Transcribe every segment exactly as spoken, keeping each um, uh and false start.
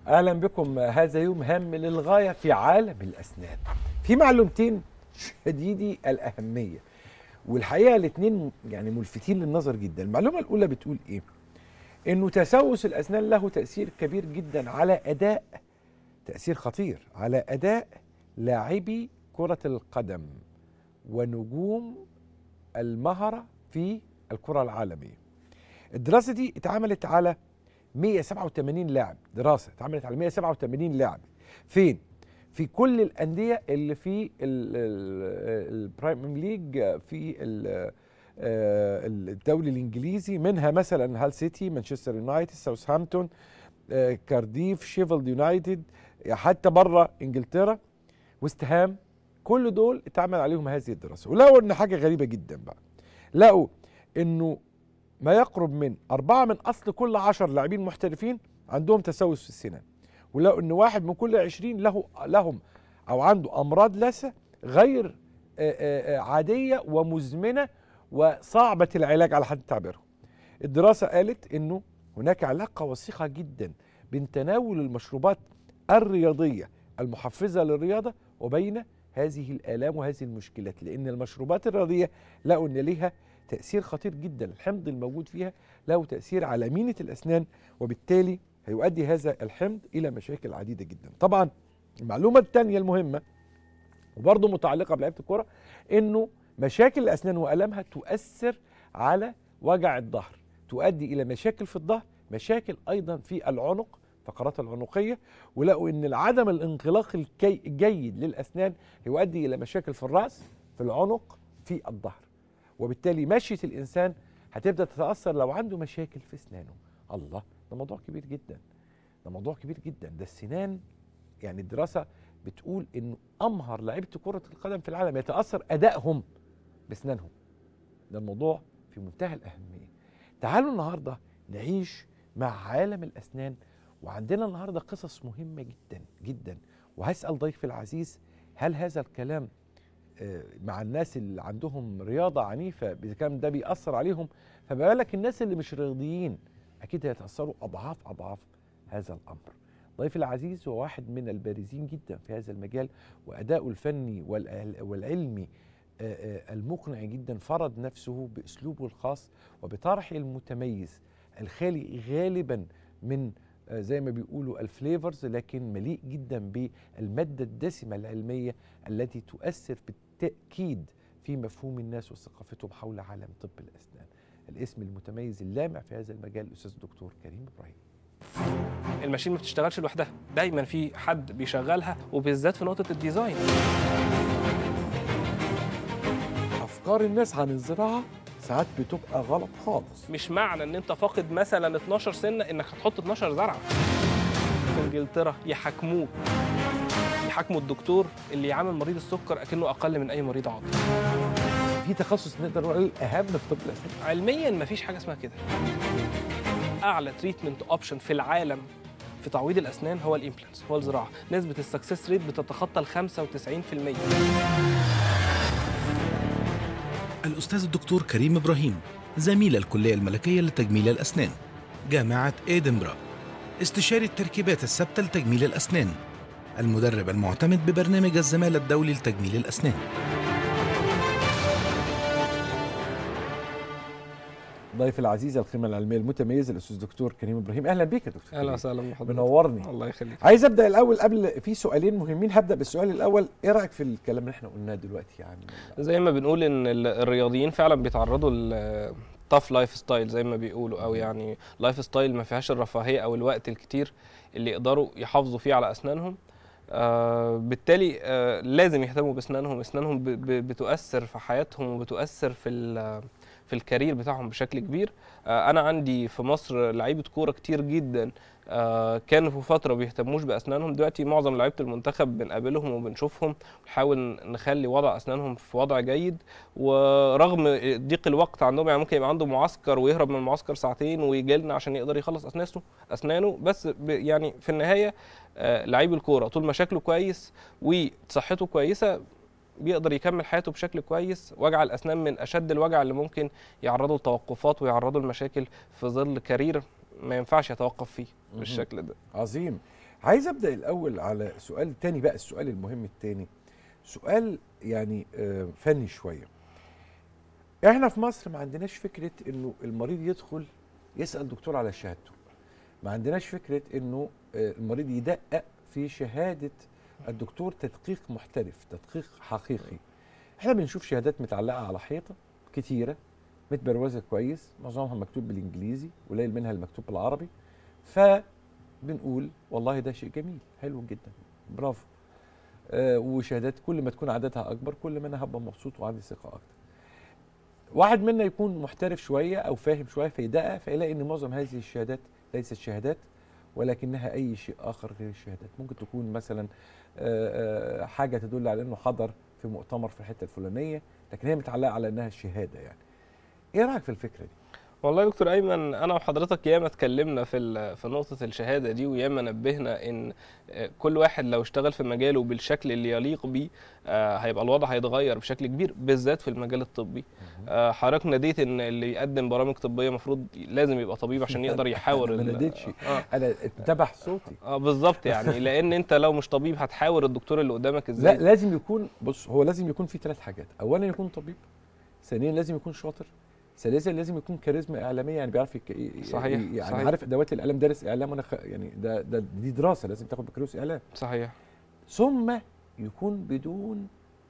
اهلا بكم. هذا يوم هام للغايه في عالم الاسنان. في معلومتين شديدي الاهميه، والحقيقه الاثنين يعني ملفتين للنظر جدا. المعلومه الاولى بتقول ايه؟ انه تسوس الاسنان له تاثير كبير جدا على اداء، تاثير خطير على اداء لاعبي كره القدم ونجوم المهره في الكره العالميه. الدراسه دي اتعملت على مئة وسبعة وثمانين لاعب، دراسه اتعملت على مئة وسبعة وثمانين لاعب. فين؟ في كل الانديه اللي في البرايم ليج في الدوري الانجليزي، منها مثلا هال سيتي، مانشستر يونايتد، ساوثهامبتون، كارديف، شيفيلد يونايتد، حتى بره انجلترا ويست هام. كل دول اتعمل عليهم هذه الدراسه، ولقوا ان حاجه غريبه جدا بقى. لقوا انه ما يقرب من أربعة من أصل كل عشر لاعبين محترفين عندهم تسوس في السنان، ولقوا إن واحد من كل عشرين له لهم أو عنده أمراض لثة غير عادية ومزمنة وصعبة العلاج على حد تعبيرهم. الدراسة قالت إنه هناك علاقة وثيقة جدا بين تناول المشروبات الرياضية المحفزة للرياضة وبين هذه الآلام وهذه المشكلات، لأن المشروبات الرياضية لقوا إن ليها تأثير خطير جدا. الحمض الموجود فيها له تأثير على مينة الأسنان، وبالتالي هيؤدي هذا الحمض إلى مشاكل عديدة جدا. طبعا المعلومة الثانية المهمة وبرضه متعلقة بلعيبة الكرة، إنه مشاكل الأسنان وألمها تؤثر على وجع الظهر، تؤدي إلى مشاكل في الظهر، مشاكل أيضا في العنق، فقرات العنقية. ولقوا إن عدم الانغلاق الجيد للأسنان يؤدي إلى مشاكل في الرأس، في العنق، في الظهر، وبالتالي مشية الإنسان هتبدأ تتأثر لو عنده مشاكل في أسنانه. الله، ده موضوع كبير جدا، ده موضوع كبير جدا. ده السنان يعني الدراسة بتقول إنه أمهر لعيبة كرة القدم في العالم يتأثر أدائهم بأسنانهم. ده الموضوع في منتهى الأهمية. تعالوا النهاردة نعيش مع عالم الأسنان، وعندنا النهاردة قصص مهمة جدا جدا. وهسأل ضيفي العزيز هل هذا الكلام مع الناس اللي عندهم رياضة عنيفة إذا كان ده بيأثر عليهم، فما بالك الناس اللي مش رياضيين أكيد هيتأثروا أضعاف أضعاف هذا الأمر. ضيفي العزيز هو واحد من البارزين جدا في هذا المجال، وأداؤه الفني والعلمي المقنع جدا، فرض نفسه بأسلوبه الخاص وبطرحه المتميز الخالي غالبا من زي ما بيقولوا الفليفرز، لكن مليء جدا بالمادة الدسمة العلمية التي تؤثر بالتأكيد في مفهوم الناس وثقافتهم حول عالم طب الأسنان. الاسم المتميز اللامع في هذا المجال الأستاذ الدكتور كريم إبراهيم. الماشين ما بتشتغلش لوحدها، دايما في حد بيشغلها، وبالذات في نقطة الديزاين. أفكار الناس عن الزراعة ساعات بتبقى غلط خالص. مش معنى ان انت فاقد مثلا اتناشر سنه انك هتحط اتناشر زرعه. في انجلترا يحاكموك، يحاكموا الدكتور اللي يعامل مريض السكر اكنه اقل من اي مريض عاطفي. في تخصص نقدر نقول اهم في طب الاسنان. علميا مفيش حاجه اسمها كده. اعلى تريتمنت اوبشن في العالم في تعويض الاسنان هو الامبلانتس، هو الزراعه. نسبه السكسس ريت بتتخطى ال خمسة وتسعين في المية. الأستاذ الدكتور كريم إبراهيم زميل الكلية الملكية لتجميل الأسنان جامعة إدنبرا، استشاري التركيبات الثابتة لتجميل الأسنان، المدرب المعتمد ببرنامج الزمالة الدولي لتجميل الأسنان. ضيف العزيز القيمة العلمية المتميزة الأستاذ دكتور كريم إبراهيم. أهلا بك يا دكتور. أهلا وسهلا بحضرتك. منورني. الله يخليك. عايز أبدأ الأول، قبل في سؤالين مهمين، هبدأ بالسؤال الأول. إيه رأيك في الكلام اللي إحنا قلناه دلوقتي؟ يعني زي ما بنقول إن الرياضيين فعلا بيتعرضوا ل tough لايف ستايل زي ما بيقولوا، أو يعني لايف ستايل ما فيهاش الرفاهية أو الوقت الكتير اللي يقدروا يحافظوا فيه على أسنانهم. آه بالتالي آه لازم يهتموا بأسنانهم. أسنانهم بتؤثر في حياتهم وبتؤثر في في الكارير بتاعهم بشكل كبير. آه انا عندي في مصر لعيبه كوره كتير جدا آه كانوا في فتره بيهتموش باسنانهم. دلوقتي معظم لعيبه المنتخب بنقابلهم وبنشوفهم، ونحاول نخلي وضع اسنانهم في وضع جيد، ورغم ضيق الوقت عندهم. يعني ممكن يبقى عنده معسكر ويهرب من المعسكر ساعتين ويجي لنا عشان يقدر يخلص اسنانه اسنانه بس يعني في النهايه آه لعيب الكوره طول ما شكله كويس وصحته كويسه بيقدر يكمل حياته بشكل كويس. وجع الأسنان من أشد الوجع اللي ممكن يعرضه لتوقفات ويعرضه لمشاكل في ظل كارير ما ينفعش يتوقف فيه بالشكل ده. عظيم. عايز ابدا الاول على سؤال تاني بقى، السؤال المهم التاني سؤال يعني آه، فني شويه. احنا في مصر ما عندناش فكره انه المريض يدخل يسال دكتور على شهادته، ما عندناش فكره انه آه، المريض يدقق في شهاده الدكتور تدقيق محترف، تدقيق حقيقي. احنا بنشوف شهادات متعلقه على حيطه كتيره متبروزه كويس، معظمها مكتوب بالانجليزي قليل منها المكتوب بالعربي، فبنقول والله ده شيء جميل حلو جدا برافو. آه وشهادات كل ما تكون عددها اكبر كل ما انا هبقى مبسوط وعندي ثقه اكتر. واحد منا يكون محترف شويه او فاهم شويه فيدقق فيلاقي ان معظم هذه الشهادات ليست شهادات ولكنها اي شيء اخر غير الشهادات. ممكن تكون مثلا آه، آه، حاجه تدل على انه حضر في مؤتمر في الحته الفلانيه، لكن هي متعلقه على انها شهاده. يعني ايه رايك في الفكره دي؟ والله يا دكتور ايمن، انا وحضرتك ياما اتكلمنا في ال- في نقطه الشهاده دي، وياما نبهنا ان آه، كل واحد لو اشتغل في مجاله بالشكل اللي يليق بيه آه، هيبقى الوضع هيتغير بشكل كبير، بالذات في المجال الطبي. آه، حضرتك ناديت ان اللي يقدم برامج طبيه المفروض لازم يبقى طبيب عشان يقدر يحاور انا ما ال- ناديتش، اه انا اتبع صوتي. اه بالظبط، يعني لان انت لو مش طبيب هتحاور الدكتور اللي قدامك لا ازاي؟ لازم يكون، بص هو لازم يكون في ثلاث حاجات. اولا يكون طبيب، ثانيا لازم يكون شاطر، ثالثا لازم يكون كاريزما اعلاميه، يعني بيعرف يك... صحيح، يعني صحيح. عارف ادوات الاعلام، دارس اعلام، وانا خ... يعني ده ده دي دراسه لازم تاخد بكالوريوس اعلام. صحيح. ثم يكون بدون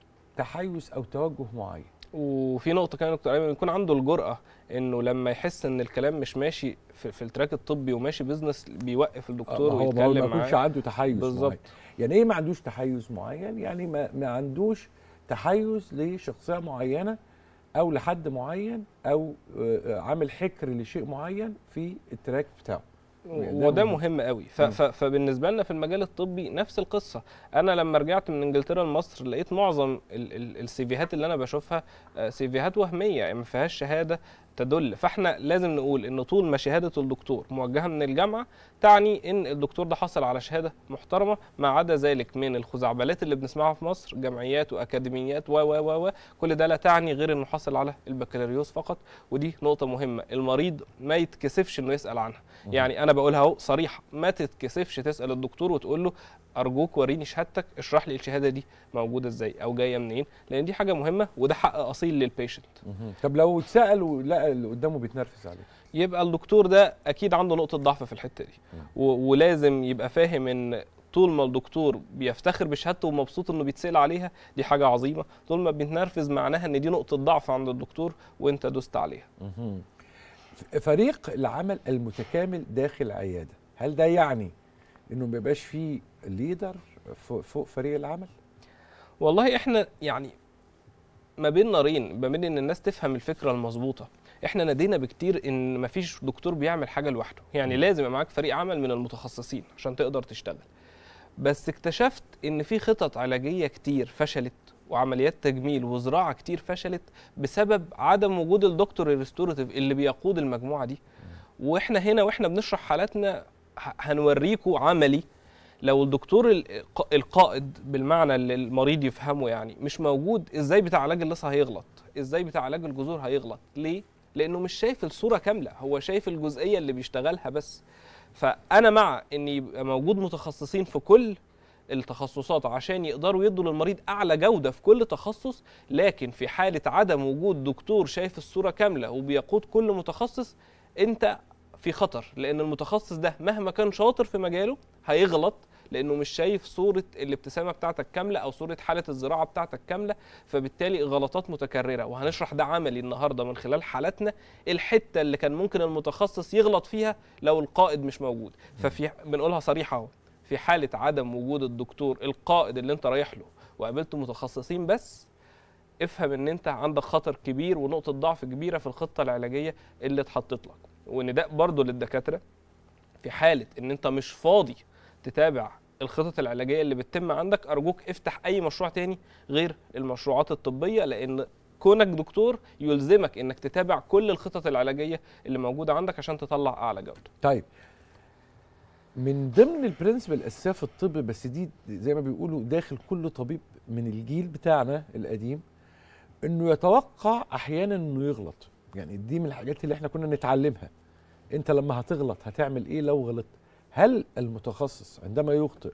تحيز او توجه معين. وفي نقطة كمان يا دكتور أيمن، يكون عنده الجرأة إنه لما يحس إن الكلام مش ماشي في, في التراك الطبي وماشي بيزنس بيوقف الدكتور هو هو ويتكلم ما يكونش معاه. عنده تحيز بالظبط. معين. يعني ايه ما عندوش تحيز معين؟ يعني ما, ما عندوش تحيز لشخصيه معينه او لحد معين او آه، عامل حكر لشيء معين في التراك بتاعه. يعني وده مهم. مهم قوي. ف- مم. ف- فبالنسبه لنا في المجال الطبي نفس القصه. انا لما رجعت من انجلترا لمصر لقيت معظم السيفيهات اللي انا بشوفها آه، سيفيهات وهميه، يعني ما فيهاش شهاده تدل. فاحنا لازم نقول ان طول ما شهاده الدكتور موجهه من الجامعه تعني ان الدكتور ده حصل على شهاده محترمه، ما عدا ذلك من الخزعبلات اللي بنسمعها في مصر، جمعيات واكاديميات و و و و كل ده لا تعني غير انه حصل على البكالوريوس فقط. ودي نقطه مهمه، المريض ما يتكسفش انه يسال عنها. يعني انا بقولها اهو صريحه، ما تتكسفش تسال الدكتور وتقول له ارجوك وريني شهادتك، اشرح لي الشهاده دي موجوده ازاي او جايه منين، لان دي حاجه مهمه وده حق اصيل للبيشنت. مهم. طب لو اتسال ولقى اللي قدامه بيتنرفز عليه، يبقى الدكتور ده اكيد عنده نقطه ضعف في الحته دي، و- ولازم يبقى فاهم ان طول ما الدكتور بيفتخر بشهادته ومبسوط انه بيتسال عليها دي حاجه عظيمه، طول ما بيتنرفز معناها ان دي نقطه ضعف عند الدكتور وانت دوست عليها. مهم. فريق العمل المتكامل داخل عياده، هل ده يعني انه ما يبقاش فيه ليدر فوق فوق فريق العمل؟ والله احنا يعني ما بين نارين، ما بين ان الناس تفهم الفكره المظبوطه. احنا نادينا بكتير ان مفيش دكتور بيعمل حاجه لوحده، يعني لازم يبقى معاك فريق عمل من المتخصصين عشان تقدر تشتغل. بس اكتشفت ان في خطط علاجيه كتير فشلت وعمليات تجميل وزراعه كتير فشلت بسبب عدم وجود الدكتور الريستوراتيف اللي بيقود المجموعه دي. واحنا هنا واحنا بنشرح حالاتنا ه- هنوريكم عملي لو الدكتور الق- القائد بالمعنى اللي المريض يفهمه يعني مش موجود، ازاي بتاع علاج اللثه هيغلط، ازاي بتاع علاج الجذور هيغلط. ليه؟ لانه مش شايف الصوره كامله، هو شايف الجزئيه اللي بيشتغلها بس. فانا مع ان يبقى موجود متخصصين في كل التخصصات عشان يقدروا يدوا للمريض اعلى جوده في كل تخصص، لكن في حاله عدم وجود دكتور شايف الصوره كامله وبيقود كل متخصص انت في خطر، لان المتخصص ده مهما كان شاطر في مجاله هيغلط لانه مش شايف صوره الابتسامه بتاعتك كامله او صوره حاله الزراعه بتاعتك كامله، فبالتالي غلطات متكرره. وهنشرح ده عملي النهارده من خلال حالاتنا، الحته اللي كان ممكن المتخصص يغلط فيها لو القائد مش موجود. ففي بنقولها صريحه اهو، في حاله عدم وجود الدكتور القائد اللي انت رايح له وقابلت متخصصين بس، افهم ان انت عندك خطر كبير ونقطه ضعف كبيره في الخطه العلاجيه اللي اتحطت لك. وان ده برضه للدكاتره، في حاله ان انت مش فاضي تتابع الخطط العلاجيه اللي بتتم عندك، ارجوك افتح اي مشروع تاني غير المشروعات الطبيه، لان كونك دكتور يلزمك انك تتابع كل الخطط العلاجيه اللي موجوده عندك عشان تطلع اعلى جوده. طيب من ضمن البرنسبل الاساسيه في الطب، بس دي زي ما بيقولوا داخل كل طبيب من الجيل بتاعنا القديم، انه يتوقع احيانا انه يغلط. يعني دي من الحاجات اللي احنا كنا نتعلمها. انت لما هتغلط هتعمل ايه لو غلطت؟ هل المتخصص عندما يخطئ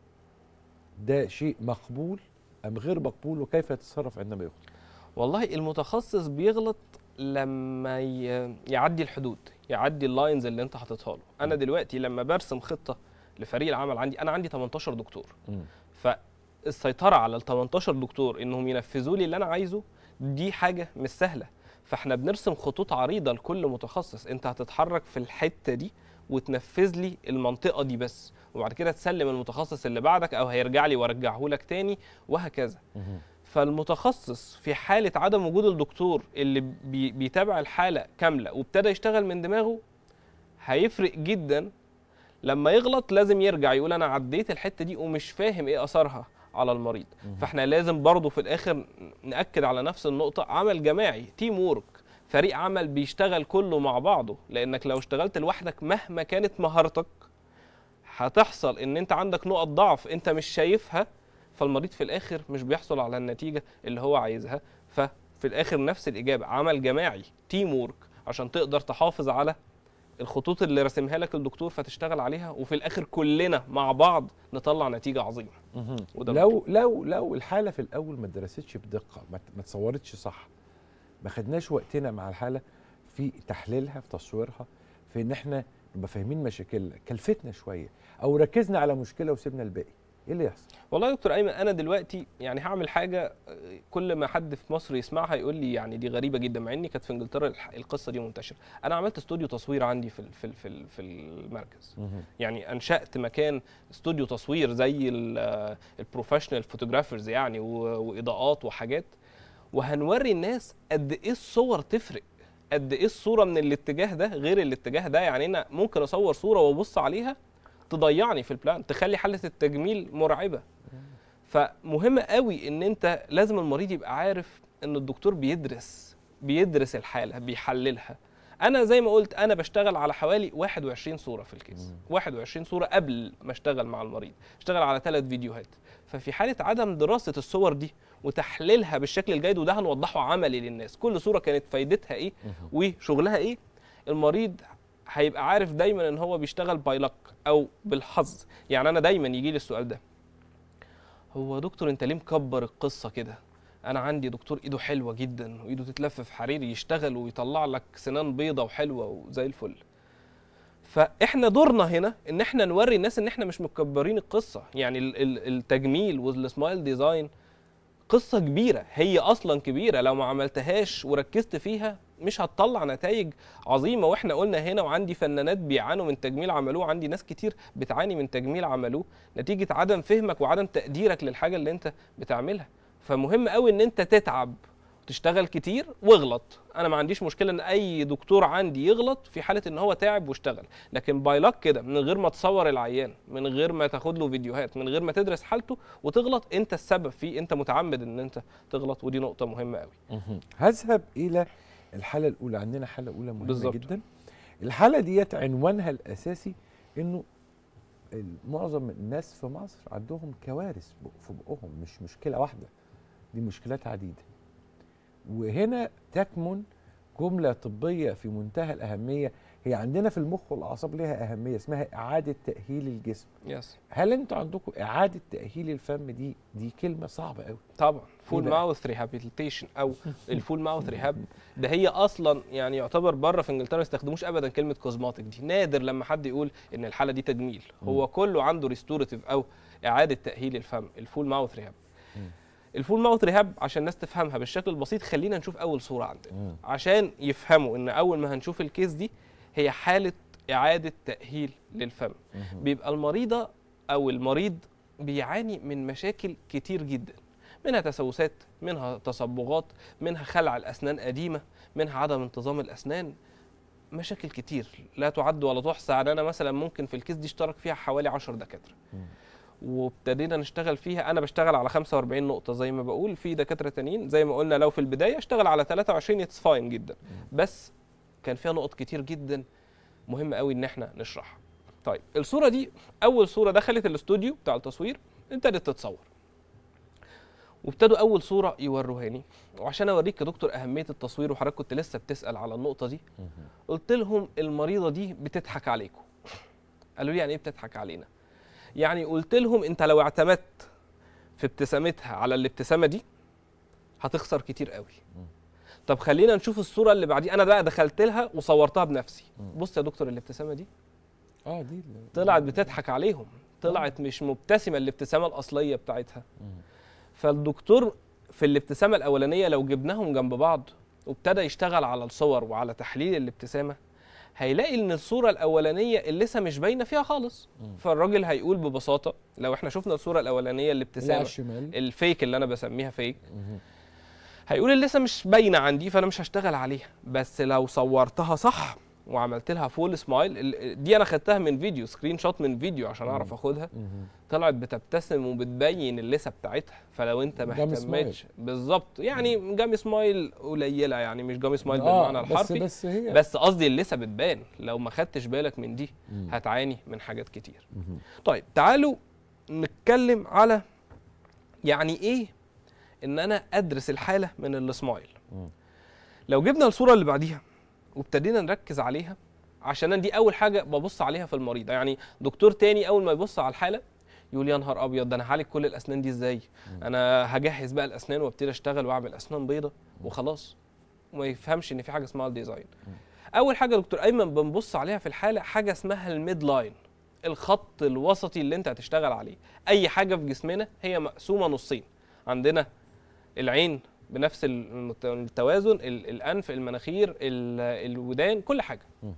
ده شيء مقبول ام غير مقبول، وكيف يتصرف عندما يخطئ؟ والله المتخصص بيغلط لما يعدي الحدود، يعدي اللاينز اللي انت حاططها له. انا دلوقتي لما برسم خطه لفريق العمل عندي، انا عندي تمنتاشر دكتور، م. فالسيطره على ال تمنتاشر دكتور انهم ينفذوا لي اللي انا عايزه دي حاجه مش سهله. فاحنا بنرسم خطوط عريضه لكل متخصص، انت هتتحرك في الحته دي وتنفذ لي المنطقه دي بس، وبعد كده تسلم المتخصص اللي بعدك او هيرجع لي وارجعه لك تاني وهكذا. م. فالمتخصص في حالة عدم وجود الدكتور اللي بي بيتابع الحالة كاملة وابتدى يشتغل من دماغه، هيفرق جدا. لما يغلط لازم يرجع يقول أنا عديت الحتة دي ومش فاهم إيه أثرها على المريض. فإحنا لازم برضو في الآخر نأكد على نفس النقطة، عمل جماعي، تيم وورك، فريق عمل بيشتغل كله مع بعضه. لأنك لو اشتغلت لوحدك مهما كانت مهارتك هتحصل إن أنت عندك نقط ضعف أنت مش شايفها، فالمريض في الاخر مش بيحصل على النتيجه اللي هو عايزها. ففي الاخر نفس الاجابه، عمل جماعي، تيم وورك، عشان تقدر تحافظ على الخطوط اللي رسمها لك الدكتور فتشتغل عليها، وفي الاخر كلنا مع بعض نطلع نتيجه عظيمه. لو لو لو الحاله في الاول ما درستش بدقه، ما اتصورتش صح، ما خدناش وقتنا مع الحاله في تحليلها، في تصويرها، في ان احنا نبقى فاهمين مشاكلنا، كلفتنا شويه او ركزنا على مشكله وسيبنا الباقي، ايه اللي يحصل؟ والله يا دكتور ايمن، انا دلوقتي يعني هعمل حاجه كل ما حد في مصر يسمعها يقول لي يعني دي غريبه جدا، مع اني كانت في انجلترا القصه دي منتشره. انا عملت استوديو تصوير عندي في في في, في المركز. يعني انشات مكان استوديو تصوير زي البروفيشنال فوتوغرافرز يعني، واضاءات وحاجات، وهنوري الناس قد ايه الصور تفرق، قد ايه الصوره من الاتجاه ده غير الاتجاه ده. يعني انا ممكن اصور صوره وابص عليها تضيعني في البلان، تخلي حالة التجميل مرعبة. فمهم قوي ان انت لازم المريض يبقى عارف ان الدكتور بيدرس بيدرس الحالة، بيحللها. انا زي ما قلت انا بشتغل على حوالي واحد وعشرين صورة في الكيس، واحد وعشرين صورة قبل ما اشتغل مع المريض، اشتغل على ثلاث فيديوهات. ففي حالة عدم دراسة الصور دي وتحليلها بالشكل الجيد، وده هنوضحه عملي للناس، كل صورة كانت فايدتها ايه وشغلها ايه، المريض هيبقى عارف دايما ان هو بيشتغل باي لك او بالحظ. يعني انا دايما يجي لي السؤال ده، هو دكتور انت ليه مكبر القصه كده؟ انا عندي دكتور ايده حلوه جدا وايده تتلف في حرير، يشتغل ويطلع لك سنان بيضه وحلوه وزي الفل. فاحنا دورنا هنا ان احنا نوري الناس ان احنا مش مكبرين القصه. يعني التجميل والسمايل ديزاين قصه كبيره، هي اصلا كبيره، لو ما عملتهاش وركزت فيها مش هتطلع نتائج عظيمه. واحنا قلنا هنا، وعندي فنانات بيعانوا من تجميل عملوه، عندي ناس كتير بتعاني من تجميل عملوه نتيجه عدم فهمك وعدم تقديرك للحاجه اللي انت بتعملها. فمهم قوي ان انت تتعب وتشتغل كتير واغلط. انا ما عنديش مشكله ان اي دكتور عندي يغلط في حاله ان هو تعب واشتغل، لكن باي لك كده من غير ما تصور العيان، من غير ما تاخد له فيديوهات، من غير ما تدرس حالته وتغلط، انت السبب فيه، انت متعمد ان انت تغلط، ودي نقطه مهمه قوي. هذهب الى الحاله الاولى. عندنا حاله اولى مهمه بالزبط. جدا. الحاله ديت عنوانها الاساسي انه معظم الناس في مصر عندهم كوارث في بقهم، مش مشكله واحده، دي مشكلات عديده. وهنا تكمن جمله طبيه في منتهى الاهميه، هي عندنا في المخ والاعصاب لها اهميه، اسمها اعاده تاهيل الجسم. يس. هل انتوا عندكم اعاده تاهيل الفم؟ دي دي كلمه صعبه قوي. طبعا فول ماوث ريهابيليتيشن او الفول ماوث ريهاب ده، هي اصلا يعني يعتبر بره في انجلترا ما يستخدموش ابدا كلمه كوزماتيك دي، نادر لما حد يقول ان الحاله دي تجميل، هو كله عنده ريستوراتيف او اعاده تاهيل الفم، الفول ماوث ريهاب. الفول ماوث ريهاب عشان الناس تفهمها بالشكل البسيط، خلينا نشوف اول صوره عندنا عشان يفهموا ان اول ما هنشوف الكيس دي هي حاله اعاده تاهيل للفم. بيبقى المريضه او المريض بيعاني من مشاكل كتير جدا، منها تسوسات، منها تصبغات، منها خلع الاسنان قديمه، منها عدم انتظام الاسنان، مشاكل كتير لا تعد ولا تحصى. يعني انا مثلا ممكن في الكيس دي اشترك فيها حوالي عشرة دكاتره، وابتدينا نشتغل فيها. انا بشتغل على خمسة وأربعين نقطه زي ما بقول، في دكاتره تانيين زي ما قلنا لو في البدايه اشتغل على ثلاثة وعشرين اتس فاين جدا، بس كان فيها نقط كتير جدا مهم قوي ان احنا نشرحها. طيب الصوره دي اول صوره دخلت الاستوديو بتاع التصوير، ابتدت تتصور، وابتدوا اول صوره يوروهاني. وعشان اوريك يا دكتور اهميه التصوير، وحضرتك كنت لسه بتسال على النقطه دي، قلت لهم المريضه دي بتضحك عليكم، قالوا لي يعني ايه بتضحك علينا؟ يعني قلت لهم انت لو اعتمدت في ابتسامتها على الابتسامه دي هتخسر كتير قوي. طب خلينا نشوف الصوره اللي بعديها. انا بقى دخلت لها وصورتها بنفسي. بص يا دكتور الابتسامه دي اه دي طلعت بتضحك عليهم، طلعت مش مبتسمه الابتسامه الاصليه بتاعتها. فالدكتور في الابتسامه الاولانيه لو جبناهم جنب بعض وابتدى يشتغل على الصور وعلى تحليل الابتسامه هيلاقي ان الصوره الاولانيه اللي لسه مش باينه فيها خالص. فالراجل هيقول ببساطه لو احنا شفنا الصوره الاولانيه الابتسامه الفيك اللي انا بسميها فيك، هيقول اللي لسه مش باينه عندي فانا مش هشتغل عليها. بس لو صورتها صح وعملت لها فول سمايل، دي انا خدتها من فيديو، سكرين شوت من فيديو عشان اعرف اخدها، طلعت بتبتسم وبتبين اللثه بتاعتها. فلو انت ما اهتمتش بالظبط يعني جامي سمايل قليله، يعني مش جامي سمايل آه بالمعنى الحرفي، بس هي بس قصدي اللثه بتبان. لو ما خدتش بالك من دي مم. هتعاني من حاجات كتير. مم. طيب تعالوا نتكلم على يعني ايه ان انا ادرس الحاله من السمايل. مم. لو جبنا الصوره اللي بعديها وابتدينا نركز عليها، عشان دي اول حاجه ببص عليها في المريض. يعني دكتور تاني اول ما يبص على الحاله يقول يا نهار ابيض ده انا هعالج كل الاسنان دي ازاي؟ انا هجهز بقى الاسنان وابتدي اشتغل واعمل اسنان بيضه وخلاص، وما يفهمش ان في حاجه اسمها الديزاين. اول حاجه دكتور ايمن بنبص عليها في الحاله حاجه اسمها الميد لاين، الخط الوسطي اللي انت هتشتغل عليه. اي حاجه في جسمنا هي مقسومه نصين، عندنا العين بنفس التوازن، الانف، المناخير، الودان، كل حاجه.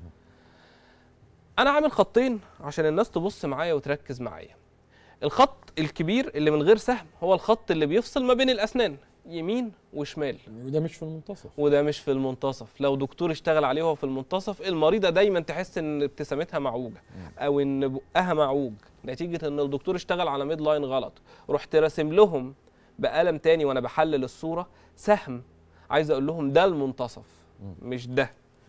انا عامل خطين عشان الناس تبص معايا وتركز معايا. الخط الكبير اللي من غير سهم هو الخط اللي بيفصل ما بين الاسنان يمين وشمال، وده مش في المنتصف وده مش في المنتصف. لو دكتور اشتغل عليه وهو في المنتصف المريضه دايما تحس ان ابتسامتها معوجه او ان بقها معوج نتيجه ان الدكتور اشتغل على ميد لاين غلط. رحت راسم لهم بقلم تاني وانا بحلل الصوره سهم، عايز اقول لهم ده المنتصف مش ده.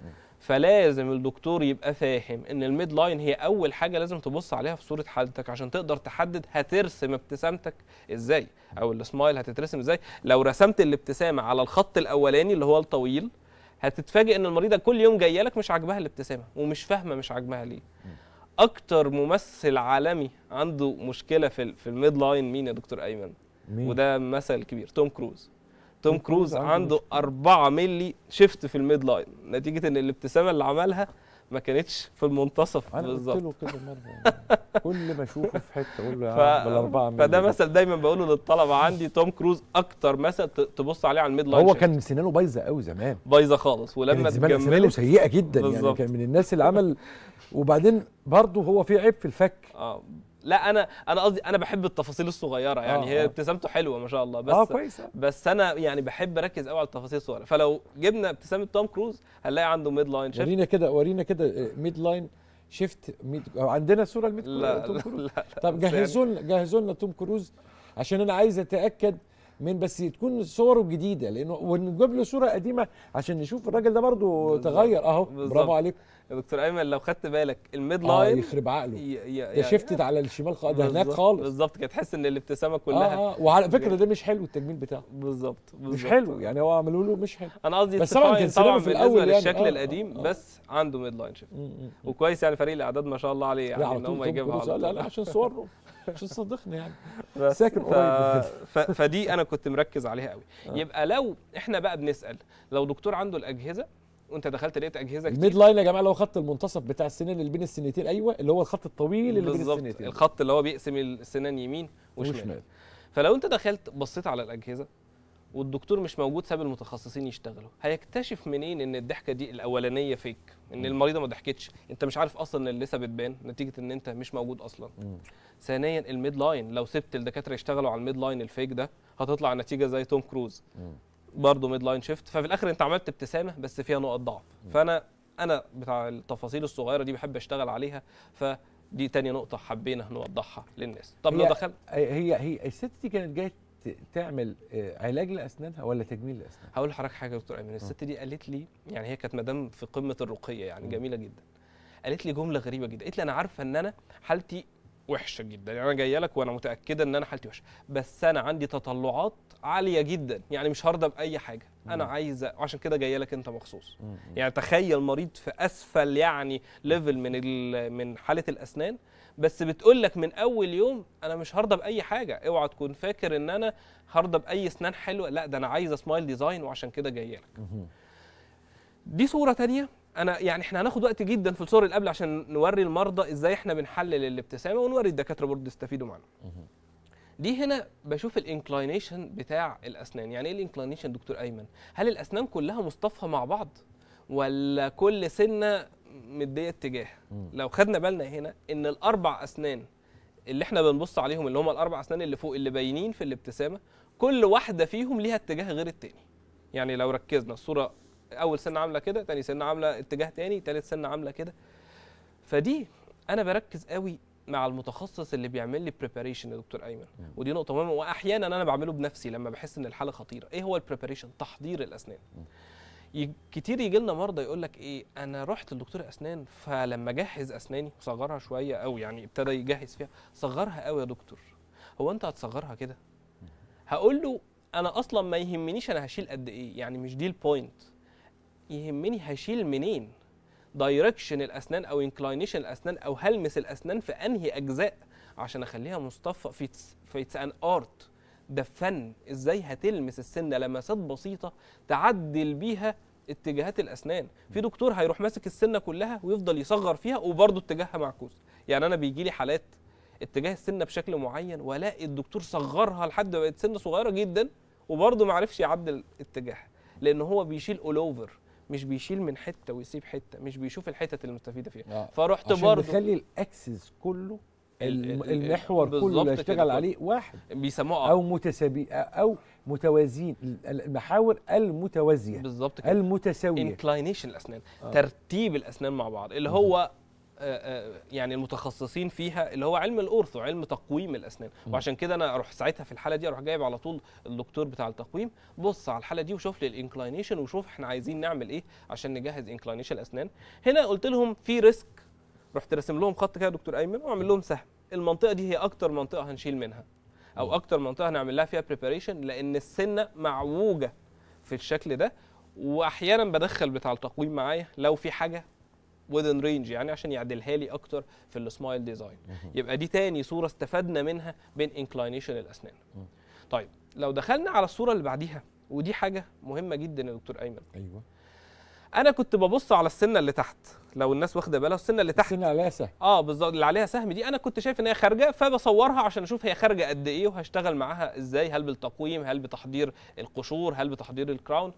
فلازم الدكتور يبقى فاهم ان الميد لاين هي اول حاجه لازم تبص عليها في صوره حالتك عشان تقدر تحدد هترسم ابتسامتك ازاي او السمايل هتترسم ازاي. لو رسمت الابتسامه على الخط الاولاني اللي هو الطويل هتتفاجئ ان المريضه كل يوم جايه لك مش عاجباها الابتسامه ومش فاهمه مش عاجباها ليه. اكتر ممثل عالمي عنده مشكله في في الميد لاين مين يا دكتور ايمن؟ مين؟ وده مثل كبير، توم كروز. توم كروز عنده أربعة مللي شيفت في الميد لاين نتيجه ان الابتسامه اللي عملها ما كانتش في المنتصف بالظبط. انا قلت له كده مره كل ما اشوفه في حته اقول له يا عم بالاربعه مللي. فده مثل دايما بقوله للطلبه عندي، توم كروز اكتر مثل تبص عليه على الميد لاين. هو كان سنانه بايظه قوي زمان، بايظه خالص، ولما اتجملت سنانه سيئه جدا بالزبط. يعني كان من الناس اللي عمل، وبعدين برضه هو في عيب في الفك. اه لا انا انا قصدي انا بحب التفاصيل الصغيره يعني. آه هي ابتسامته حلوه ما شاء الله، بس اه كويس. بس انا يعني بحب اركز قوي على التفاصيل الصغيره. فلو جبنا ابتسامه توم كروز هنلاقي عنده ميد لاين شيفت. ورينا كده ورينا كده ميد لاين شيفت ميد. عندنا صوره الميد لا توم كروز؟ لا لا طب جهزوا لنا جهزوا لنا توم كروز عشان انا عايز اتاكد من، بس تكون صوره جديده لانه ونجيب له صوره قديمه عشان نشوف الراجل ده برضه تغير اهو. برافو عليك يا دكتور ايمن. لو خدت بالك الميد لاين لاين اه يخرب عقله ده شفتت على الشمال خالص، ده هناك خالص بالظبط كده، تحس ان الابتسامه كلها اه اه وعلى فكره ده مش حلو التجميل بتاعه بالظبط مش حلو يعني، هو عملوا له مش حلو. انا قصدي بس طبعا كان طبعا في الاول يعني للشكل آه القديم آه بس عنده ميد لاين شيفت. وكويس يعني فريق الاعداد ما شاء الله عليه يعني ان هم يجيبها على طول. لا لا عشان صوره عشان صدقني يعني ساكن قريب. فدي انا كنت مركز عليها قوي. يبقى لو احنا بقى بنسال لو دكتور عنده الاجهزه وانت دخلت لقيت اجهزه كتير، الميد لاين يا جماعه اللي هو خط المنتصف بتاع السنان اللي بين السنتين. ايوه اللي هو الخط الطويل اللي بين السنتين، الخط اللي هو بيقسم السنان يمين وشمال, وشمال. فلو انت دخلت بصيت على الاجهزه والدكتور مش موجود ساب المتخصصين يشتغلوا، هيكتشف منين ان الضحكه دي الاولانيه فيك، ان المريضه ما ضحكتش؟ انت مش عارف اصلا ان اللثه بتبان نتيجه ان انت مش موجود اصلا. م. ثانيا الميد لاين لو سبت الدكاتره يشتغلوا على الميد لاين الفيك ده هتطلع النتيجه زي توم كروز برضه ميد لاين شيفت. ففي الاخر انت عملت ابتسامه بس فيها نقط ضعف. فانا انا بتاع التفاصيل الصغيره دي بحب اشتغل عليها، فدي تاني نقطه حبينا نوضحها للناس. طب لو دخل هي هي الست دي كانت جايه تعمل علاج لاسنانها ولا تجميل لاسنانها؟ هقول لحضرتك حاجه يا دكتور ايمن. الست دي قالت لي يعني هي كانت مدام في قمه الرقيه يعني جميله جدا، قالت لي جمله غريبه جدا. قالت لي انا عارفه ان انا حالتي وحشه جدا، يعني انا جايه لك وانا متاكده ان انا حالتي وحشه، بس انا عندي تطلعات عاليه جدا، يعني مش هرضى باي حاجه، انا عايزه، عشان كده جايه لك انت مخصوص. يعني تخيل مريض في اسفل يعني ليفل من من حاله الاسنان، بس بتقول لك من اول يوم انا مش هرضى باي حاجه، اوعى تكون فاكر ان انا هرضى باي اسنان حلوه، لا ده انا عايزه سمايل ديزاين وعشان كده جايه لك. دي صوره ثانيه. انا يعني احنا هناخد وقت جدا في الصور اللي قبل عشان نوري المرضى ازاي احنا بنحلل الابتسامه ونوري الدكاتره برضه يستفيدوا معانا. دي هنا بشوف الانكلاينيشن بتاع الاسنان. يعني ايه الانكلاينيشن دكتور ايمن؟ هل الاسنان كلها مصطفى مع بعض ولا كل سنه مديه اتجاه؟ لو خدنا بالنا هنا ان الاربع اسنان اللي احنا بنبص عليهم اللي هم الاربع اسنان اللي فوق اللي باينين في الابتسامه، كل واحده فيهم ليها اتجاه غير التاني. يعني لو ركزنا الصوره، اول سنه عامله كده، تاني سنه عامله اتجاه تاني، تالت سنه عامله كده. فدي انا بركز قوي مع المتخصص اللي بيعمل لي بريباريشن يا دكتور ايمن، ودي نقطه مهمه، واحيانا انا بعمله بنفسي لما بحس ان الحاله خطيره. ايه هو البريباريشن؟ تحضير الاسنان. كتير يجي لنا مرضى يقول لك ايه، انا رحت لدكتور اسنان فلما جهز اسناني صغرها شويه، او يعني ابتدى يجهز فيها، صغرها قوي يا دكتور. هو انت هتصغرها كده؟ هقول له انا اصلا ما يهمنيش انا هشيل قد ايه، يعني مش دي البوينت، يهمني هشيل منين، دايركشن الاسنان او انكلاينيشن الاسنان، او هلمس الاسنان في انهي اجزاء عشان اخليها مصطفى في في ان ارت. ده فن، ازاي هتلمس السنه لمسات بسيطه تعدل بيها اتجاهات الاسنان. في دكتور هيروح ماسك السنه كلها ويفضل يصغر فيها وبرضه اتجاهها معكوس. يعني انا بيجي لي حالات اتجاه السنه بشكل معين والاقي الدكتور صغرها لحد ما بقت سنه صغيره جدا وبرضه ما عرفش يعدل اتجاهها، لان هو بيشيل اول اوفر، مش بيشيل من حته ويسيب حته، مش بيشوف الحتت المستفيده فيها. آه. فرحت برضه عشان بيخلي الاكسس كله المحور كله اللي هيشتغل عليه واحد، بيسموه او متساوي او متوازيين، المحاور المتوازيه بالظبط كده، المتساويه، انكلاينيشن الاسنان. آه. ترتيب الاسنان مع بعض اللي هو آه آه يعني المتخصصين فيها اللي هو علم الاورثو، علم تقويم الاسنان. م. وعشان كده انا اروح ساعتها في الحاله دي اروح جايب على طول الدكتور بتاع التقويم، بص على الحاله دي وشوف لي الانكلاينيشن وشوف احنا عايزين نعمل ايه عشان نجهز انكلاينيشن الاسنان. هنا قلت لهم في ريسك، رحت راسم لهم خط كده يا دكتور ايمن واعمل لهم سهم، المنطقه دي هي اكتر منطقه هنشيل منها او اكتر منطقه هنعمل لها فيها بريباريشن، لان السنه معوجه في الشكل ده. واحيانا بدخل بتاع التقويم معايا لو في حاجه within range، يعني عشان يعدلها لي اكتر في السمايل ديزاين. يبقى دي تاني صوره استفدنا منها بين انكلاينيشن الاسنان. طيب لو دخلنا على الصوره اللي بعديها، ودي حاجه مهمه جدا يا دكتور ايمن. ايوه، انا كنت ببص على السنه اللي تحت، لو الناس واخده بالها السنه اللي تحت، السنه عليها سهم، اه بالظبط، اللي عليها سهم دي انا كنت شايف ان هي خارجه، فبصورها عشان اشوف هي خارجه قد ايه وهشتغل معاها ازاي، هل بالتقويم، هل بتحضير القشور، هل بتحضير الكراون.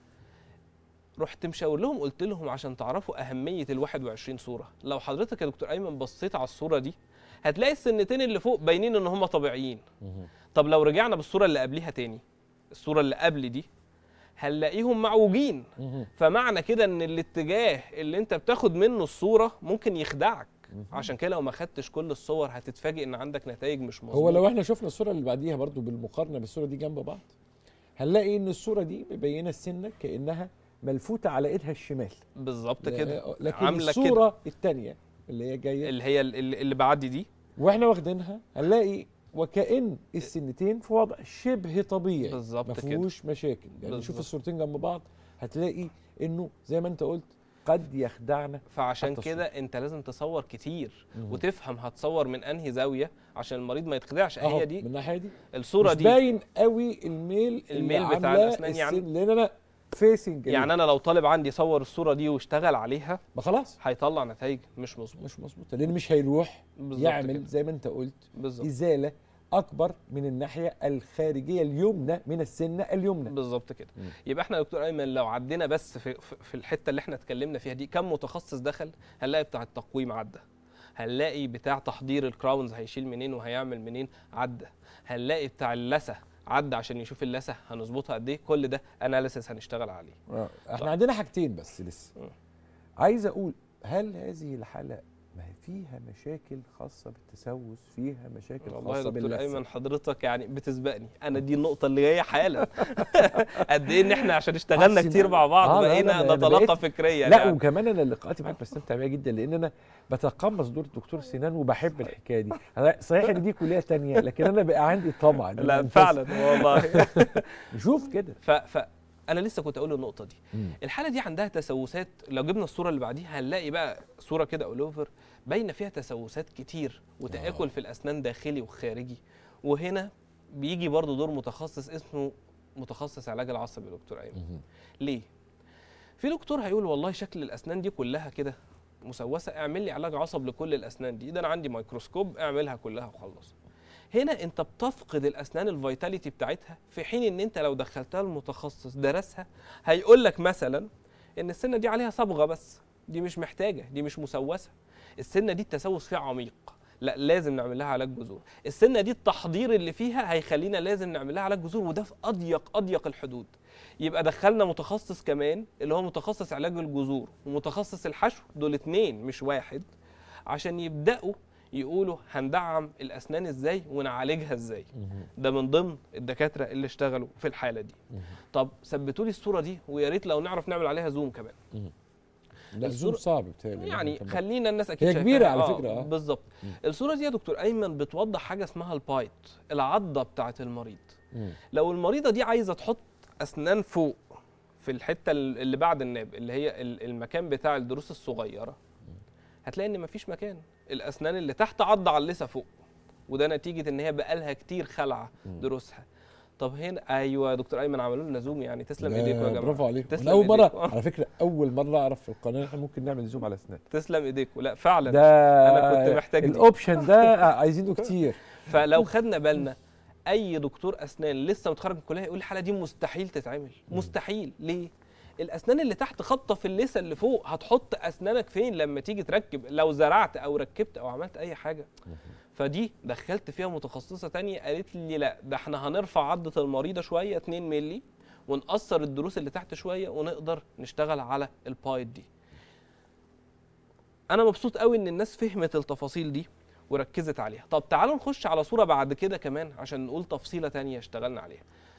رحت مشاور لهم قلت لهم عشان تعرفوا اهميه ال واحد وعشرين صوره، لو حضرتك يا دكتور ايمن بصيت على الصوره دي هتلاقي السنتين اللي فوق باينين ان هم طبيعيين. طب لو رجعنا بالصوره اللي قبليها تاني، الصوره اللي قبل دي، هنلاقيهم معوجين. فمعنى كده ان الاتجاه اللي انت بتاخد منه الصوره ممكن يخدعك. عشان كده لو ما خدتش كل الصور هتتفاجئ ان عندك نتائج مش مظبوطه. هو لو احنا شفنا الصوره اللي بعديها برضو بالمقارنه بالصوره دي جنب بعض، هنلاقي ان الصوره دي مبينه السنه كانها ملفوته على ايدها الشمال بالظبط كده، لكن الصوره الثانيه اللي هي جايه اللي هي اللي بعد دي واحنا واخدينها هنلاقي وكأن السنتين في وضع شبه طبيعي بالظبط كده، ما فيهوش مشاكل. يعني نشوف الصورتين جنب بعض هتلاقي انه زي ما انت قلت قد يخدعنا. فعشان كده انت لازم تصور كتير مم. وتفهم هتصور من انهي زاويه عشان المريض ما يتخدعش. هي دي من الناحيه دي الصوره مش دي باين قوي الميل الميل بتاع الاسنان، يعني لان انا فيسنج، يعني انا لو طالب عندي صور الصوره دي واشتغل عليها خلاص هيطلع نتائج مش مظبوطه مش مظبوطه لان مش هيروح يعمل كده. زي ما انت قلت بالزبط. ازاله اكبر من الناحيه الخارجيه اليمنى من السنه اليمنى بالظبط كده. م. يبقى احنا يا دكتور ايمن لو عدينا بس في في الحته اللي احنا اتكلمنا فيها دي، كم متخصص دخل؟ هنلاقي بتاع التقويم عدى، هنلاقي بتاع تحضير الكراونز هيشيل منين وهيعمل منين عدى، هنلاقي بتاع اللثه عدى عشان يشوف اللثه هنظبطها قد ايه. كل ده اناليسيس هنشتغل عليه. اه احنا طيب. عندنا حاجتين بس لسه م. عايز اقول، هل هذه الحاله ما هي فيها مشاكل خاصه بالتسوس، فيها مشاكل والله يا خاصه دكتور باللثه. ايمن حضرتك يعني بتسبقني، انا دي النقطه اللي جايه حالا. قد ايه ان احنا عشان اشتغلنا حاسس كتير إن- مع بعض آه، لا، بقينا لا، أنا نتلاقى بقيت- فكريا لا يعني. وكمان انا لقاءاتي معاك بستمتع بيها جدا، لان انا بتقمص دور الدكتور سنان وبحب الحكايه دي. أنا صحيح ان دي كليه تانية، لكن انا بقى عندي طمع إن أنا لا أنفذ. فعلا والله. نشوف كده. ف ف انا لسه كنت اقول النقطه دي. مم. الحاله دي عندها تسوسات، لو جبنا الصوره اللي بعديها هنلاقي بقى صوره كده اول اوفر باينه فيها تسوسات كتير وتاكل آه. في الاسنان داخلي وخارجي. وهنا بيجي برضو دور متخصص اسمه متخصص علاج العصب يا دكتور ايمن. مم. ليه؟ في دكتور هيقول والله شكل الاسنان دي كلها كده مسوسه، اعمل لي علاج عصب لكل الاسنان دي، ده انا عندي ميكروسكوب اعملها كلها وخلص. هنا انت بتفقد الاسنان الفيتاليتي بتاعتها، في حين ان انت لو دخلتها المتخصص درسها هيقول لك مثلا ان السنه دي عليها صبغه بس، دي مش محتاجه، دي مش مسوسه. السنه دي التسوس فيها عميق، لا لازم نعمل لها علاج جذور. السنه دي التحضير اللي فيها هيخلينا لازم نعمل لها علاج جذور، وده في اضيق اضيق الحدود. يبقى دخلنا متخصص كمان اللي هو متخصص علاج الجذور ومتخصص الحشو، دول اتنين مش واحد، عشان يبداوا يقولوا هندعم الاسنان ازاي ونعالجها ازاي. ده من ضمن الدكاتره اللي اشتغلوا في الحاله دي. طب ثبتوا لي الصوره دي، ويا ريت لو نعرف نعمل عليها زوم كمان. لا زوم صعب بتهيألي يعني خلينا الناس اكيد هي شايفاها. كبيره على آه فكره. اه بالظبط. الصوره دي يا دكتور ايمن بتوضح حاجه اسمها البايت، العضه بتاعه المريض. مم. لو المريضه دي عايزه تحط اسنان فوق في الحته اللي بعد الناب اللي هي المكان بتاع الضروس الصغيره، هتلاقي ان مفيش مكان، الاسنان اللي تحت عضه على اللثه فوق، وده نتيجه ان هي بقالها كتير خلعه ضروسها. طب هنا ايوه يا دكتور ايمن عملوا لنا زوم، يعني تسلم ايديكم يا جماعه. برافو عليكم. تسلم اول مره إيديكم. على فكره، اول مره اعرف في القناه احنا ممكن نعمل زوم على اسنان. تسلم ايديكم. لا فعلا ده انا كنت محتاج دي. الاوبشن ده عايزينه كتير. فلو خدنا بالنا اي دكتور اسنان لسه متخرج من الكليه يقول الحاله دي مستحيل تتعمل. مستحيل. ليه؟ الاسنان اللي تحت خبطه في اللثه اللي فوق، هتحط اسنانك فين لما تيجي تركب؟ لو زرعت او ركبت او عملت اي حاجه. فدي دخلت فيها متخصصه تانية قالت لي لا ده احنا هنرفع عضه المريضه شويه اتنين مللي ونقصر الضروس اللي تحت شويه ونقدر نشتغل على البايت دي. انا مبسوط قوي ان الناس فهمت التفاصيل دي وركزت عليها. طب تعالوا نخش على صوره بعد كده كمان عشان نقول تفصيله تانية اشتغلنا عليها،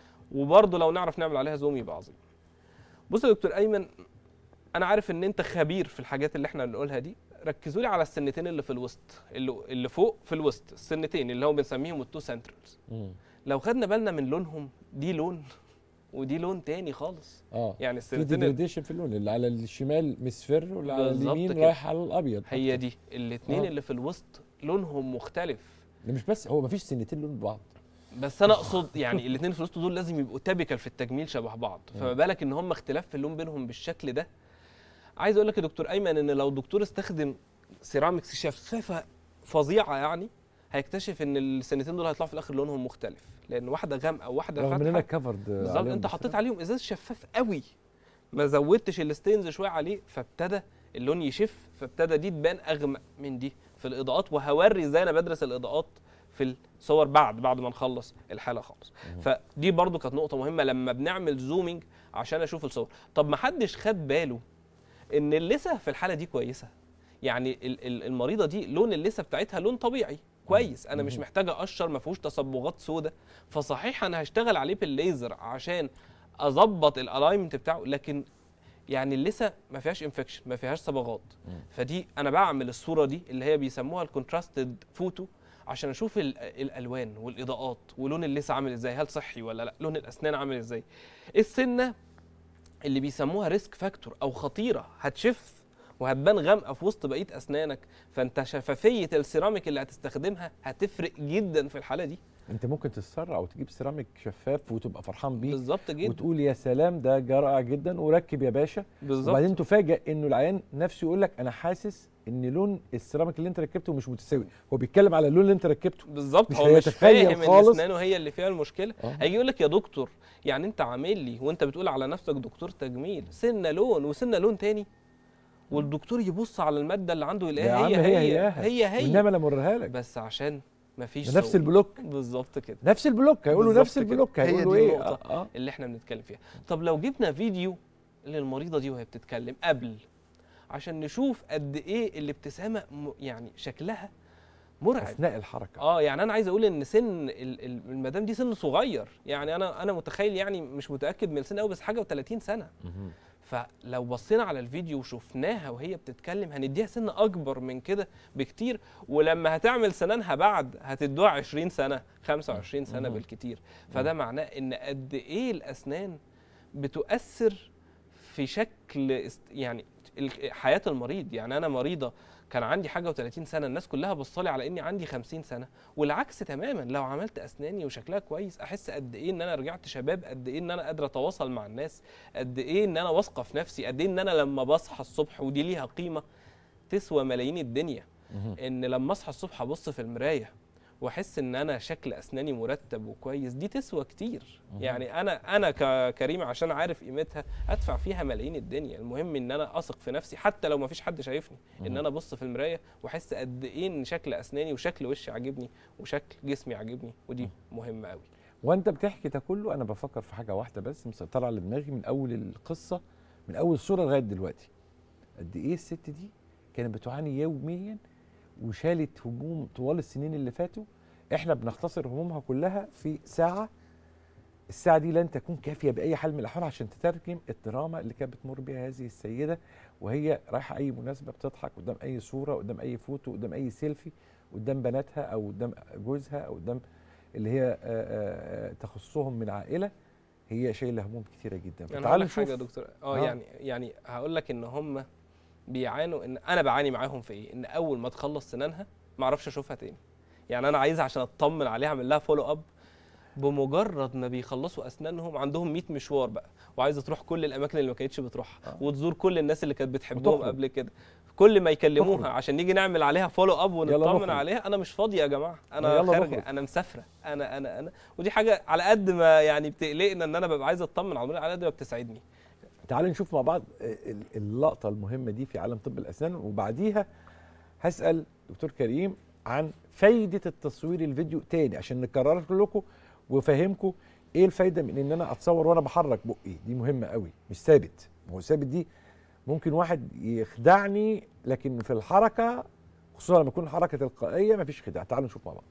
وبرضه لو نعرف نعمل عليها زوم يبقى عظيم. بص يا دكتور ايمن، انا عارف ان انت خبير في الحاجات اللي احنا بنقولها دي. ركزوا لي على السنتين اللي في الوسط، اللي اللي فوق في الوسط، السنتين اللي هم بنسميهم التو سنترالز. لو خدنا بالنا من لونهم، دي لون ودي لون تاني خالص. اه يعني في السنتين ديجريديشن في اللون، اللي على الشمال مصفر واللي على بالظبط اليمين كده. رايح على الابيض. هي دي الاثنين آه. اللي في الوسط لونهم مختلف. ده مش بس هو مفيش سنتين لون بعض، بس انا اقصد يعني الاثنين في الوسط دول لازم يبقوا تابيكال في التجميل شبه بعض، فما بالك ان هم اختلاف في اللون بينهم بالشكل ده. عايز اقول لك يا دكتور ايمن ان لو الدكتور استخدم سيراميكس شفافه فظيعه يعني هيكتشف ان السنتين دول هيطلعوا في الاخر لونهم مختلف، لان واحده غامقه وواحده رغم اننا فاتحه. كفرد بالظبط، انت حطيت عليهم ازاز شفاف قوي، ما زودتش الستينز شويه عليه، فابتدى اللون يشف، فابتدى دي تبان اغمق من دي في الاضاءات. وهوري ازاي انا بدرس الاضاءات في الصور بعد بعد ما نخلص الحاله خالص. فدي برضو كانت نقطه مهمه لما بنعمل زومينج عشان اشوف الصور. طب ما حدش خد باله ان اللثه في الحاله دي كويسه، يعني المريضه دي لون اللثه بتاعتها لون طبيعي كويس، انا مش محتاجه اقشر، ما فيهوش تصبغات سوداء. فصحيح انا هشتغل عليه بالليزر عشان اظبط الالاينمنت بتاعه، لكن يعني اللثه ما فيهاش انفكشن، ما فيهاش صبغات. فدي انا بعمل الصوره دي اللي هي بيسموها الكونتراستد فوتو عشان اشوف الالوان والاضاءات ولون اللثه عامل ازاي، هل صحي ولا لا، لون الاسنان عامل ازاي. السنه اللي بيسموها ريسك فاكتور او خطيره هتشف وهتبان غامقه في وسط بقيه اسنانك، فانت شفافيه السيراميك اللي هتستخدمها هتفرق جدا في الحاله دي. انت ممكن تتسرع وتجيب سيراميك شفاف وتبقى فرحان بيه بالظبط جدا، وتقول يا سلام ده رائع جدا وركب يا باشا. بالظبط. وبعدين تفاجئ انه العيان نفسه يقول لك انا حاسس ان لون السيراميك اللي انت ركبته مش متساوي، هو بيتكلم على اللون اللي انت ركبته بالظبط، مش هو مش فاهم ان اسنانه هي اللي فيها المشكله. آه. هيجي يقول لك يا دكتور يعني انت عامل لي وانت بتقول على نفسك دكتور تجميل سنه لون وسنه لون تاني، والدكتور يبص على الماده اللي عنده يلاقيها هي هي هي هي, هي. انما انا مريها لك بس عشان مفيش نفس صوت. البلوك بالظبط كده، نفس البلوك هيقولوا نفس البلوك، هيقولوا ايه آه آه. اللي احنا بنتكلم فيها. طب لو جبنا فيديو للمريضه دي وهي بتتكلم قبل عشان نشوف قد ايه الابتسامه م- يعني شكلها مرعب اثناء الحركه. اه يعني انا عايز اقول ان سن ال- ال- المدام دي سن صغير، يعني انا انا متخيل، يعني مش متاكد من السن قوي، بس حاجه و30 سنه. مهم. فلو بصينا على الفيديو وشفناها وهي بتتكلم هنديها سن اكبر من كده بكتير، ولما هتعمل سنانها بعد هتدوها عشرين سنه خمسة وعشرين سنه مم. بالكتير. فده معناه ان قد ايه الاسنان بتؤثر في شكل است- يعني ال- حياه المريض. يعني انا مريضه كان عندي حاجه و30 سنه، الناس كلها بصالي على اني عندي خمسين سنه، والعكس تماما. لو عملت اسناني وشكلها كويس احس قد ايه ان انا رجعت شباب، قد ايه ان انا قادره اتواصل مع الناس، قد ايه ان انا واثقه في نفسي، قد ايه ان انا لما بصحى الصبح، ودي ليها قيمه تسوى ملايين الدنيا، مهم. ان لما اصحى الصبح ابص في المرايه واحس ان انا شكل اسناني مرتب وكويس، دي تسوى كتير. مهم. يعني انا انا ككريم عشان عارف قيمتها ادفع فيها ملايين الدنيا. المهم ان انا اثق في نفسي حتى لو ما فيش حد شايفني، ان مهم. انا ابص في المرايه واحس قد ايه ان شكل اسناني وشكل وشي عاجبني وشكل جسمي عاجبني، ودي مهمه قوي. وانت بتحكي ده كله انا بفكر في حاجه واحده بس مسيطره على دماغي من اول القصه، من اول الصوره لغايه دلوقتي. قد ايه الست دي كانت بتعاني يوميا وشالت هموم طوال السنين اللي فاتوا. احنا بنختصر همومها كلها في ساعه، الساعه دي لن تكون كافيه باي حال من الاحوال عشان تترجم الدراما اللي كانت بتمر بها هذه السيده وهي رايحه اي مناسبه، بتضحك قدام اي صوره، قدام اي فوتو، قدام اي سيلفي، قدام بناتها او قدام جوزها او قدام اللي هي آآ آآ تخصهم من عائله. هي شايله هموم كتيره جدا. انا هقول فتعالوا لك حاجه نشوف. يا دكتور. اه آه. يعني يعني هقول لك ان هم بيعانوا، ان انا بعاني معاهم في ايه، ان اول ما تخلص سنانها ما اعرفش اشوفها تاني. يعني انا عايزها عشان اطمن عليها اعمل لها فولو اب، بمجرد ما بيخلصوا اسنانهم عندهم مية مشوار بقى، وعايزه تروح كل الاماكن اللي ما كانتش بتروحها، آه. وتزور كل الناس اللي كانت بتحبهم وتخرج. قبل كده. كل ما يكلموها تخرج. عشان نيجي نعمل عليها فولو اب يلا ونطمن نخرج. عليها، انا مش فاضيه يا جماعه، انا يلا خارجه، نخرج. انا مسافره، انا انا انا ودي حاجه على قد ما يعني بتقلقنا ان انا ببقى عايز اطمن على على قد ما بتسعدني. تعالوا نشوف مع بعض ال- اللقطه المهمه دي في عالم طب الاسنان، وبعديها هسال دكتور كريم عن فايده التصوير الفيديو تاني عشان نكرر لكم وفهمكم ايه الفايده من ان انا اتصور وانا بحرك بقي. دي مهمه قوي، مش ثابت. ما هو ثابت دي ممكن واحد يخدعني، لكن في الحركه خصوصا لما تكون حركه تلقائيه مفيش خداع. تعالوا نشوف مع بعض.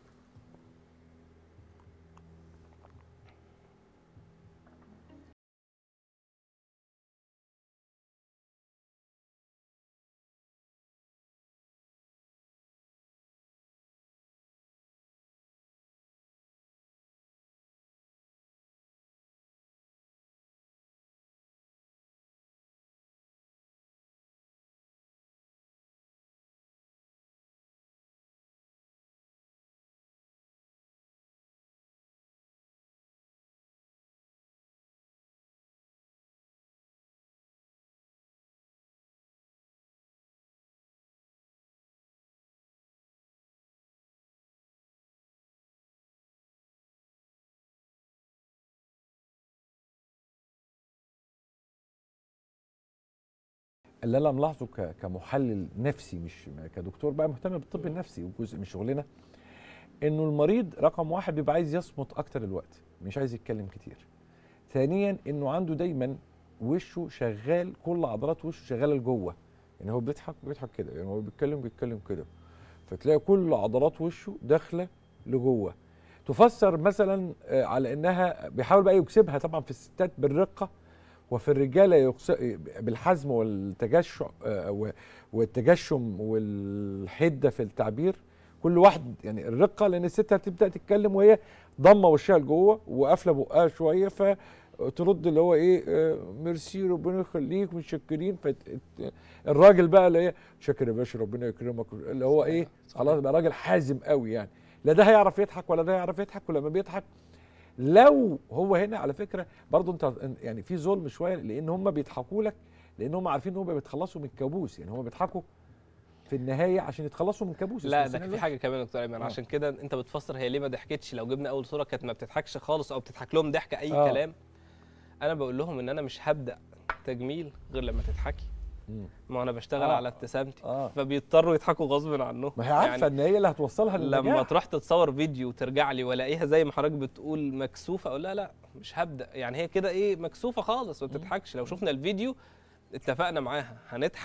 اللي انا ملاحظه ك- كمحلل نفسي، مش كدكتور بقى مهتم بالطب النفسي وجزء من شغلنا، انه المريض رقم واحد بيبقى عايز يصمت اكتر الوقت، مش عايز يتكلم كتير. ثانيا انه عنده دايما وشه شغال، كل عضلات وشه شغاله لجوه، يعني هو بيضحك بيضحك كده، يعني هو بيتكلم بيتكلم كده، فتلاقي كل عضلات وشه داخله لجوه. تفسر مثلا آه، على انها بيحاول بقى يكسبها طبعا في الستات بالرقه، وفي الرجاله يقص- بالحزم والتجشع آه، و- والتجشم والحده في التعبير. كل واحد يعني الرقه، لان الست هتبدا تتكلم وهي ضمه وشها لجوه وقافله بقها شويه، فترد اللي هو ايه آه، ميرسي ربنا يخليك متشكرين. فالراجل بقى اللي هي شاكر يا باشا ربنا يكرمك، اللي هو ايه خلاص بقى راجل حازم قوي يعني، لا ده هيعرف يضحك ولا ده هيعرف يضحك. ولما بيضحك لو هو هنا على فكره برضو انت يعني في ظلم شويه، لان هم بيضحكوا لك لان هم عارفين ان هم بيتخلصوا من الكابوس، يعني هم بيضحكوا في النهايه عشان يتخلصوا من كابوس. لا اسمه ده سنان في الوحش. حاجه كمان يا دكتور ايمن، آه. عشان كده انت بتفسر هي ليه ما ضحكتش. لو جبنا اول صوره كانت ما بتضحكش خالص او بتضحك لهم ضحكه اي آه. كلام، انا بقول لهم ان انا مش هبدا تجميل غير لما تضحكي. مم. ما انا بشتغل آه. على ابتسامتي، آه. فبيضطروا يضحكوا غصب عنهم. ما هي عارفه ان هي اللي هتوصلها للنجاح. لما تروح تتصور فيديو وترجع لي والاقيها زي ما حضرتك بتقول مكسوفه، اقول لها لا مش هبدا، يعني هي كده ايه مكسوفه خالص ما بتضحكش. لو شفنا الفيديو اتفقنا معاها هنضحك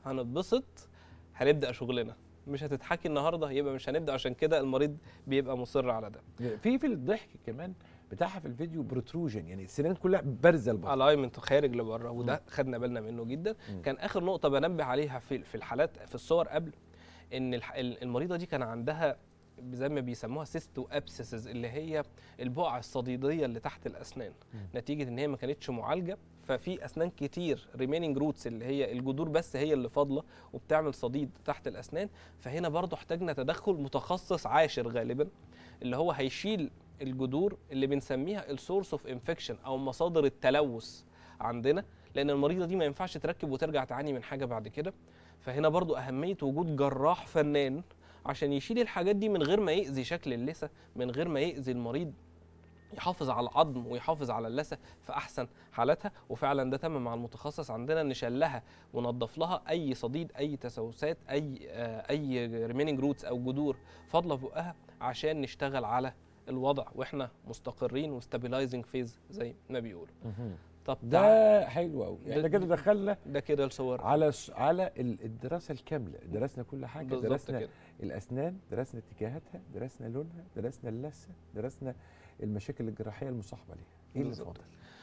هنتبسط هنبدا شغلنا، مش هتضحكي النهارده يبقى مش هنبدا. عشان كده المريض بيبقى مصر على ده. في في الضحك كمان بتاعها في الفيديو بروتروجن، يعني السنان كلها بارزه لبره، الاينمنت خارج لبره، وده خدنا بالنا منه جدا. مم. كان اخر نقطه بنبه عليها في في الحالات في الصور قبل، ان المريضه دي كان عندها زي ما بيسموها سيستو ابسيسز، اللي هي البقع الصديديه اللي تحت الاسنان، م. نتيجه ان هي ما كانتش معالجه، ففي اسنان كتير ريميننج روتس اللي هي الجذور بس هي اللي فاضله وبتعمل صديد تحت الاسنان. فهنا برضو احتاجنا تدخل متخصص عاشر غالبا، اللي هو هيشيل الجذور اللي بنسميها السورس اوف انفكشن او مصادر التلوث عندنا، لان المريضه دي ما ينفعش تركب وترجع تعاني من حاجه بعد كده. فهنا برضو اهميه وجود جراح فنان عشان يشيل الحاجات دي من غير ما يأذي شكل اللثه، من غير ما يأذي المريض، يحافظ على العظم ويحافظ على اللثه في احسن حالاتها. وفعلا ده تم مع المتخصص عندنا، نشلها ونضف لها اي صديد، اي تسوسات، اي آه اي ريميننج روتس او جذور فاضله في بقها، عشان نشتغل على الوضع واحنا مستقرين وستابلايزنج فيز زي ما بيقولوا. طب ده حلو قوي، احنا كده دخلنا ده كده الصور على على الدراسه الكامله، درسنا كل حاجه، درسنا كده. الاسنان، درسنا اتجاهاتها، درسنا لونها، درسنا اللثه، درسنا المشاكل الجراحيه المصاحبه ليها. ايه اللي فاضل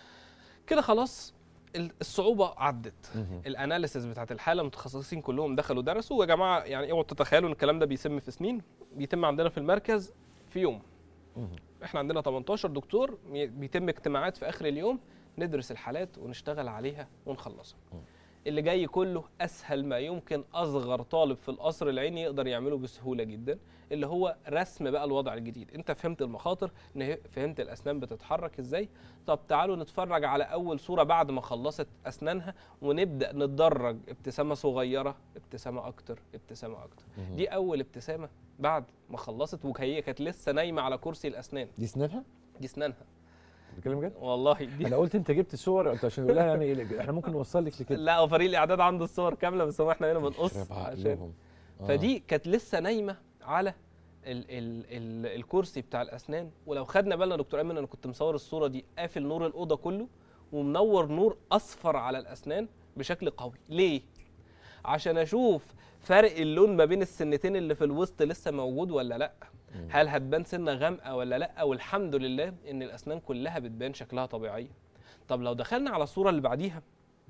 كده؟ خلاص الصعوبه عدت، الاناليسيس بتاعت الحاله المتخصصين كلهم دخلوا درسوا. ويا جماعه يعني اوعوا تتخيلوا ان الكلام ده بيتم في سنين، بيتم عندنا في المركز في يوم. احنا عندنا تمنتاشر دكتور، بيتم اجتماعات في اخر اليوم ندرس الحالات ونشتغل عليها ونخلصها. اللي جاي كله اسهل ما يمكن اصغر طالب في القصر العيني يقدر يعمله بسهوله جدا، اللي هو رسم بقى الوضع الجديد. انت فهمت المخاطر، فهمت الاسنان بتتحرك ازاي، طب تعالوا نتفرج على اول صوره بعد ما خلصت اسنانها، ونبدا نتدرج ابتسامه صغيره، ابتسامه اكتر، ابتسامه اكتر. دي اول ابتسامه بعد ما خلصت، وهي كانت لسه نايمه على كرسي الاسنان. دي اسنانها؟ دي اسنانها. بتكلم جد؟ والله دي انا قلت انت جبت صور قلت عشان تقول لها يعني احنا ممكن نوصل لك لكده. لا، وفريق الاعداد عنده الصور كامله، بس هو احنا هنا بنقص عشان آه. فدي كانت لسه نايمه على ال ال ال الكرسي بتاع الاسنان. ولو خدنا بالنا دكتور ايمن، انا كنت مصور الصوره دي قافل نور الاوضه كله ومنور نور اصفر على الاسنان بشكل قوي. ليه؟ عشان اشوف فرق اللون ما بين السنتين اللي في الوسط لسه موجود ولا لا، هل هتبان سنه غامقه ولا لا. والحمد لله ان الاسنان كلها بتبان شكلها طبيعيه. طب لو دخلنا على الصوره اللي بعديها،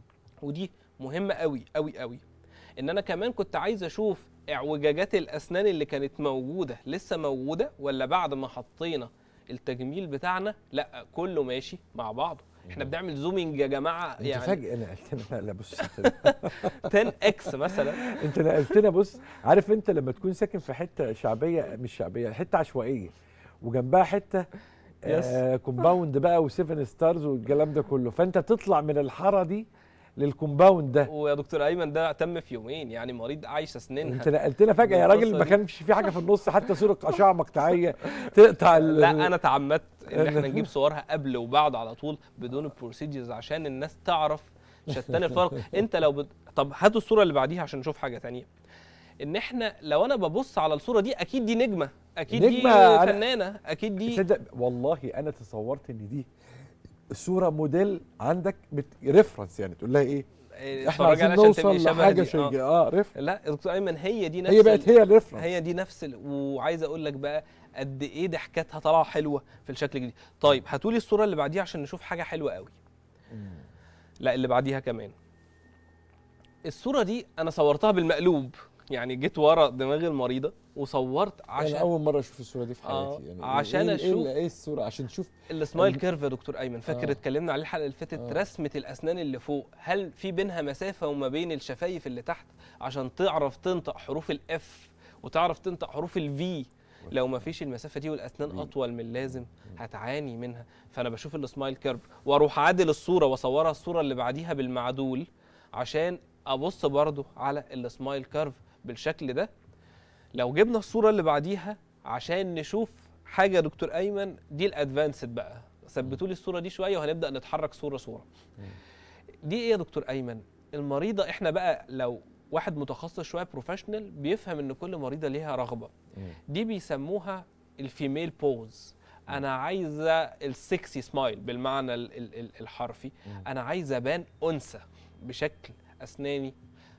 ودي مهمه قوي قوي قوي، ان انا كمان كنت عايز اشوف اعوجاجات الاسنان اللي كانت موجوده لسه موجوده، ولا بعد ما حطينا التجميل بتاعنا لا كله ماشي مع بعضه. احنا بنعمل زومينج يا جماعه، انت يعني فجاه نقلتنا. لا بص عشرة اكس مثلا، انت نقلتنا. بص، عارف انت لما تكون ساكن في حته شعبيه، مش شعبيه، حته عشوائيه وجنبها حته آه كومباوند بقى وسيفن ستارز والكلام ده كله، فانت تطلع من الحاره دي للكومباوند ده. ويا دكتور ايمن ده تم في يومين، يعني مريض عايشه سنينها. انت نقلتنا فجاه يا راجل، ما كانش في حاجه في النص، حتى صوره اشعه مقطعيه تقطع. لا انا تعمدت ان احنا نجيب صورها قبل وبعد على طول بدون البروسيجرز، عشان الناس تعرف شتان الفرق. انت لو بد... طب هاتوا الصوره اللي بعديها عشان نشوف حاجه ثانيه. ان احنا لو انا ببص على الصوره دي، اكيد دي نجمه، اكيد نجمة دي فنانه، أنا... اكيد دي. تصدق والله انا تصورت ان دي الصوره موديل عندك بت... ريفرنس، يعني تقول لها ايه؟ احنا عايزين نوصل لحاجه شيء اه ريف. لا يا دكتور ايمن، هي دي نفس هي بقت هي الريفرنس، هي دي نفس ال... وعايز اقول لك بقى قد ايه ضحكاتها طالعه حلوه في الشكل الجديد. طيب هاتوا لي الصوره اللي بعديها عشان نشوف حاجه حلوه قوي. لا اللي بعديها كمان. الصوره دي انا صورتها بالمقلوب، يعني جيت ورا دماغ المريضه وصورت عشان انا اول مره اشوف الصوره دي في حياتي. آه يعني عشان إيه اشوف ايه, إيه الصوره عشان تشوف السمايل كيرف يا دكتور ايمن. فاكر آه. اتكلمنا عليه الحلقه اللي فاتت، آه. رسمه الاسنان اللي فوق، هل في بينها مسافه وما بين الشفايف اللي تحت عشان تعرف تنطق حروف الاف وتعرف تنطق حروف الفي؟ لو ما فيش المسافه دي والاسنان اطول من اللازم هتعاني منها. فانا بشوف السمايل كيرف واروح عادل الصوره واصورها الصوره اللي بعديها بالمعدول عشان ابص برضو على السمايل كيرف بالشكل ده. لو جبنا الصوره اللي بعديها عشان نشوف حاجه يا دكتور ايمن، دي الادفانسد بقى. ثبتوا لي الصوره دي شويه وهنبدا نتحرك صوره صوره. دي ايه يا دكتور ايمن؟ المريضه احنا بقى لو واحد متخصص شويه بروفيشنال بيفهم ان كل مريضه ليها رغبه. دي بيسموها الفيميل بوز. انا عايزه السكسي سمايل بالمعنى الحرفي، انا عايزه ابان انثى بشكل اسناني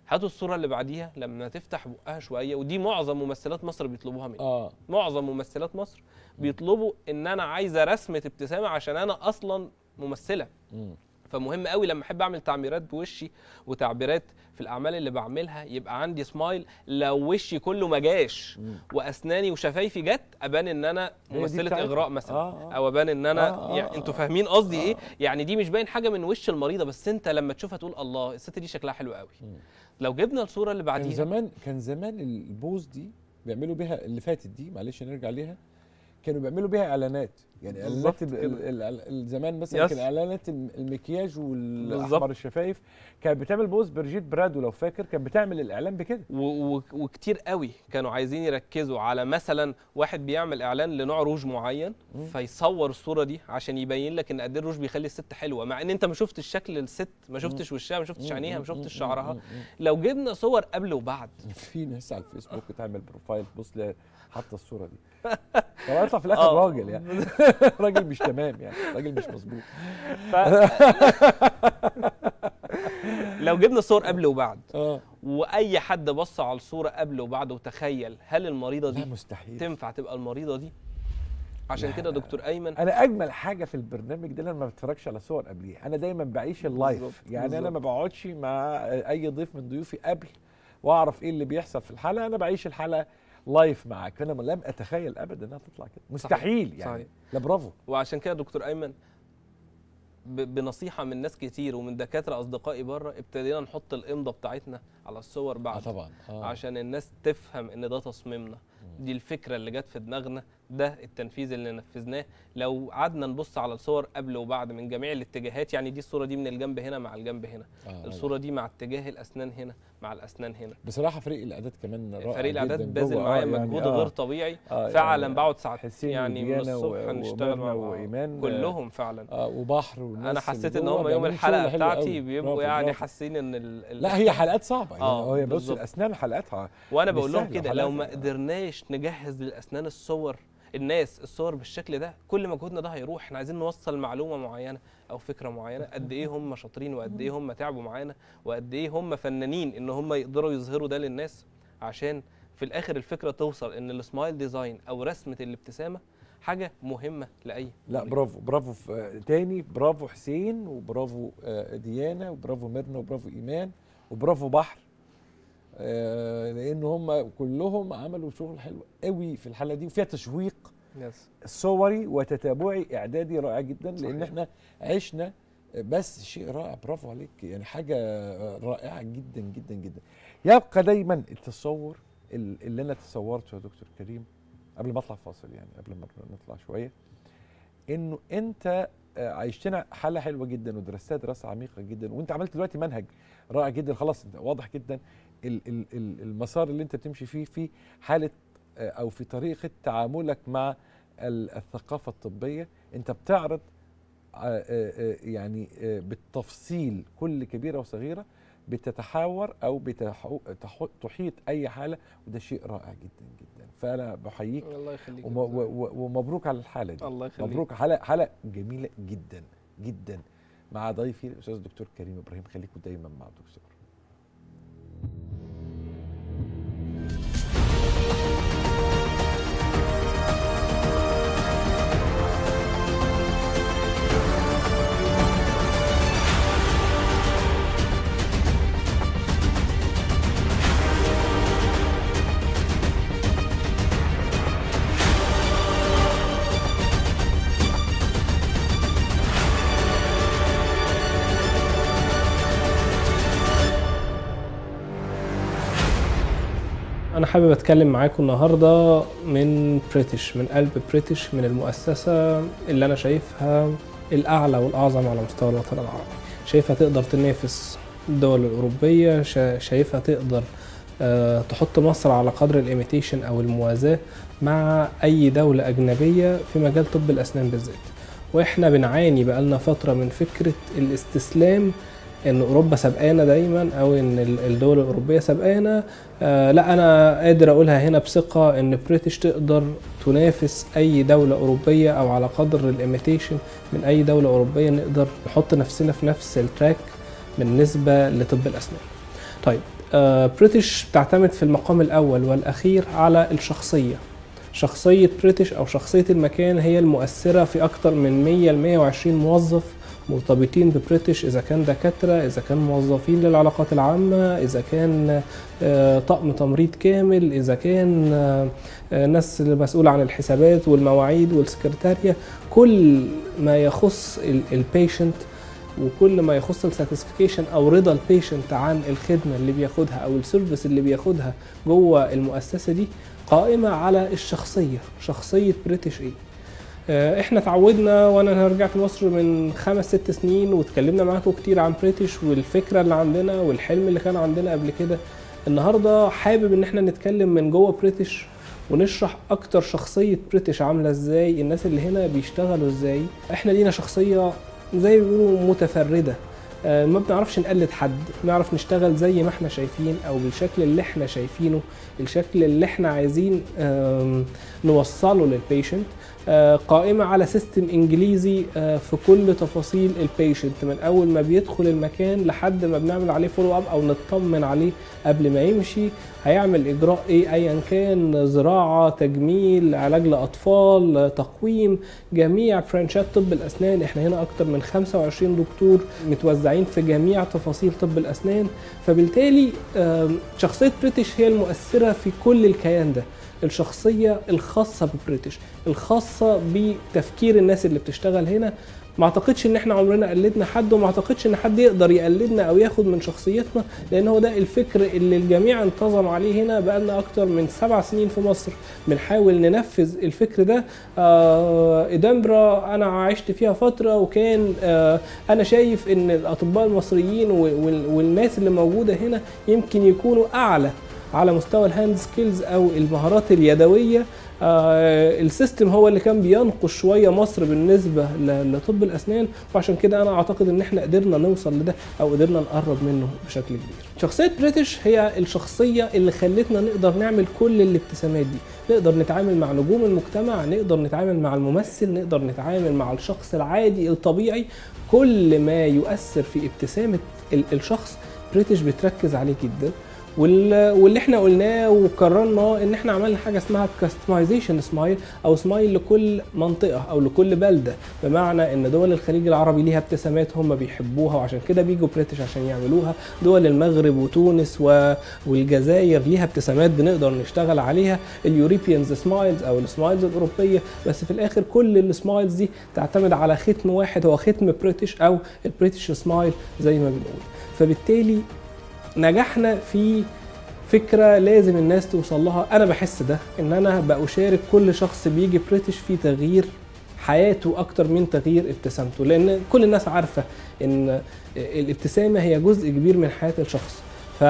هاتوا الصوره اللي بعديها لما تفتح بقها شويه، ودي معظم ممثلات مصر بيطلبوها مني. اه معظم ممثلات مصر بيطلبوا ان انا عايزه رسمه ابتسامه عشان انا اصلا ممثله. مم. فمهم قوي لما احب اعمل تعبيرات بوشي وتعبيرات في الاعمال اللي بعملها يبقى عندي سمايل. لو وشي كله ما جاش واسناني وشفايفي جت، ابان ان انا ممثله اغراء مثلا. آه آه. او ابان ان انا آه آه يعني انتوا فاهمين قصدي آه ايه؟ يعني دي مش باين حاجه من وش المريضه، بس انت لما تشوفها تقول الله الست دي شكلها حلو قوي. مم. لو جبنا الصوره اللي بعديها، كان زمان كان زمان البوز دي بيعملوا بيها اللي فاتت دي، معلش نرجع ليها، كانوا بيعملوا بيها اعلانات. يعني اعلانات زمان مثلا كان اعلانات المكياج والاحمر الشفايف كانت بتعمل بوز. برجيت برادو لو فاكر كانت بتعمل الاعلان بكده. وكتير قوي كانوا عايزين يركزوا على مثلا واحد بيعمل اعلان لنوع روج معين م. فيصور الصوره دي عشان يبين لك ان قد ايه الروج بيخلي الست حلوه، مع ان انت ما شفتش شكل الست، ما شفتش وشها، ما شفتش عينيها، ما شفتش شعرها. لو جبنا صور قبل وبعد، في ناس على الفيسبوك تعمل بروفايل بص حاطه الصوره دي طبعا يطلع في الاخر راجل يعني راجل مش تمام يعني، راجل مش مظبوط. ف... لو جبنا صور قبل وبعد اه واي حد بص على الصوره قبل وبعد وتخيل هل المريضه دي مستحيل تنفع تبقى المريضه دي. عشان كده دكتور ايمن، انا اجمل حاجه في البرنامج ده لما ما بتفرجش على صور قبليه، انا دايما بعيش اللايف يعني بالزبط. انا ما بقعدش مع اي ضيف من ضيوفي قبل واعرف ايه اللي بيحصل في الحلقه، انا بعيش الحلقه لايف معاك. انا لم اتخيل ابدا انها تطلع كده، مستحيل صحيح. يعني صحيح. لا برافو. وعشان كده دكتور ايمن بنصيحه من ناس كتير ومن دكاتره اصدقائي بره ابتدينا نحط الامضه بتاعتنا على الصور بعد. آه طبعا آه. عشان الناس تفهم ان ده تصميمنا، دي الفكره اللي جت في دماغنا، ده التنفيذ اللي نفذناه. لو قعدنا نبص على الصور قبل وبعد من جميع الاتجاهات، يعني دي الصوره دي من الجنب هنا مع الجنب هنا، آه الصوره دي مع اتجاه الاسنان هنا مع الاسنان هنا. بصراحه فريق الاعداد كمان رائع، فريق الاعداد باذل معايا مجهود يعني آه غير طبيعي آه فعلا. يعني بقعد ساعات يعني من الصبح نشتغل مع وايمان كلهم فعلا اه وبحر والناس. انا حسيت ان هم يوم الحلقه بتاعتي بيبقوا يعني حاسين ان ال لا هي حلقات صعبه اه يعني بص الاسنان حلقاتها، وانا بقول لهم كده لو ما قدرناش نجهز للاسنان الصور الناس الصور بالشكل ده، كل مجهودنا ده هيروح. احنا عايزين نوصل معلومه معينه او فكره معينه، قد ايه هم شاطرين وقد ايه هم تعبوا معانا وقد ايه هم فنانين ان هم يقدروا يظهروا ده للناس، عشان في الاخر الفكره توصل ان السمايل ديزاين او رسمه الابتسامه حاجه مهمه لاي. لا مريض. برافو برافو تاني، برافو حسين وبرافو ديانا وبرافو ميرنا وبرافو ايمان وبرافو بحر، آه لان هم كلهم عملوا شغل حلو قوي في الحلقه دي، وفيها تشويق يس. صوري وتتابعي اعدادي رائع جدا. صحيح. لان احنا عشنا بس شيء رائع، برافو عليك يعني حاجه رائعه جدا جدا جدا. يبقى دايما التصور اللي انا تصورته يا دكتور كريم قبل ما اطلع فاصل، يعني قبل ما نطلع شويه، انه انت عايشتنا حاله حلوه جدا ودرستها دراسه عميقه جدا، وانت عملت دلوقتي منهج رائع جدا. خلاص انت واضح جدا المسار اللي انت بتمشي فيه في حاله او في طريقه تعاملك مع الثقافه الطبيه. انت بتعرض يعني بالتفصيل كل كبيره وصغيره، بتتحاور او بتحيط اي حاله، وده شيء رائع جدا جدا. فانا بحييك الله يخليك ومبروك على الحاله دي. الله يخليك. مبروك، حلقه حلقه جميله جدا جدا مع ضيفي الاستاذ الدكتور كريم ابراهيم. خليكم دايما مع الدكتور. أنا حابب أتكلم معاكم النهاردة من بريتش، من قلب بريتش، من المؤسسة اللي أنا شايفها الأعلى والأعظم على مستوى الوطن العربي. شايفها تقدر تنافس الدول الأوروبية، شايفها تقدر تحط مصر على قدر الإيميتيشن أو الموازاة مع أي دولة أجنبية في مجال طب الأسنان بالذات. وإحنا بنعاني بقالنا فترة من فكرة الاستسلام، ان اوروبا سبقانا دايما او ان الدول الاوروبيه سبقانا. آه لا انا قادر اقولها هنا بثقه ان بريتش تقدر تنافس اي دوله اوروبيه او على قدر الايميتيشن من اي دوله اوروبيه. نقدر نحط نفسنا في نفس التراك بالنسبه لطب الاسنان. طيب بريتش بتعتمد في المقام الأول والأخير على الشخصية. شخصية بريتش أو شخصية المكان هي المؤثرة في أكتر من مية ل مية وعشرين موظف مرتبطين ببريتش، إذا كان دكاترة، إذا كان موظفين للعلاقات العامة، إذا كان طقم تمريض كامل، إذا كان ناس مسؤولة عن الحسابات والمواعيد والسكرتارية. كل ما يخص البيشنت وكل ما يخص الساتسفيكيشن او رضا البيشنت عن الخدمه اللي بياخدها او السيرفيس اللي بياخدها جوه المؤسسه دي قائمه على الشخصيه. شخصيه بريتش ايه؟ احنا اتعودنا، وانا رجعت مصر من خمس ست سنين واتكلمنا معاكم كتير عن بريتش والفكره اللي عندنا والحلم اللي كان عندنا قبل كده. النهارده حابب ان احنا نتكلم من جوه بريتش ونشرح اكتر شخصيه بريتش عامله ازاي، الناس اللي هنا بيشتغلوا ازاي. احنا لينا شخصيه زي ما بيقولوا متفردة، ما بنعرفش نقلد حد، بنعرف نشتغل زي ما احنا شايفين او بالشكل اللي احنا شايفينه، الشكل اللي احنا عايزين نوصله للبيشنت. قائمة على سيستم انجليزي في كل تفاصيل البيشنت، من اول ما بيدخل المكان لحد ما بنعمل عليه فولو اب او نطمن عليه قبل ما يمشي هيعمل اجراء ايه ايا كان، زراعة، تجميل، علاج لاطفال، تقويم، جميع برانشات طب الاسنان. احنا هنا اكتر من خمسة وعشرين دكتور متوزعين في جميع تفاصيل طب الاسنان، فبالتالي شخصية بريتش هي المؤثرة في كل الكيان ده. الشخصية الخاصة ببريتش، الخاصة بتفكير الناس اللي بتشتغل هنا. ما اعتقدش ان احنا عمرنا قلدنا حد، وما اعتقدش ان حد يقدر يقلدنا او ياخد من شخصيتنا، لان هو ده الفكر اللي الجميع انتظم عليه هنا. بقالنا اكتر من سبع سنين في مصر بنحاول ننفذ الفكر ده. آه إدنبرا انا عشت فيها فترة، وكان آه انا شايف ان الاطباء المصريين والناس اللي موجودة هنا يمكن يكونوا اعلى على مستوى الهاند سكيلز او المهارات اليدويه. آه السيستم هو اللي كان بينقص شويه مصر بالنسبه لطب الاسنان، وعشان كده انا اعتقد ان احنا قدرنا نوصل لده او قدرنا نقرب منه بشكل كبير. شخصيه بريتش هي الشخصيه اللي خلتنا نقدر نعمل كل الابتسامات دي، نقدر نتعامل مع نجوم المجتمع، نقدر نتعامل مع الممثل، نقدر نتعامل مع الشخص العادي الطبيعي. كل ما يؤثر في ابتسامه الشخص بريتش بتركز عليه جدا. واللي احنا قلناه وكررناه ان احنا عملنا حاجه اسمها كاستمايزيشن سمايل او سمايل لكل منطقه او لكل بلده، بمعنى ان دول الخليج العربي ليها ابتسامات هم بيحبوها وعشان كده بيجوا بريتش عشان يعملوها. دول المغرب وتونس والجزائر ليها ابتسامات بنقدر نشتغل عليها. اليوروبيانز سمايلز او السمايلز الاوروبيه، بس في الاخر كل السمايلز دي تعتمد على ختم واحد هو ختم بريتش او البريتش سمايل زي ما بنقول. فبالتالي نجحنا في فكرة لازم الناس توصل لها. أنا بحس ده إن أنا بأشارك كل شخص بيجي بريتش في تغيير حياته أكتر من تغيير ابتسامته، لأن كل الناس عارفة إن الابتسامة هي جزء كبير من حياة الشخص.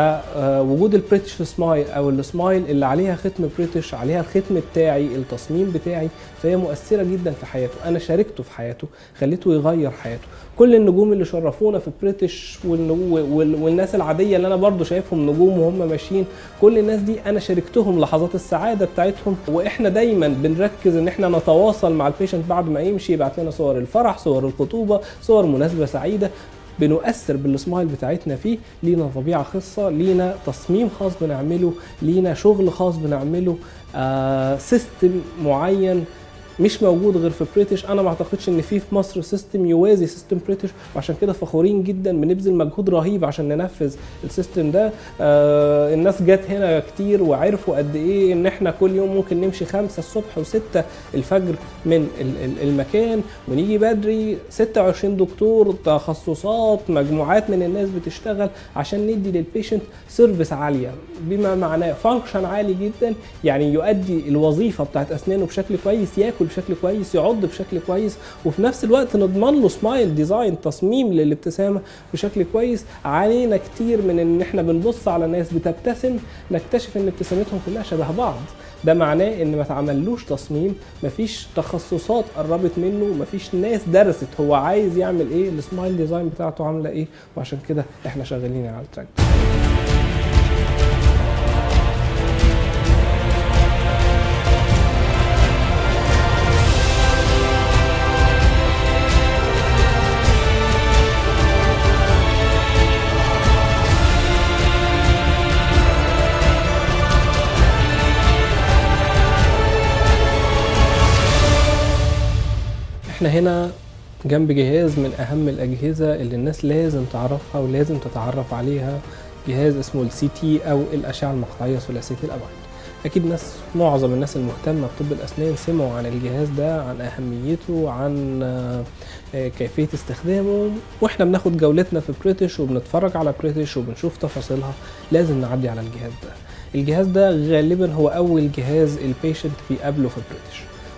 فوجود البريتش سمايل او السمايل اللي عليها ختم بريتش، عليها الختم بتاعي، التصميم بتاعي، فهي مؤثره جدا في حياته. انا شاركته في حياته، خليته يغير حياته. كل النجوم اللي شرفونا في بريتش والناس العاديه اللي انا برضو شايفهم نجوم وهم ماشيين، كل الناس دي انا شاركتهم لحظات السعاده بتاعتهم. واحنا دايما بنركز ان احنا نتواصل مع البيشنت بعد ما يمشي، يبعت لنا صور الفرح، صور الخطوبه، صور مناسبه سعيده. بنؤثر بالسمايل بتاعتنا فيه. لينا طبيعه خاصه، لينا تصميم خاص بنعمله، لينا شغل خاص بنعمله، آه سيستم معين مش موجود غير في بريتش. انا ما اعتقدش ان في في مصر سيستم يوازي سيستم بريتش، وعشان كده فخورين جدا، بنبذل مجهود رهيب عشان ننفذ السيستم ده. آه الناس جت هنا كتير وعرفوا قد ايه ان احنا كل يوم ممكن نمشي خمسة الصبح وستة الفجر من المكان، ونيجي بدري ستة وعشرين دكتور، تخصصات، مجموعات من الناس بتشتغل عشان ندي للبيشنت سيرفيس عاليه، بما معناه فانكشن عالي جدا، يعني يؤدي الوظيفه بتاعت اسنانه بشكل كويس، ياكل بشكل كويس، يعض بشكل كويس، وفي نفس الوقت نضمن له سمايل ديزاين، تصميم للابتسامه بشكل كويس. علينا كتير من ان احنا بنبص على ناس بتبتسم نكتشف ان ابتسامتهم كلها شبه بعض. ده معناه ان ما تعملوش تصميم، مفيش تخصصات قربت منه، مفيش ناس درست هو عايز يعمل ايه، السمايل ديزاين بتاعته عامله ايه، وعشان كده احنا شغالين على التراك. احنا هنا جنب جهاز من اهم الاجهزه اللي الناس لازم تعرفها ولازم تتعرف عليها، جهاز اسمه السي تي او الاشعه المقطعيه ثلاثيه الابعاد. اكيد ناس معظم الناس المهتمه بطب الاسنان سمعوا عن الجهاز ده، عن اهميته، عن كيفيه استخدامه، واحنا بناخد جولتنا في بريتش وبنتفرج على بريتش وبنشوف تفاصيلها لازم نعدي على الجهاز ده. الجهاز ده غالبا هو اول جهاز البيشنت بيقابله في بريتش.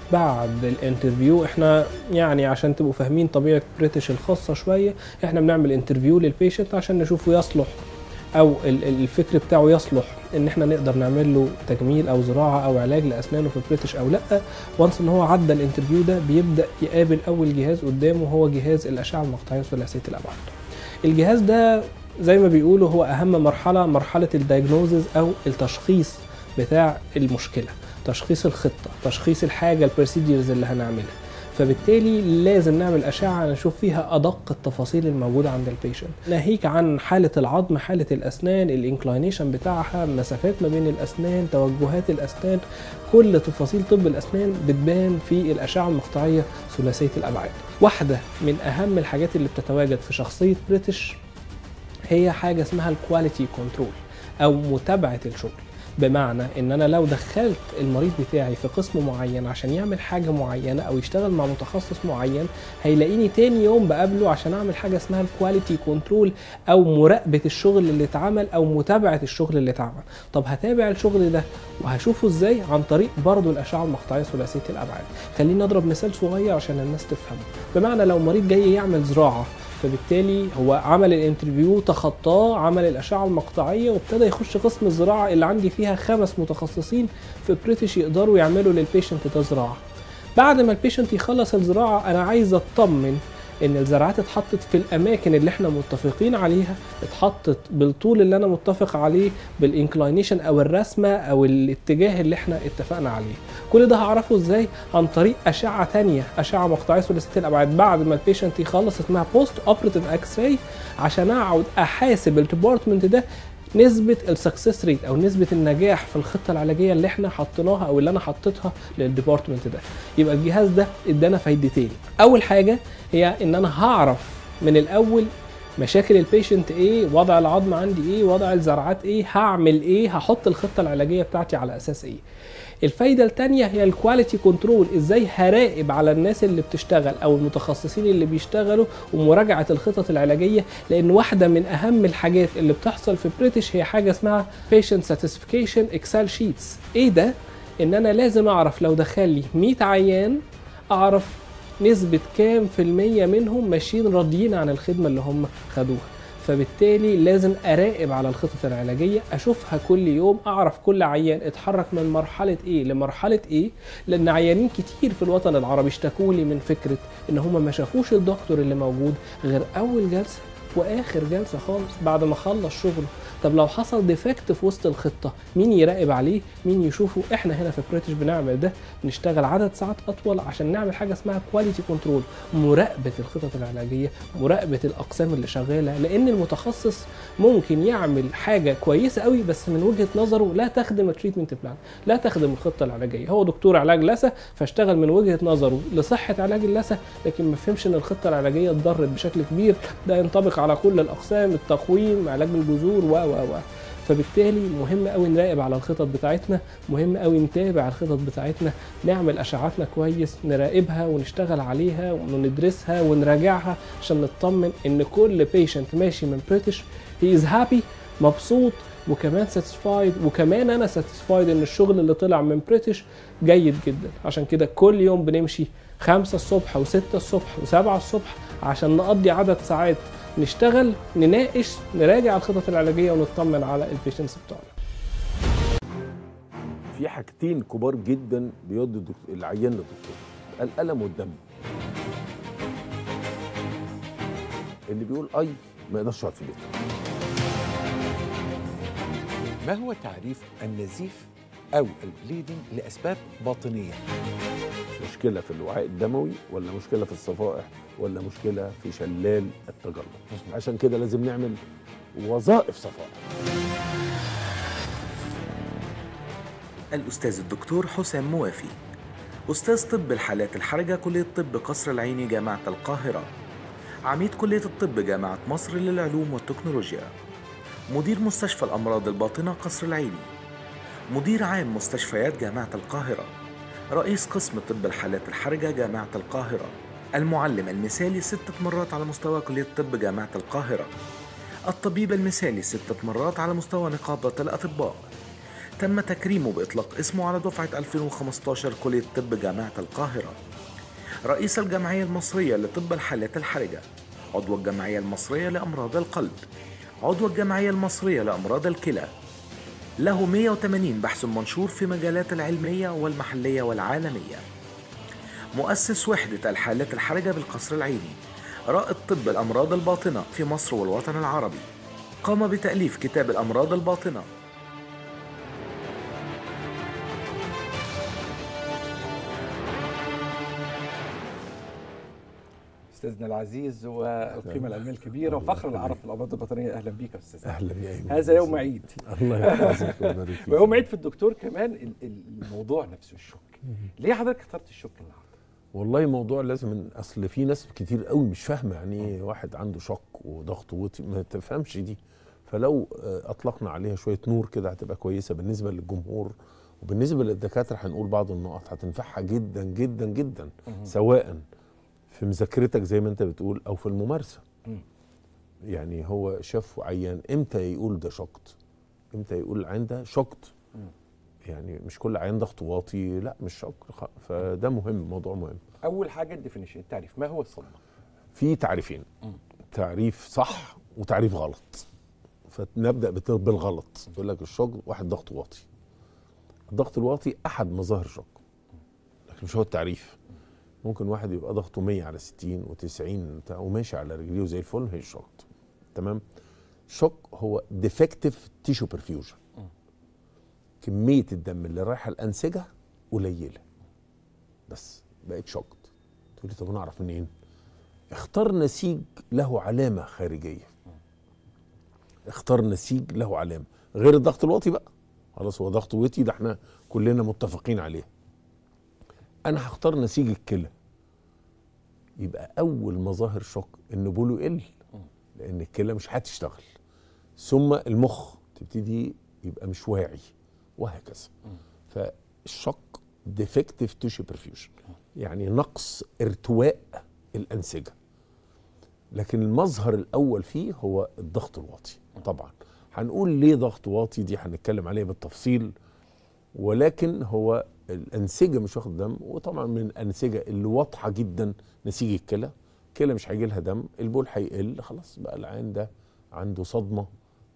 بعد الانترفيو احنا يعني عشان تبقوا فاهمين طبيعه بريتش الخاصه شويه، احنا بنعمل انترفيو للبيشنت عشان نشوفه يصلح او الفكر بتاعه يصلح ان احنا نقدر نعمل له تجميل او زراعه او علاج لاسنانه في بريتش او لا. وانس ان هو عدى الانترفيو ده بيبدا يقابل اول جهاز قدامه، هو جهاز الاشعه المقطعيه ثلاثيه الابعاد. الجهاز ده زي ما بيقولوا هو اهم مرحله، مرحله الدايجنوزز او التشخيص بتاع المشكله، تشخيص الخطه، تشخيص الحاجه، البروسيديرز اللي هنعملها. فبالتالي لازم نعمل أشعة نشوف فيها أدق التفاصيل الموجودة عند البيشنت، ناهيك عن حالة العظم، حالة الأسنان، الانكلاينيشن بتاعها، مسافات ما بين الأسنان، توجهات الأسنان، كل تفاصيل طب الأسنان بتبان في الأشعة المقطعية ثلاثية الأبعاد. واحدة من أهم الحاجات اللي بتتواجد في شخصية بريتش هي حاجة اسمها الكواليتي كنترول أو متابعة الشغل. بمعنى ان انا لو دخلت المريض بتاعي في قسم معين عشان يعمل حاجه معينه او يشتغل مع متخصص معين، هيلاقيني تاني يوم بقابله عشان اعمل حاجه اسمها الكواليتي كنترول او مراقبه الشغل اللي اتعمل او متابعه الشغل اللي اتعمل. طب هتابع الشغل ده وهشوفه ازاي؟ عن طريق برضو الاشعه المقطعيه ثلاثيه الابعاد. خلينا نضرب مثال صغير عشان الناس تفهم. بمعنى لو مريض جاي يعمل زراعه، فبالتالي هو عمل الانترفيو، تخطاه، عمل الاشعه المقطعيه وابتدى يخش قسم الزراعه اللي عندي فيها خمس متخصصين في بريتش يقدروا يعملوا للبيشنت ده زراعه. بعد ما البيشنت يخلص الزراعه انا عايز اطمن ان الزراعات اتحطت في الاماكن اللي احنا متفقين عليها، اتحطت بالطول اللي انا متفق عليه، بالانكلاينيشن او الرسمه او الاتجاه اللي احنا اتفقنا عليه. كل ده هعرفه ازاي؟ عن طريق اشعه ثانيه، اشعه مقطعيه ثلاثيه الابعاد بعد ما البيشنت يخلص، اسمها بوست اوبريتيف اكس راي، عشان اقعد احاسب الديبارتمنت ده نسبة السكسس ريت او نسبة النجاح في الخطة العلاجية اللي احنا حطيناها او اللي انا حطيتها للديبارتمنت ده. يبقى الجهاز ده ادانا فايدتين. اول حاجة هي ان انا هعرف من الاول مشاكل البيشنت ايه، وضع العظم عندي ايه، وضع الزرعات ايه، هعمل ايه، هحط الخطة العلاجية بتاعتي على اساس ايه. الفايدة التانية هي الكواليتي كنترول، ازاي هراقب على الناس اللي بتشتغل او المتخصصين اللي بيشتغلوا ومراجعة الخطط العلاجية، لان واحدة من اهم الحاجات اللي بتحصل في بريتش هي حاجة اسمها patient satisfaction excel sheets. ايه ده؟ ان انا لازم اعرف لو دخلي مية عيان اعرف نسبة كام في المية منهم ماشيين راضيين عن الخدمة اللي هم خدوها. فبالتالي لازم اراقب على الخطط العلاجيه، اشوفها كل يوم، اعرف كل عيان اتحرك من مرحله ايه لمرحله ايه، لان عيانين كتير في الوطن العربي اشتكوا لي من فكره ان هم ما شافوش الدكتور اللي موجود غير اول جلسه واخر جلسه خالص بعد ما خلص شغله. طب لو حصل ديفكت في وسط الخطه مين يراقب عليه؟ مين يشوفه؟ احنا هنا في بريتش بنعمل ده، بنشتغل عدد ساعات اطول عشان نعمل حاجه اسمها كواليتي كنترول، مراقبه الخطط العلاجيه، مراقبه الاقسام اللي شغاله، لان المتخصص ممكن يعمل حاجه كويسه قوي بس من وجهه نظره لا تخدم التريتمنت بلان، لا تخدم الخطه العلاجيه. هو دكتور علاج لثه فاشتغل من وجهه نظره لصحه علاج اللثه، لكن ما فهمش ان الخطه العلاجيه اتضرت بشكل كبير. ده ينطبق على كل الاقسام، التقويم، علاج الجذور و و و فبالتالي مهم قوي نراقب على الخطط بتاعتنا، مهم قوي نتابع الخطط بتاعتنا، نعمل اشعاعاتنا كويس، نراقبها ونشتغل عليها وندرسها ونراجعها عشان نطمن ان كل بيشنت ماشي من بريتش هي از هابي، مبسوط وكمان ساتيسفايد، وكمان انا ساتيسفايد ان الشغل اللي طلع من بريتش جيد جدا. عشان كده كل يوم بنمشي خمسة الصبح وستة الصبح وسبعة الصبح عشان نقضي عدد ساعات نشتغل، نناقش، نراجع الخطط العلاجيه ونطمن على البيشنتس بتوعنا. في حاجتين كبار جدا بيودوا العيان للدكتور: الالم والدم. اللي بيقول اي ما يقدرش يقعد في بيته. ما هو تعريف النزيف او البليدنج لاسباب باطنيه؟ مشكله في الوعاء الدموي، ولا مشكله في الصفائح، ولا مشكله في شلال التجلط. عشان كده لازم نعمل وظائف صفائح. الأستاذ الدكتور حسام موافي، أستاذ طب الحالات الحرجة كلية طب قصر العيني جامعة القاهرة، عميد كلية الطب جامعة مصر للعلوم والتكنولوجيا، مدير مستشفى الأمراض الباطنة قصر العيني، مدير عام مستشفيات جامعة القاهرة، رئيس قسم طب الحالات الحرجة جامعة القاهرة، المعلم المثالي ستة مرات على مستوى كلية طب جامعة القاهرة، الطبيب المثالي ستة مرات على مستوى نقابة الأطباء. تم تكريمه بإطلاق اسمه على دفعة ألفين وخمستاشر كلية طب جامعة القاهرة. رئيس الجمعية المصرية لطب الحالات الحرجة، عضو الجمعية المصرية لأمراض القلب، عضو الجمعية المصرية لأمراض الكلى. له مئة وثمانين بحث منشور في مجالات العلمية والمحلية والعالمية. مؤسس وحدة الحالات الحرجة بالقصر العيني، رائد طب الأمراض الباطنة في مصر والوطن العربي. قام بتأليف كتاب الأمراض الباطنة. استاذنا العزيز والقيمه العلميه الكبيره وفخر العرب في الامراض الباطنيه، اهلا بيك يا استاذ. اهلا يا ايمن. هذا يوم عيد. الله يحفظك ويبارك فيك. ويوم عيد في الدكتور كمان. الموضوع نفسه الشك، ليه حضرتك اخترت الشك النهارده؟ والله موضوع لازم، اصل في ناس كتير قوي مش فاهمه يعني ايه واحد عنده شك وضغط وطي، ما تفهمش دي. فلو اطلقنا عليها شويه نور كده هتبقى كويسه بالنسبه للجمهور وبالنسبه للدكاتره. هنقول بعض النقط هتنفعها جدا جدا جدا، سواء في مذاكرتك زي ما انت بتقول او في الممارسه. يعني هو شاف عيان امتى يقول ده شكت، امتى يقول العيان ده شكت. يعني مش كل عيان ضغط واطي لا مش شك، فده مهم، موضوع مهم. اول حاجه الديفينيشن، التعريف، ما هو الصدمه؟ في تعريفين، تعريف صح وتعريف غلط. فنبدا بالغلط. يقول لك الشك واحد ضغط واطي. الضغط الواطي احد مظاهر الشك لكن مش هو التعريف. ممكن واحد يبقى ضغطه مية على ستين وتسعين وماشي على رجليه وزي الفل، هي الشك. تمام. الشك هو ديفكتيف تيشو برفيوجن، كميه الدم اللي رايحه الانسجه قليله بس بقت شوكت. تقول لي طب انا اعرف منين؟ اختار نسيج له علامه خارجيه، اختار نسيج له علامه غير الضغط الواطي بقى. خلاص هو ضغط واطي ده احنا كلنا متفقين عليه. انا هختار نسيج الكلى. يبقى اول مظاهر شك ان بوله يقل لان الكلى مش هتشتغل، ثم المخ تبتدي يبقى مش واعي وهكذا. فالشك ديفكتيف تيشو برفيوجن يعني نقص ارتواء الانسجه. لكن المظهر الاول فيه هو الضغط الواطي. طبعا هنقول ليه ضغط واطي، دي هنتكلم عليها بالتفصيل. ولكن هو الانسجه مش واخد دم، وطبعا من الانسجه اللي واضحه جدا نسيج الكلى. الكلى مش هيجي لها دم، البول هيقل، خلاص بقى العين ده عنده صدمه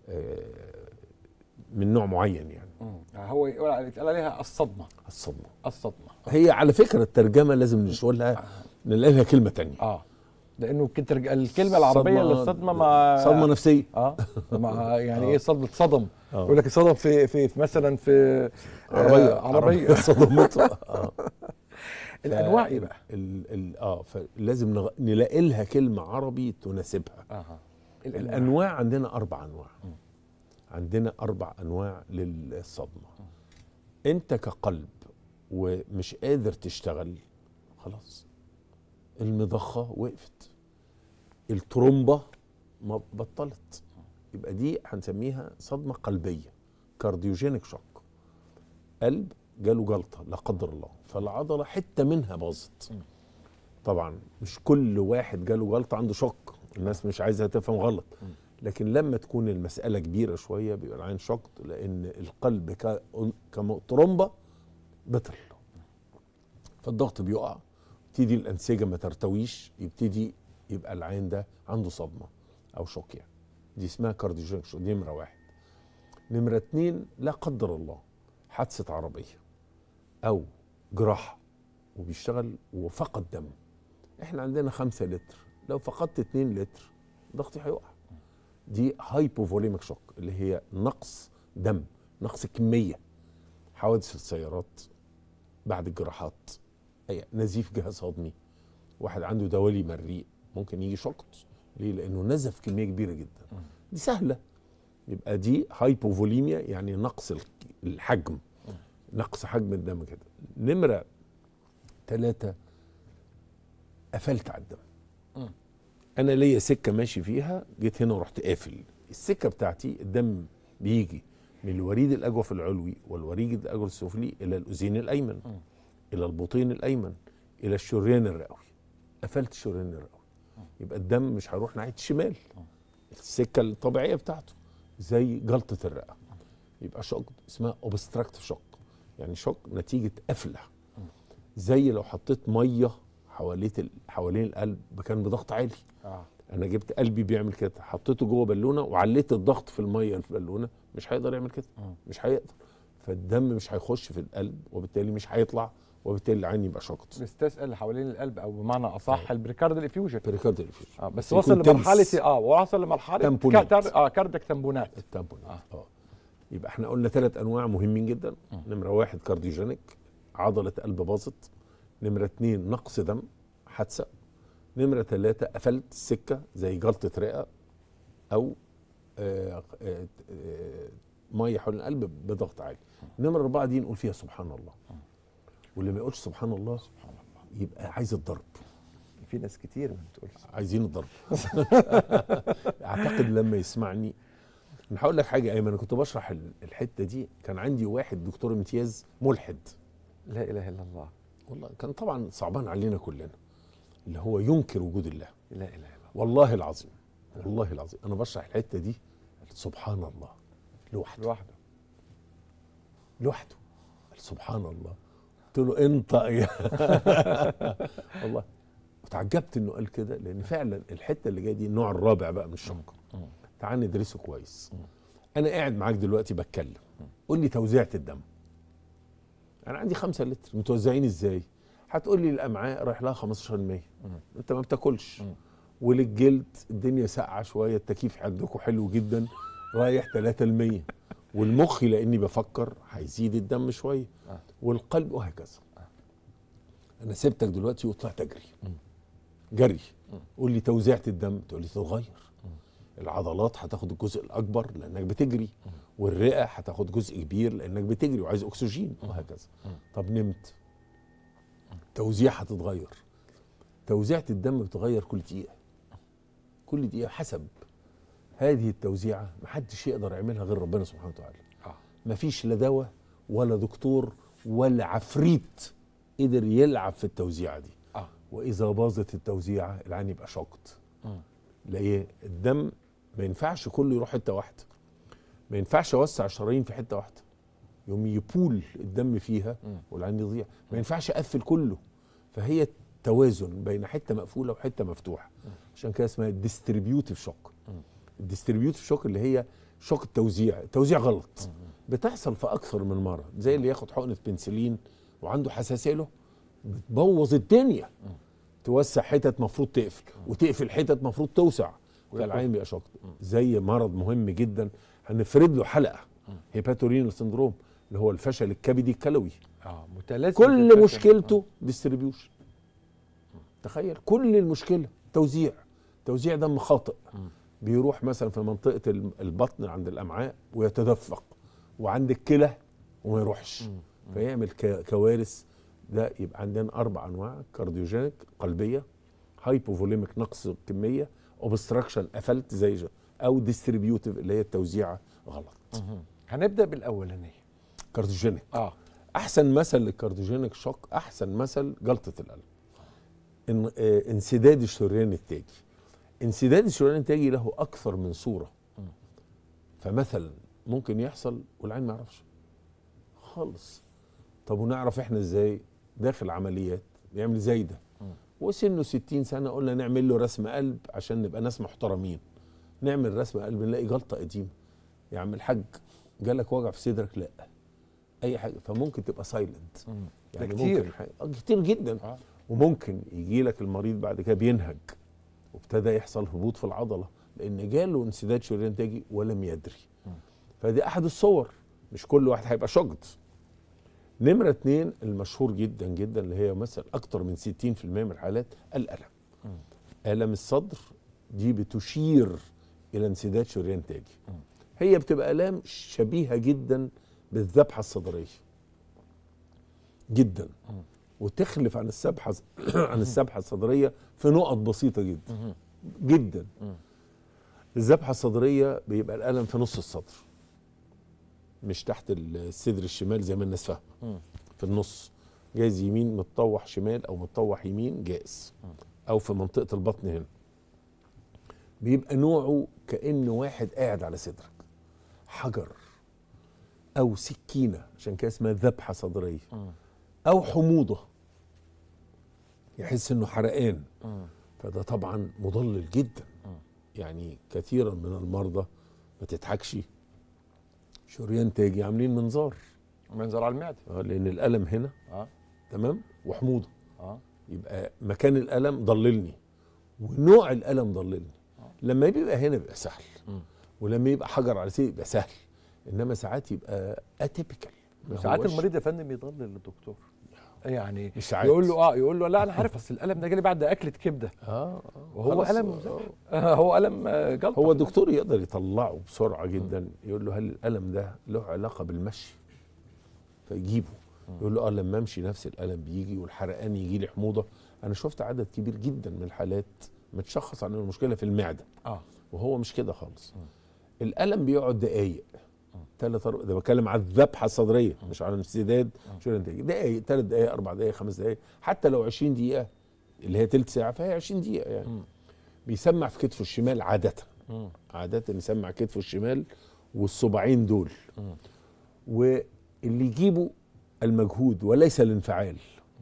من نوع معين يعني. هو يتقال عليها الصدمه. الصدمه الصدمه هي على فكره الترجمه لازم نشغلها نلاقي لها كلمه تانية. اه لانه الكلمه العربيه للصدمه ما صدمه نفسيه. اه ما يعني ايه صدمه صدم. يقول لك صدم في في, في مثلا في عربيه آه عربيه صدمتها. اه الانواع ايه بقى؟ ال ال اه فلازم نلاقي لها كلمه عربي تناسبها. اه الانواع, الأنواع عندنا اربع انواع. م. عندنا اربع انواع للصدمه. م. انت كقلب ومش قادر تشتغل، خلاص المضخه وقفت، الترومبه ما بطلت، يبقى دي هنسميها صدمه قلبيه، كارديوجينيك شوك. قلب جاله جلطه لا قدر الله، فالعضله حته منها باظت. طبعا مش كل واحد جاله جلطه عنده شوك، الناس مش عايزه تفهم غلط. لكن لما تكون المساله كبيره شويه بيبقى العين شوك، لان القلب كترومبه بطل، فالضغط بيقع، يبتدي الانسجه ما ترتويش، يبتدي يبقى العين ده عنده صدمه او شوك. يعني دي اسمها كارديوجينيك شوك، دي نمره واحد. نمره اتنين لا قدر الله حادثه عربيه او جراحه وبيشتغل وفقد دم. احنا عندنا خمسة لتر، لو فقدت اتنين لتر ضغطي هيقع. دي هايبوفوليميك شوك اللي هي نقص دم، نقص كميه. حوادث السيارات بعد الجراحات، أي نزيف جهاز هضمي، واحد عنده دوالي مريء ممكن يجي شوكت. ليه؟ لانه نزف كميه كبيره جدا. دي سهله، يبقى دي هايبوفوليميا يعني نقص الحجم، نقص حجم الدم كده. نمره ثلاثة قفلت على الدم. انا ليا سكه ماشي فيها، جيت هنا ورحت قافل السكه بتاعتي. الدم بيجي من الوريد الاجوف العلوي والوريد الاجوف السفلي الى الاذين الايمن، م. الى البطين الايمن، الى الشريان الرئوي. قفلت الشريان الرئوي، يبقى الدم مش هيروح ناحيه الشمال، السكه الطبيعيه بتاعته زي جلطه الرئه. يبقى شوك اسمها اوبستراكتيف شوك، يعني شوك نتيجه قفله. زي لو حطيت ميه حواليت حوالين القلب كان بضغط عالي. آه. انا جبت قلبي بيعمل كده، حطيته جوه بالونه وعليت الضغط في الميه في البالونه، مش هيقدر يعمل كده. م. مش هيقدر، فالدم مش هيخش في القلب وبالتالي مش هيطلع، وبالتالي العين يبقى شقط. بتسأل حوالين القلب، او بمعنى اصح آه. البريكاردال افيوجن. بريكاردال افيوجن. اه بس وصل لمرحله اه وصل لمرحله تامبونات. كتر اه كاردك تامبونات. التامبونات اه, آه. يبقى احنا قلنا ثلاث انواع مهمين جدا. م. نمره واحد كارديوجينيك، عضله قلب باظت. نمره اثنين نقص دم، حادثه. نمره ثلاثه قفلت السكه زي جلطه رئه او آه آه آه ميه حول القلب بضغط عالي. نمره اربعه دي نقول فيها سبحان الله. واللي ما يقولش سبحان الله سبحان الله يبقى عايز الضرب. في ناس كتير ما بتقولش عايزين الضرب. اعتقد لما يسمعني انا هقول لك حاجه ايمن، انا كنت بشرح الحته دي، كان عندي واحد دكتور امتياز ملحد، لا اله الا الله، والله كان طبعا صعبان علينا كلنا، اللي هو ينكر وجود الله. لا اله الا الله، والله العظيم والله العظيم انا بشرح الحته دي سبحان الله لوحده لوحده لوحده سبحان الله. قلت له انطق يا والله وتعجبت انه قال كده، لان فعلا الحته اللي جايه دي النوع الرابع بقى من الشق. تعال ندرسه كويس. انا قاعد معاك دلوقتي بتكلم، قول لي توزيعة الدم. انا عندي خمسة لتر متوزعين ازاي؟ هتقول لي الامعاء رايح لها خمستاشر بالمية، انت ما بتاكلش. وللجلد الدنيا ساقعه شويه، التكييف عندكم حلو جدا رايح ثلاثة بالمية. والمخ لاني بفكر هيزيد الدم شويه، والقلب وهكذا. انا سبتك دلوقتي وطلعت اجري جري، قول لي توزيعة الدم، تقول لي تتغير. العضلات هتاخد الجزء الاكبر لانك بتجري، والرئه هتاخد جزء كبير لانك بتجري وعايز اكسجين، وهكذا. طب نمت، توزيع هتتغير. توزيعة الدم بتتغير كل دقيقه كل دقيقه حسب هذه التوزيعه، محدش يقدر يعملها غير ربنا سبحانه وتعالى. مفيش لا دواء ولا دكتور ولا عفريت قدر يلعب في التوزيعه دي. آه. واذا باظت التوزيعه العين يبقى شقط. ليه؟ الدم ما ينفعش كله يروح حته واحده، ما ينفعش اوسع الشرايين في حته واحده يوم يبول الدم فيها والعين يضيع. ما ينفعش اقفل كله، فهي توازن بين حته مقفوله وحته مفتوحه. عشان كده اسمها الديستريبيوتيف شوك. الديستريبيوتيف شوك اللي هي شوك التوزيع، التوزيع غلط بتحصل في اكثر من مره، زي اللي ياخد حقنه بنسلين وعنده حساسيه له بتبوظ الدنيا. توسع حتت مفروض تقفل، وتقفل حتت مفروض توسع، فالعين بيبقى شوك. زي مرض مهم جدا هنفرد له حلقه، هيباتورينال سندروم، اللي هو الفشل الكبدي الكلوي. اه متلازم، كل مشكلته ديستريبيوشن. تخيل كل المشكله توزيع توزيع دم خاطئ. بيروح مثلا في منطقه البطن عند الامعاء ويتدفق، وعند الكلى وما يروحش، فيعمل كوارث. ده يبقى عندنا اربع انواع: كارديوجينيك قلبيه، هايبوفوليميك نقص كميه، اوبستراكشن قفلت زي جا. او ديستريبيوتيف اللي هي التوزيعه غلط. هنبدا بالاولانيه كارديوجينيك. اه احسن مثل للكارديوجينيك شوك، احسن مثل جلطه القلب. إن آه انسداد الشريان التاجي. انسداد الشريان التاجي له اكثر من صوره. فمثلا ممكن يحصل والعين ما يعرفش خالص. طب ونعرف احنا ازاي؟ داخل عمليات بيعمل زي ده وسنه ستين سنه، قلنا نعمل له رسم قلب عشان نبقى ناس محترمين. نعمل رسم قلب نلاقي جلطه قديمه. يا عم الحاج جالك وجع في صدرك؟ لا، اي حاجه. فممكن تبقى سايلنت، يعني كتير ممكن كتير جدا. آه. وممكن يجي لك المريض بعد كده بينهج وابتدى يحصل هبوط في العضله لان جاله انسداد شريان تاجي ولم يدري. م. فدي احد الصور، مش كل واحد هيبقى شوكد. نمرة اتنين المشهور جدا جدا اللي هي مثلا اكتر من ستين في المية من الحالات الالم. م. الم الصدر دي بتشير الى انسداد شريان تاجي. م. هي بتبقى الام شبيهه جدا بالذبحه الصدريه جدا. م. وتخلف عن السبحه عن السبحه الصدريه في نقط بسيطه جدا جدا. الذبحه الصدريه بيبقى الالم في نص الصدر، مش تحت الصدر الشمال زي ما الناس فاهمه، في النص، جايز يمين متطوح شمال او متطوح يمين جائز، او في منطقه البطن هنا. بيبقى نوعه كأنه واحد قاعد على صدرك، حجر او سكينه، عشان كده اسمها ذبحه صدريه، او حموضه يحس انه حرقان، فده طبعا مضلل جدا. يعني كثيرا من المرضى ما تضحكش شريان تاجي عاملين منظار منظار على المعده، اه لان الالم هنا اه تمام وحموضه، اه يبقى مكان الالم ضللني ونوع الالم ضللني. آه. لما بيبقى هنا بيبقى سهل، م. ولما يبقى حجر على سيدي يبقى سهل، انما ساعات يبقى اتيبيكال. ساعات المريض يا فندم يضلل للدكتور، يعني مش ساعات. يقول له اه يقول له لا انا عارف اصل الالم ده جالي بعد اكله كبده، اه وهو الم آه هو الم جلطه. هو الدكتور يقدر يطلعه بسرعه جدا، يقول له هل الالم ده له علاقه بالمشي؟ فيجيبه يقول له اه لما امشي نفس الالم بيجي، والحرقان يجي لي حموضه. انا شفت عدد كبير جدا من الحالات متشخص عن المشكله في المعده، اه وهو مش كده خالص. م. الالم بيقعد دقايق، ثلاث أربع، ده بتكلم على الذبحه الصدريه م. مش على انسداد شريان تاجي. دقايق، ثلاث دقايق، اربع دقايق، خمس دقايق، حتى لو عشرين دقيقه اللي هي ثلث ساعه فهي عشرين دقيقه يعني. م. بيسمع في كتفه الشمال عاده، م. عاده يسمع كتفه الشمال والصباعين دول، م. واللي يجيبه المجهود وليس الانفعال. م.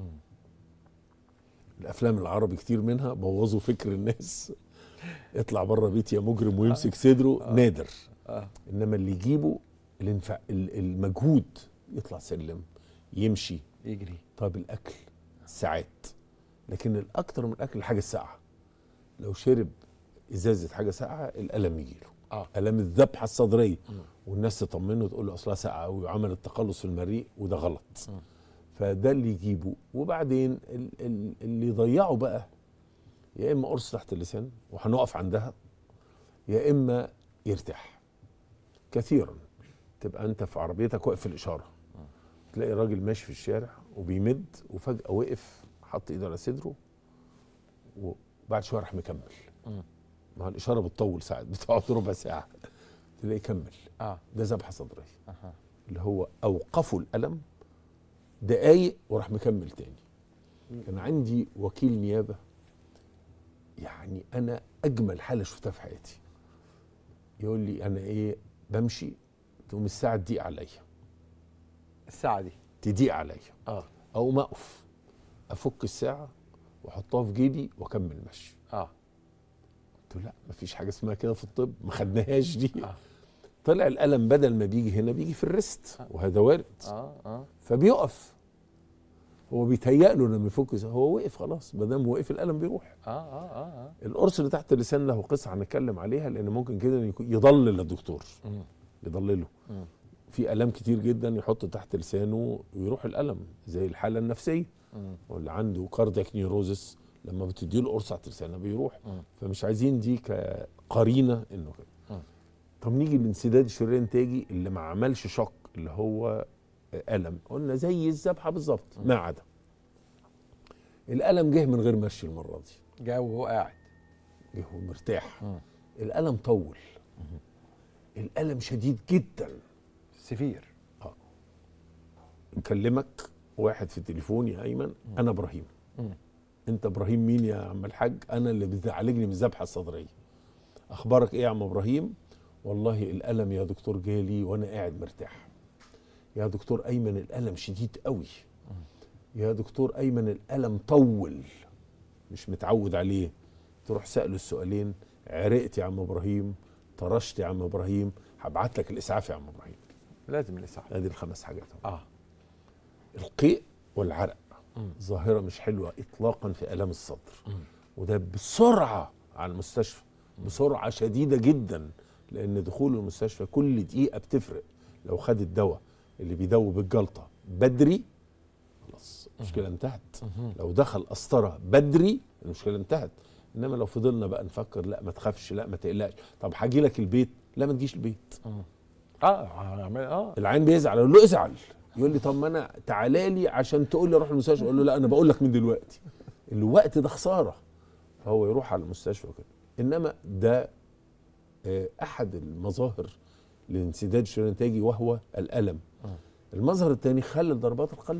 الافلام العربي كتير منها بوظوا فكر الناس، اطلع بره بيت يا مجرم ويمسك صدره، آه. نادر. آه. انما اللي يجيبه الانفع... المجهود، يطلع سلم، يمشي، يجري. طب الاكل ساعات، لكن الاكتر من الاكل الحاجه الساقعه. لو شرب ازازه حاجه ساقعه الالم يجيله، آه. الم الذبحه الصدريه، م. والناس تطمنه وتقول له اصلها ساقعه قوي وعملت تقلص في المريء، وده غلط. م. فده اللي يجيبه. وبعدين اللي يضيعه بقى يا اما قرص تحت اللسان وهنقف عندها، يا اما يرتاح. كثيرا تبقى انت في عربيتك واقف في الاشاره، تلاقي راجل ماشي في الشارع وبيمد وفجاه وقف حط ايده على صدره وبعد شويه راح مكمل. ما الاشاره بتطول ساعات، بتقعد ربع ساعه تلاقيه كمل. اه ده ذبحه صدريه. أه. اللي هو اوقفوا الالم دقايق وراح مكمل تاني. كان عندي وكيل نيابه، يعني انا اجمل حاله شفتها في حياتي. يقول لي انا ايه بمشي تقوم الساعه تضيق عليا، الساعه دي تضيق عليا، اه او ما اقف افك الساعه واحطها في جيبي واكمل مشي. اه قلت له لا مفيش حاجه اسمها كده في الطب، ما خدناهاش دي. آه. طلع الالم بدل ما بيجي هنا بيجي في الريست، آه. وهذا وارد. اه اه فبيقف، هو بيتهيأ له لما يفك، هو وقف خلاص، ما دام وقف الالم بيروح. اه اه اه القرص اللي تحت اللسان له قصه هنتكلم عليها، لان ممكن كده يضلل الدكتور، يضلله. م. في الام كتير جدا يحط تحت لسانه ويروح الالم، زي الحاله النفسيه، واللي عنده كاردياك نيوروزس لما بتدي له قرص تحت لسانه بيروح. م. فمش عايزين دي كقرينه انه كده. طب نيجي لانسداد الشريان التاجي اللي ما عملش شق، اللي هو ألم، قلنا زي الذبحة بالظبط ما عدا الألم جه من غير مشي. المرة دي جه وهو قاعد، جه وهو مرتاح. م. الألم طول، م. الألم شديد جدا، سفير. اه نكلمك واحد في التليفون، يا أيمن م. أنا إبراهيم. م. أنت إبراهيم مين يا عم الحاج؟ أنا اللي بتعالجني من الذبحة الصدرية. أخبارك إيه يا عم إبراهيم؟ والله الألم يا دكتور جالي وأنا قاعد مرتاح. يا دكتور أيمن الألم شديد قوي. يا دكتور أيمن الألم طول مش متعود عليه. تروح سأله السؤالين، عرقت يا عم إبراهيم؟ طرشت يا عم إبراهيم؟ هبعت لك الإسعاف يا عم إبراهيم. لازم الإسعاف. هذه الخمس حاجات. اه القيء والعرق م. ظاهرة مش حلوة إطلاقا في آلام الصدر. م. وده بسرعة على المستشفى، بسرعة شديدة جدا، لأن دخول المستشفى كل دقيقة بتفرق. لو خد الدواء اللي بيدوب الجلطه بدري خلاص المشكله انتهت. لو دخل قسطره بدري المشكله انتهت. انما لو فضلنا بقى نفكر لا ما تخافش، لا ما تقلقش، طب هاجي لك البيت، لا ما تجيش البيت. اه اه العين بيزعل، اقول له ازعل، يقول لي طب ما انا تعالى لي عشان تقول لي اروح المستشفى، اقول له لا انا بقول لك من دلوقتي، الوقت ده خساره، فهو يروح على المستشفى وكده. انما ده احد المظاهر لانسداد الشريان التاجي وهو الالم. المظهر الثاني خلل ضربات القلب.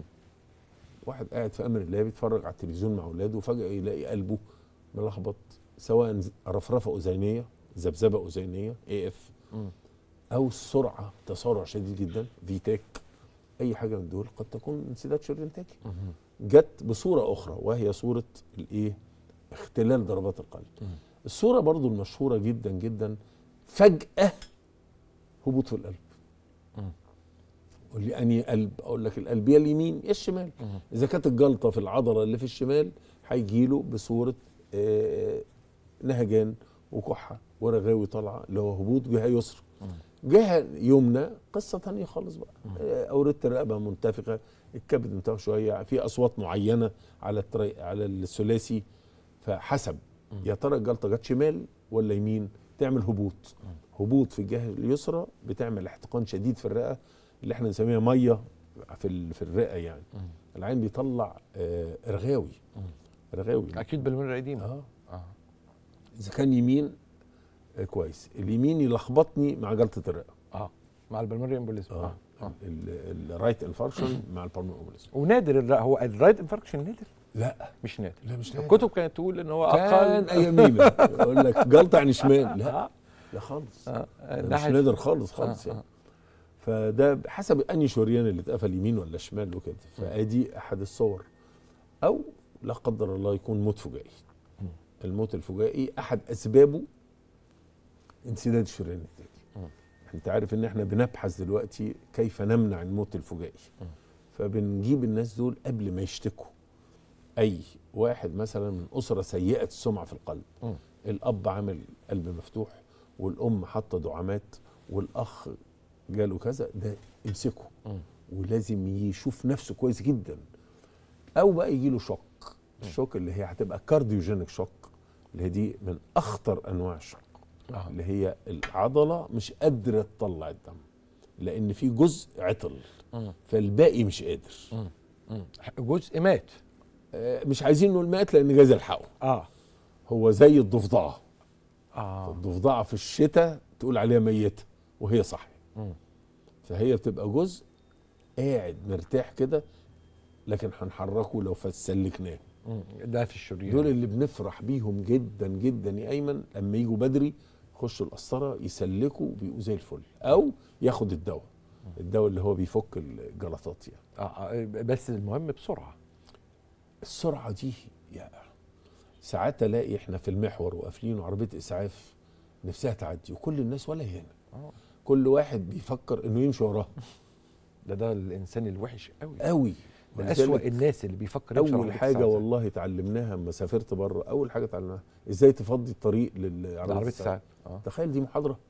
واحد قاعد في امر الله بيتفرج على التلفزيون مع اولاده وفجاه يلاقي قلبه ملخبط، سواء رفرفه اذينيه، ذبذبه اذينيه اي اف، او السرعه تسارع شديد جدا فيتاك، اي حاجه من دول قد تكون انسداد شريان تاجي. جت بصوره اخرى وهي صوره الايه؟ اختلال ضربات القلب. الصوره برضو المشهوره جدا جدا، فجاه هبوط في القلب. قول لي انهي قلب؟ اقول لك القلب يا اليمين يا الشمال. اذا كانت الجلطه في العضله اللي في الشمال هيجي له بصوره آه نهجان وكحه ورغاوي طالعه اللي هو هبوط جهه يسرى. جهه يمنى قصه ثانيه خالص بقى، آه اورده الرقبه منتفخه، الكبد منتفخ شويه، في اصوات معينه على التري... على الثلاثي، فحسب يا ترى الجلطه جت شمال ولا يمين تعمل هبوط. هبوط في الجهه اليسرى بتعمل احتقان شديد في الرئه اللي احنا نسميها ميه في في الرئه يعني. العين بيطلع آه رغاوي رغاوي اكيد بالمره قديمه. اه اه اذا كان يمين آه كويس، اليمين يلخبطني مع جلطه الرئه اه مع البلمونري امبوليزم. اه, آه. الرايت انفاركشن مع البلمونري امبوليزم. ونادر الرئه، هو الرايت انفاركشن نادر؟ لا مش نادر. لا مش نادر. الكتب كانت تقول ان هو اقل. كان ايامينا يقول لك جلطه يعني شمال. لا لا خالص. آه. مش نادر خالص خالص آه. يعني. فده حسب انهي شريان اللي اتقفل يمين ولا شمال وكده. فادي احد الصور. او لا قدر الله يكون موت فجائي. الموت الفجائي احد اسبابه انسداد الشريان التاجي. انت عارف ان احنا بنبحث دلوقتي كيف نمنع الموت الفجائي. فبنجيب الناس دول قبل ما يشتكوا. اي واحد مثلا من اسره سيئه السمعه في القلب، الاب عامل قلب مفتوح والام حاطه دعامات والاخ جاله كذا، ده امسكه ولازم يشوف نفسه كويس جدا. او بقى يجي له شوك، الشوك اللي هي هتبقى كارديوجينيك شوك، اللي هي دي من اخطر انواع الشوك. آه. اللي هي العضله مش قادره تطلع الدم لان في جزء عطل فالباقي مش قادر. مم. جزء مات. آه مش عايزين نقول مات لان جايز يلحقه. اه هو زي الضفدعه. اه الضفدعه في الشتاء تقول عليها ميته وهي صحيه. فهي بتبقى جزء قاعد مرتاح كده لكن هنحركه لو فسلكناه. ده في الشريان. دول اللي بنفرح بيهم جدا جدا يا ايمن، لما يجوا بدري يخشوا القسطره يسلكوا بيبقوا زي الفل، او ياخد الدواء الدواء اللي هو بيفك الجلطات يعني. اه بس المهم بسرعه. السرعه دي يا ساعات الاقي احنا في المحور وقافلين وعربيه اسعاف نفسها تعدي وكل الناس ولا هنا. اه كل واحد بيفكر انه يمشي وراها. ده ده الانسان الوحش قوي قوي. ده اسوأ الناس اللي بيفكر يمشي. اول حاجه والله اتعلمناها لما سافرت بره، اول حاجه اتعلمناها ازاي تفضي الطريق للعربيه الساعات. آه. تخيل دي محاضره،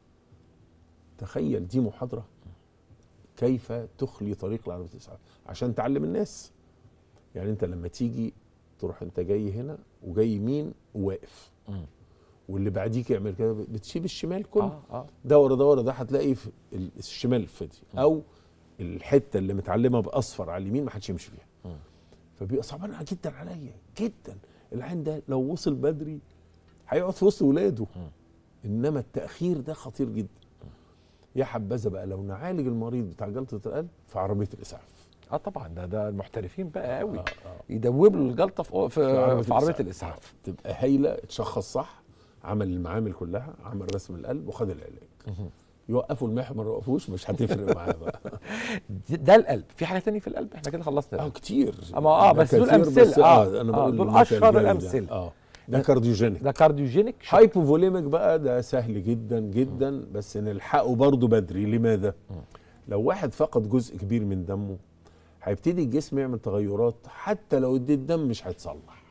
تخيل دي محاضره كيف تخلي طريق لعربيه الاسعاف عشان تعلم الناس. يعني انت لما تيجي تروح انت جاي هنا وجاي يمين وواقف واللي بعديك يعمل كده بتسيب الشمال كله. آه آه. ده ورا ده ورا ده هتلاقي في الشمال فاضي او الحته اللي متعلمه باصفر على اليمين ما حدش يمشي فيها. فبيبقى صعبان جدا عليا جدا. العين ده لو وصل بدري هيقعد في وسط ولاده. انما التاخير ده خطير جدا. يا حبذا بقى لو نعالج المريض بتاع جلطه القلب في عربيه الاسعاف. اه طبعا ده ده المحترفين بقى قوي. آه آه. يدوبوا له الجلطه في في, في, في عربيه الاسعاف. تبقى هايله، اتشخص صح، عمل المعامل كلها، عمل رسم القلب وخد العلاج. يوقفوا المحور ما يوقفوش مش هتفرق معاه بقى. ده القلب. في حاجه ثانيه في القلب احنا كده خلصنا؟ اه كتير. اما اه بس دول امثله. اه انا بقول دول اشهر الامثله. اه ده كارديوجينيك. ده كارديوجينيك. هايبوفوليميك بقى ده سهل جدا جدا م. بس نلحقه برضه بدري. لماذا؟ م. لو واحد فقد جزء كبير من دمه هيبتدي الجسم يعمل تغيرات، حتى لو اديت دم مش هيتصلح.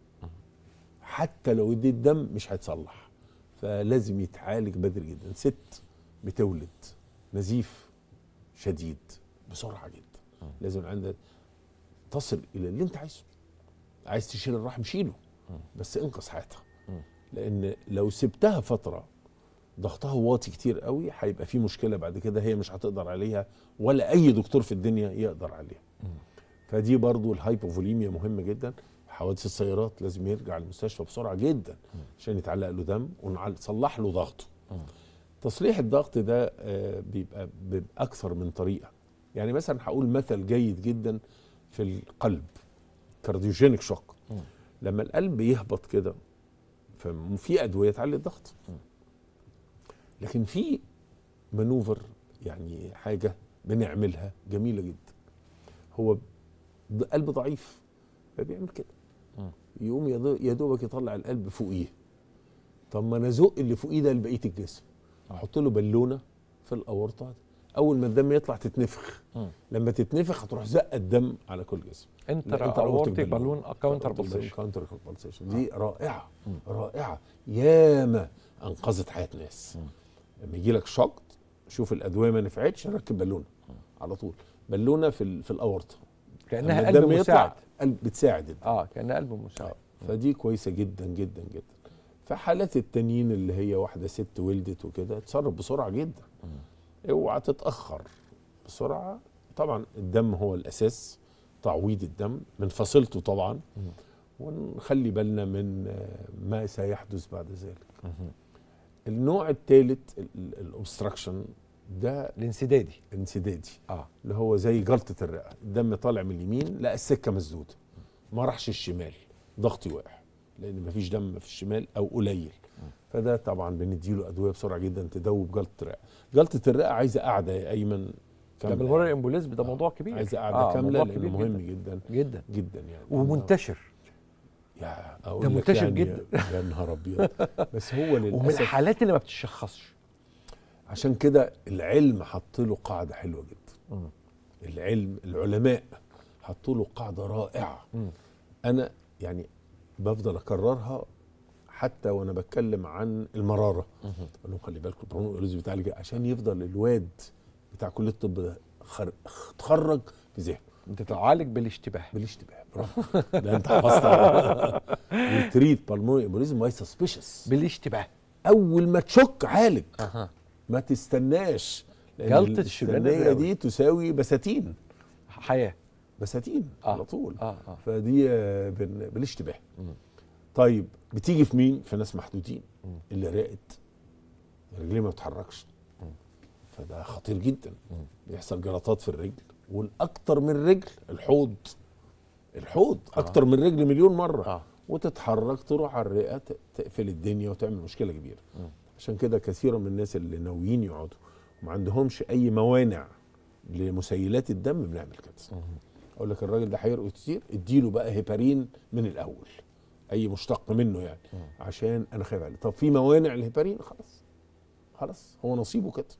حتى لو اديت دم مش هيتصلح. فلازم يتعالج بدري جدا. ست بتولد نزيف شديد بسرعه جدا، لازم عندك تصل الى اللي انت عايزه. عايز تشيل الرحم شيله بس انقذ حياتها. لان لو سبتها فتره ضغطها واطي كتير قوي، هيبقى في مشكله بعد كده هي مش هتقدر عليها ولا اي دكتور في الدنيا يقدر عليها. فدي برضو الهايبوفوليميا مهمه جدا. حوادث السيارات لازم يرجع المستشفى بسرعه جدا عشان يتعلق له دم ونصلح له ضغطه. تصليح الضغط ده بيبقى باكثر من طريقه. يعني مثلا هقول مثل جيد جدا في القلب، كارديوجينيك شوك. لما القلب يهبط كده ففي ادويه تعلي الضغط، لكن في منوفر يعني حاجه بنعملها جميله جدا. هو قلب ضعيف فبيعمل كده، يقوم يا دوبك يطلع القلب فوقيه. طب ما انا ازق اللي فوقيه ده لبقيه الجسم، احط له بالونه في الاورطه، اول ما الدم يطلع تتنفخ. م. لما تتنفخ هتروح زق الدم على كل جسم. انتر اورتيك بالون كاونتر بالسيشن. كاونتر بالسيشن دي رائعه م. رائعه، ياما انقذت حياه ناس. م. لما يجي لك شوك شوف الادويه ما نفعتش، ركب بالونه على طول، بالونه في في الاورطه كانها قلب مساعد، قلب بتساعد اه كانها قلب مساعد. آه. فدي كويسه جدا جدا جدا. فحالات التانيين اللي هي واحده ست ولدت وكده تصرف بسرعه جدا، اوعى تتاخر بسرعه. طبعا الدم هو الاساس، تعويض الدم من فصيلته طبعا، ونخلي بالنا من ما سيحدث بعد ذلك. النوع الثالث الاوبستراكشن، ده الانسدادي انسدادي اه اللي هو زي جلطه الرئه، الدم طالع من اليمين لا السكه مسدوده، ما راحش الشمال، ضغطي واقع لان مفيش دم في الشمال او قليل. فده طبعا بنديله ادويه بسرعه جدا تدوب جلطه الرئه. جلطه الرئه عايزه قاعده يا ايمن كامله. ده بالمره الامبوليزم ده موضوع كبير، عايزه قاعده آه كامله لانه مهم جدا جدا جدا يعني، ومنتشر. يا اقول ده لك منتشر يعني جدا يا نهار ابيض. بس هو للاسف ومن الحالات اللي ما بتشخصش. عشان كده العلم حط له قاعده حلوه جدا. م. العلم العلماء حطوا له قاعده رائعه. م. انا يعني بفضل اكررها حتى وانا بتكلم عن المراره. اقول لهم خلي بالكم البرونو الالوزي بتاعك عشان يفضل الواد بتاع كليه الطب ده اتخرج في ذهنه. انت تعالج بالاشتباه. بالاشتباه برافو. لا انت حفظتها. وتريد بالمونري امبوليزم واي سسبيشس بالاشتباه. اول ما تشك عالج. أه. ما تستناش، جلطه الشبان دي تساوي بساتين حياه، بساتين آه. على طول. آه. آه. فدي بالاشتباه. م. طيب بتيجي في مين؟ في ناس محدودين. م. اللي راقت رجليه ما بتتحركش، فده خطير جدا. م. بيحصل جلطات في الرجل، والاكتر من رجل الحوض الحوض آه. اكتر من رجل مليون مره. آه. وتتحرك تروح على الرئه تقفل الدنيا وتعمل مشكله كبيره. م. عشان كده كثيرا من الناس اللي ناويين يقعدوا وما عندهمش اي موانع لمسيلات الدم بنعمل كده. اقول لك الراجل ده هيرقد كتير، اديله بقى هيبارين من الاول، اي مشتق منه يعني، م. عشان انا خايف عليه. طب في موانع الهيبارين؟ خلاص خلاص هو نصيبه كده.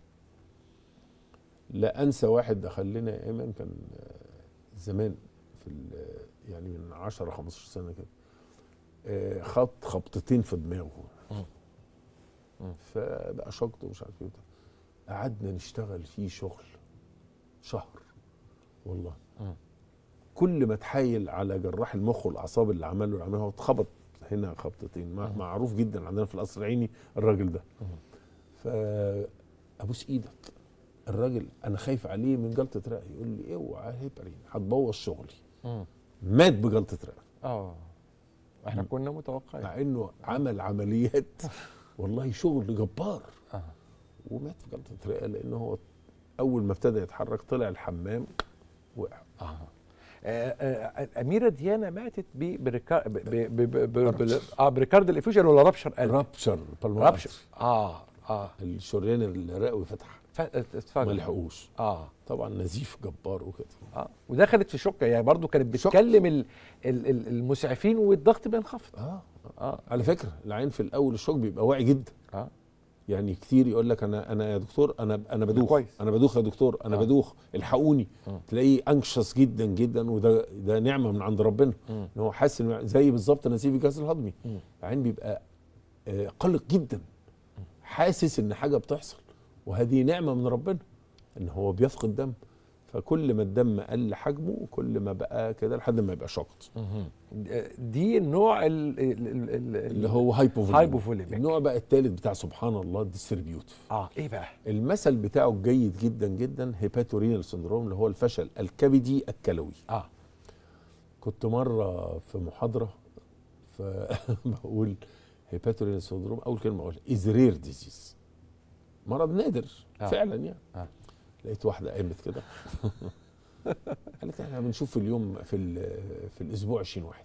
لا انسى واحد دخل لنا يا ايمن، كان زمان في يعني من عشرة خمستاشر سنه كده، خط خبطتين في دماغه، فبقى شقط ومش عارف ايه. قعدنا نشتغل فيه شغل شهر والله. م. كل ما تحايل على جراح المخ والاعصاب اللي عمل له عملها اتخبط هنا خبطتين. م. معروف جدا عندنا في القصر العيني الراجل ده. فابوس ايدك الراجل انا خايف عليه من جلطه رئه، يقول لي اوعى هيبرين هتبوظ شغلي. م. مات بجلطه رئه. اه احنا كنا متوقعين، مع انه عمل عمليات والله شغل جبار. آه. ومات في جلطه رئه لانه هو اول ما ابتدى يتحرك طلع الحمام وقع. آه. آه اميره ديانا ماتت بريكارد الافيوجن ولا رابشر قلب؟ رابشر رابشر اه اه الشريان الرئوي فتح اتفاجئ ما لحقوش. اه طبعا نزيف جبار وكده. اه ودخلت في شوكه يعني برضو كانت بتكلم ال ال المسعفين والضغط بينخفض. آه. اه على فكره العين في الاول الشوك بيبقى واعي جدا. اه يعني كتير يقول لك انا انا يا دكتور انا انا بدوخ كويس. انا بدوخ يا دكتور انا آه. بدوخ الحقوني. آه. تلاقيه انكشس جدا جدا، وده ده نعمه من عند ربنا ان هو حاسس زي بالظبط نزيف الجهاز الهضمي. العين بيبقى آه قلق جدا، حاسس ان حاجه بتحصل، وهذه نعمه من ربنا ان هو بيفقد دم. فكل ما الدم قل حجمه كل ما بقى كده لحد ما يبقى شقط. دي النوع ال ال ال اللي هو هايبوفوليميك. هايبوفوليميك. النوع بقى الثالث بتاع سبحان الله الديستريبيوتيف. اه ايه بقى؟ المثل بتاعه الجيد جدا جدا هيباتورينال سندروم اللي هو الفشل الكبدي الكلوي. اه كنت مره في محاضره فبقول هيباتورينال سندروم، اول كلمه اقولها از رير ديزيز، مرض نادر. آه. فعلا يعني. آه. لقيت واحده قامت كده قالت احنا بنشوف في اليوم في في الاسبوع عشرين واحد.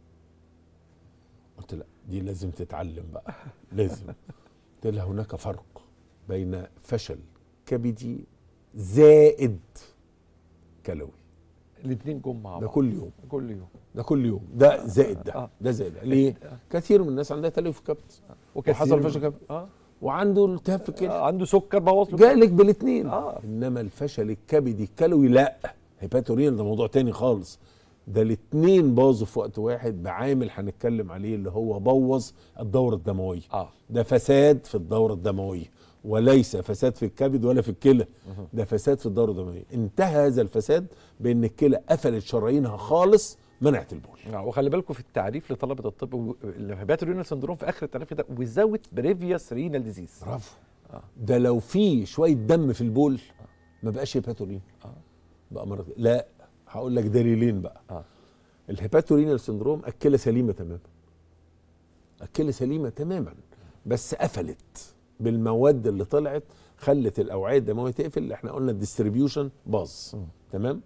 قلت لا دي لازم تتعلم بقى لازم. قلت لها هناك فرق بين فشل كبدي زائد كلوي. الاثنين جم مع بعض. ده كل يوم كل يوم ده كل يوم ده زائد ده آه. ده زائد ده. ليه؟ آه. كثير من الناس عندها تلف كبد آه. وحصل فشل كبد اه وعنده التهاب في الكلى، آه. عنده سكر بوظ له جالك بالاثنين. آه. انما الفشل الكبدي الكلوي لا، هيباتورينال ده موضوع تاني خالص. ده الاثنين باظوا في وقت واحد بعامل هنتكلم عليه اللي هو بوظ الدوره الدمويه. آه. ده فساد في الدوره الدمويه وليس فساد في الكبد ولا في الكلى، ده فساد في الدوره الدمويه. انتهى هذا الفساد بان الكلى قفلت شرايينها خالص، منعت البول. آه. وخلي بالكم في التعريف لطلبه الطب الهيباتورينال سندروم في اخر التعريف ده وزاوت بريفيوس رينال ديزيز. برافو. آه. ده لو في شويه دم في البول ما بقاش هيباتورين. آه. بقى مرض. لا هقول لك دليلين بقى. آه. الهيباتورينال سندروم الكلى سليمه تماما، الكلى سليمه تماما بس قفلت بالمواد اللي طلعت خلت الاوعيه الدمويه تقفل، اللي احنا قلنا الديستريبيوشن باظ. تمام.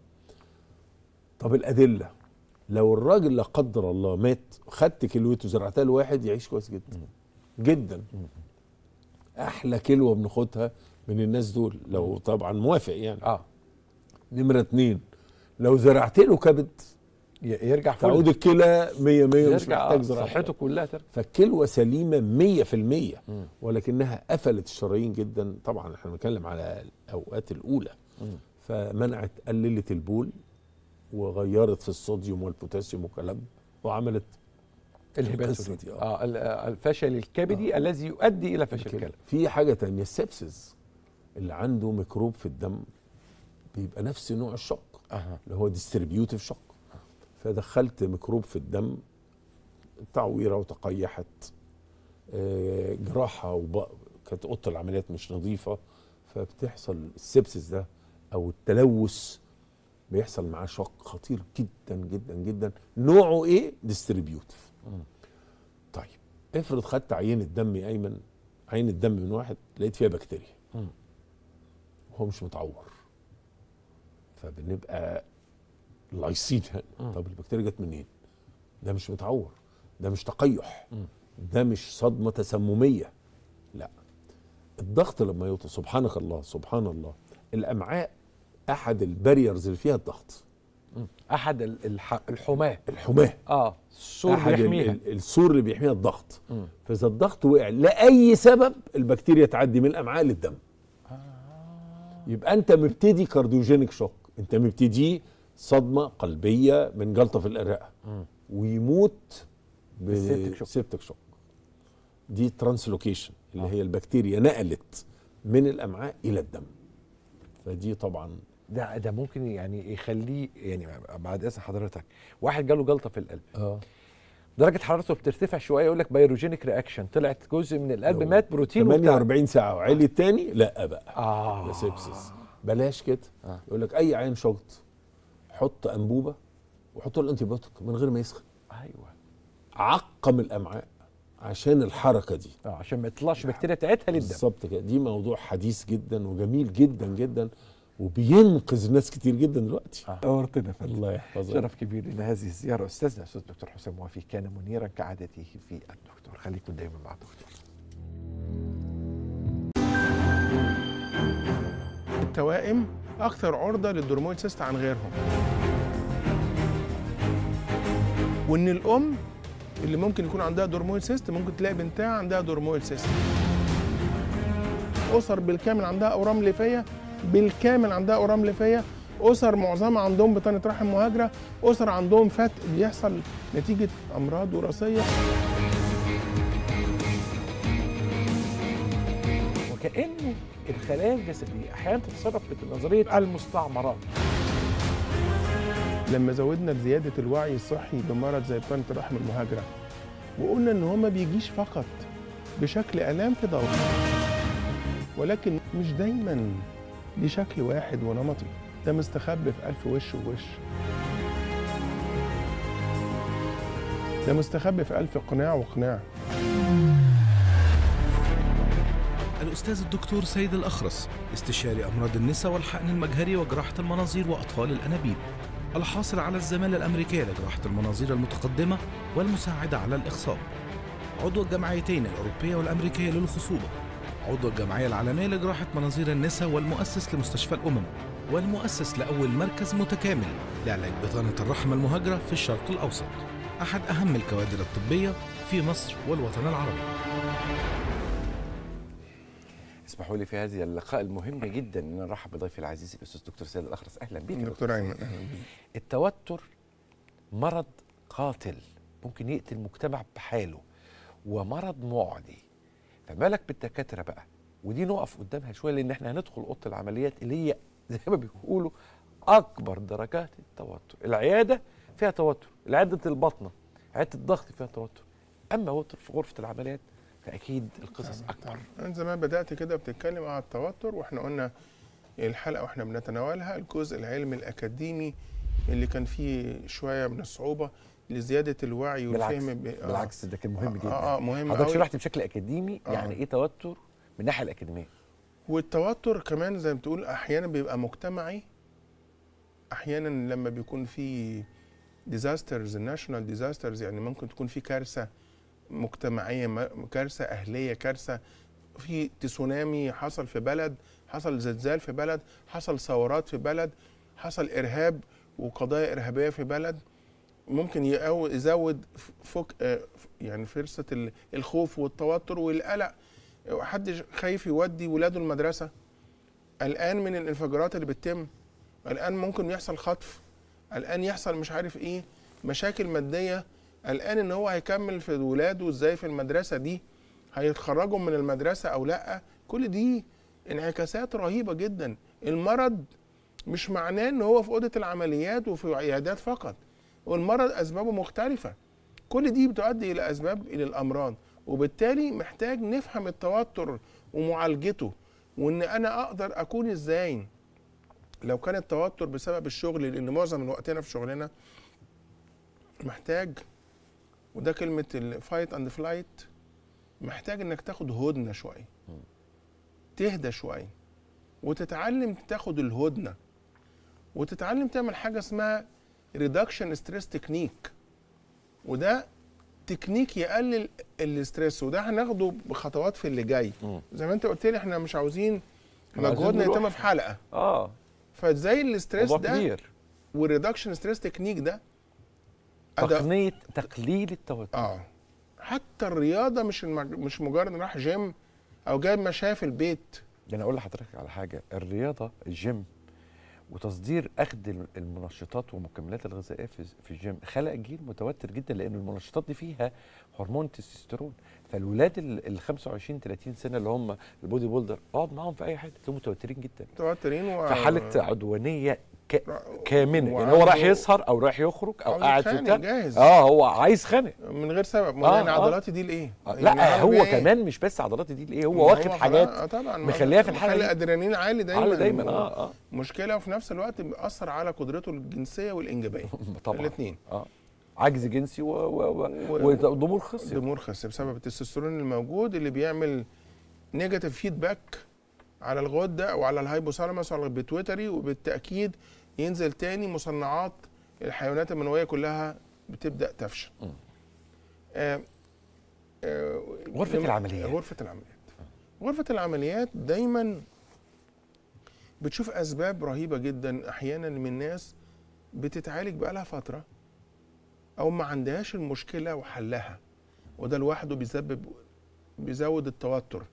طب الادله، لو الراجل لا قدر الله مات خدت كلوته زرعتها لواحد يعيش كويس جدا جدا. احلى كلوه بناخدها من الناس دول لو طبعا موافق يعني. اه نمره اتنين، لو زرعت له كبد يرجع تعود الكلى مية مية مش محتاج زراعه، صحته كلها ترجع. فالكلوه سليمه مية في المية ولكنها قفلت الشرايين جدا. طبعا احنا بنتكلم على الاوقات الاولى. م. فمنعت قللت البول وغيرت في الصوديوم والبوتاسيوم وكلام وعملت الهيباتورين. اه الفشل الكبدي آه. الذي يؤدي الى فشل الكلى. في حاجه ثانيه السبسز اللي عنده ميكروب في الدم بيبقى نفس نوع الشق أه. اللي هو ديستريبيوتيف شق. فدخلت ميكروب في الدم، تعويره وتقيحت، آه جراحه وب... كانت اوضه العمليات مش نظيفه، فبتحصل السبسس ده او التلوث بيحصل معاه شق خطير جدا جدا جدا. نوعه ايه؟ ديستريبيوتيف. طيب افرض خدت عينه دم يا ايمن، عينه دم من واحد لقيت فيها بكتيريا وهو مش متعور، فبنبقى لايصين. طب البكتيريا جت منين؟ ده مش متعور، ده مش تقيح، ده مش صدمه تسمميه، لا. الضغط لما يوطى سبحانك الله سبحان الله، الامعاء احد الباريرز اللي فيها الضغط، احد الح... الحماه الحماه اه السور احد بيحميها، السور اللي بيحميها الضغط. م. فاذا الضغط وقع لاي سبب البكتيريا تعدي من الامعاء للدم. آه. يبقى انت مبتدي كارديوجينيك شوك، انت مبتدي صدمه قلبيه من جلطه في الرئه ويموت بسيبتك شوك. دي ترانسلوكيشن اللي آه. هي البكتيريا نقلت من الامعاء الى الدم. فدي طبعا ده ده ممكن يعني يخليه، يعني بعد اذن حضرتك، واحد جاله جلطه في القلب اه درجه حرارته بترتفع شويه يقول لك بايروجينيك رياكشن، طلعت جزء من القلب مات بروتين ثمانية وأربعين ساعه وعلي الثاني لا بقى اه ده سيبسس. بلاش كده. آه. يقول لك اي عين شغط حط انبوبه وحط له الانتي بايوتيك من غير ما يسخن. ايوه عقم الامعاء عشان الحركه دي اه عشان ما يطلعش بكتيريا بتاعتها للدم. بالظبط كده. دي موضوع حديث جدا وجميل جدا جدا وبينقذ ناس كتير جدا دلوقتي. نورتنا يا فندم. الله يحفظك. شرف كبير لنا هذه الزياره. استاذنا الاستاذ الدكتور حسام وافي كان منيرا كعادته في الدكتور. خليكم دايما مع الدكتور. التوائم اكثر عرضه للدرمويد سيست عن غيرهم، وان الام اللي ممكن يكون عندها درمويد سيست ممكن تلاقي بنتها عندها درمويد سيست. اسر بالكامل عندها اورام ليفيه، بالكامل عندها اورام ليفيه، اسر معظمها عندهم بطانه رحم مهاجره، اسر عندهم فتق بيحصل نتيجه امراض وراثيه. وكأنه الخلايا الجسدية أحيانا تتصرف بنظرية المستعمرات. لما زودنا زيادة الوعي الصحي بمرض زي بطانة الرحم المهاجرة وقلنا إن هو ما بيجيش فقط بشكل آلام في ضوء، ولكن مش دايما ليه شكل واحد ونمطي، ده مستخبي في ألف وش ووش، ده مستخبي في ألف قناع وقناع. الأستاذ الدكتور سيد الأخرس، استشاري أمراض النساء والحقن المجهري وجراحة المناظير وأطفال الأنابيب، الحاصل على الزمالة الأمريكية لجراحة المناظير المتقدمة والمساعدة على الإخصاب، عضو الجمعيتين الأوروبية والأمريكية للخصوبة، عضو الجمعية العالمية لجراحة مناظير النساء، والمؤسس لمستشفى الأمم، والمؤسس لأول مركز متكامل لعلاج بطانة الرحم المهاجرة في الشرق الأوسط، أحد أهم الكوادر الطبية في مصر والوطن العربي. اسمحوا لي في هذه اللقاء المهم جدا ان نرحب بضيفي العزيز الاستاذ دكتور سيد الاخرس. اهلا بك دكتور ايمن. اهلا بك. التوتر مرض قاتل ممكن يقتل المجتمع بحاله ومرض معدي، فما بالك بالدكاتره بقى، ودي نقف قدامها شويه لان احنا هندخل اوضه العمليات اللي هي زي ما بيقولوا اكبر درجات التوتر. العياده فيها توتر، عياده البطنه، عياده الضغط فيها توتر، اما في غرفه العمليات فاكيد القصص اكبر. انت زمان بدات كده بتتكلم عن التوتر، واحنا قلنا الحلقه واحنا بنتناولها الجزء العلمي الاكاديمي اللي كان فيه شويه من الصعوبه لزياده الوعي والفهم. بالعكس, ب... بالعكس ده كان مهم آه جدا. اه مهم. حضرتك شرحت بشكل اكاديمي آه. يعني ايه توتر من الناحيه الاكاديميه. والتوتر كمان زي ما بتقول احيانا بيبقى مجتمعي، احيانا لما بيكون في ديزاسترز، ناشونال ديزاسترز، يعني ممكن تكون في كارثه مجتمعيه، كارثه اهليه، كارثه في تسونامي حصل في بلد، حصل زلزال في بلد، حصل ثورات في بلد، حصل ارهاب وقضايا ارهابيه في بلد، ممكن يزود فك يعني فرصه الخوف والتوتر والقلق. حد خايف يودي ولاده المدرسه، قلقان من الانفجارات اللي بتتم، قلقان ممكن يحصل خطف، قلقان يحصل مش عارف ايه، مشاكل ماديه، قلقان ان هو هيكمل في ولاده ازاي في المدرسه دي، هيتخرجوا من المدرسه او لا. كل دي انعكاسات رهيبه جدا. المرض مش معناه ان هو في اوضه العمليات وفي عيادات فقط، والمرض اسبابه مختلفه، كل دي بتؤدي الى اسباب الى الامراض، وبالتالي محتاج نفهم التوتر ومعالجته، وان انا اقدر اكون ازاي لو كان التوتر بسبب الشغل، لان معظم وقتنا في شغلنا محتاج، وده كلمه الفايت اند فلايت، محتاج انك تاخد هدنه شويه، تهدى شويه، وتتعلم تاخد الهدنه، وتتعلم تعمل حاجه اسمها ريدكشن ستريس تكنيك، وده تكنيك يقلل الاستريس، وده هناخده بخطوات في اللي جاي. زي ما انت قلت لي احنا مش عاوزين مجهودنا يتم في حلقه. اه فازاي الاستريس ده كبير. والريدكشن ستريس تكنيك ده تقنيه تقليل التوتر. اه حتى الرياضه مش المج... مش مجرد راح جيم او جايب مشاية في البيت. ده انا اقول لحضرتك على حاجه، الرياضه الجيم وتصدير اخذ المنشطات والمكملات الغذائيه في في الجيم خلق جيل متوتر جدا، لان المنشطات دي فيها هرمون التستوستيرون، فالولاد ال خمسة وعشرين ثلاثين سنه اللي هم البودي بولدر اقعد معاهم في اي حته تلاقيهم متوترين جدا، متوترين و... في حاله عدوانيه ك... كامنه، يعني هو رايح يسهر او رايح يخرج او قاعد في بتاع جاهز. اه هو عايز خانق من غير سبب. آه يعني آه. عضلاتي دي لايه؟ آه. يعني لا هو إيه؟ كمان مش بس عضلاتي دي لايه، هو واخد حاجات آه طبعا مخليها في الحاله مخلي ادرينالين عالي دايما عالي دايما اه اه مشكله، وفي نفس الوقت بيأثر على قدرته الجنسيه والانجابيه طبعا الاثنين. اه عجز جنسي وضمور خصي، ضمور خصي بسبب التستوستيرون الموجود اللي بيعمل نيجاتيف فيدباك على الغده او على الهايبوثالاموس او البيتويتري، وبالتاكيد ينزل تاني مصنعات الحيوانات المنويه كلها بتبدا تفشل. آه آه غرفه العمليات غرفه العمليات غرفه العمليات دايما بتشوف اسباب رهيبه جدا احيانا من ناس بتتعالج بقالها فتره او ما عندهاش المشكله وحلها، وده لوحده بيسبب بيزود التوتر،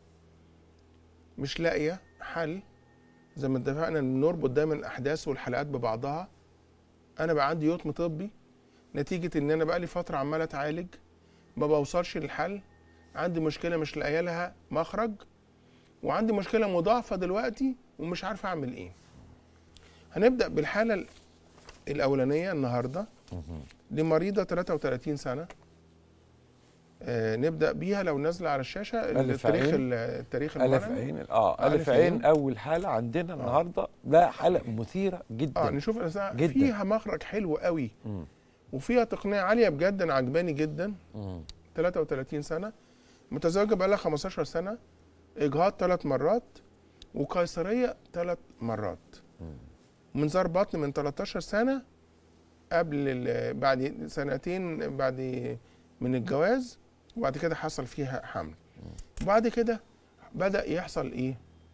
مش لاقيه حل. زي ما اتفقنا نربط دايما الاحداث والحلقات ببعضها. انا بقى عندي يتم طبي نتيجه ان انا بقى لي فتره عمال اتعالج ما بوصلش للحل، عندي مشكله مش لاقيه لها مخرج، وعندي مشكله مضاعفه دلوقتي ومش عارف اعمل ايه. هنبدا بالحاله الاولانيه النهارده لمريضه ثلاثة وثلاثين سنه. آه نبدا بيها لو نازله على الشاشه التاريخ التاريخ ألف عين. اه ألف عين اول حاله عندنا النهارده. ده حاله مثيره جدا. اه نشوف جدا. فيها مخرج حلو قوي م. وفيها تقنيه عاليه بجد، عجباني جدا. م. ثلاثة وثلاثين سنه، متزوجه بقى لها خمستاشر سنه، اجهاض ثلاث مرات وقيصريه ثلاث مرات. م. منظار بطن من تلتاشر سنه، قبل بعد سنتين بعد من الجواز، وبعد كده حصل فيها حمل. وبعد كده بدأ يحصل ايه؟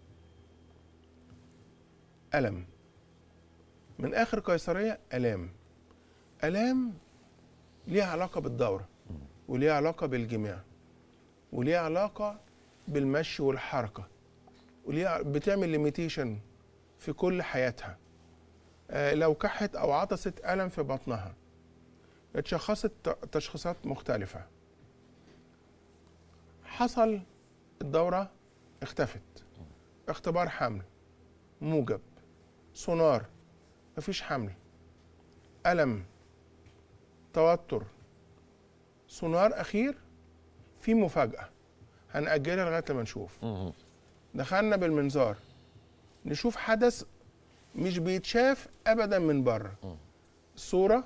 ألم من آخر قيصرية. ألام ألام ليها علاقة بالدورة، وليها علاقة بالجماع، وليها علاقة بالمشي والحركة، وليها بتعمل ليميتيشن في كل حياتها. آه لو كحت أو عطست ألم في بطنها. اتشخصت تشخيصات مختلفة. حصل الدورة اختفت، اختبار حمل موجب، سونار مفيش حمل، ألم، توتر، سونار أخير، في مفاجأة هنأجلها لغاية لما نشوف. دخلنا بالمنظار نشوف حدث مش بيتشاف أبدا من بره. الصورة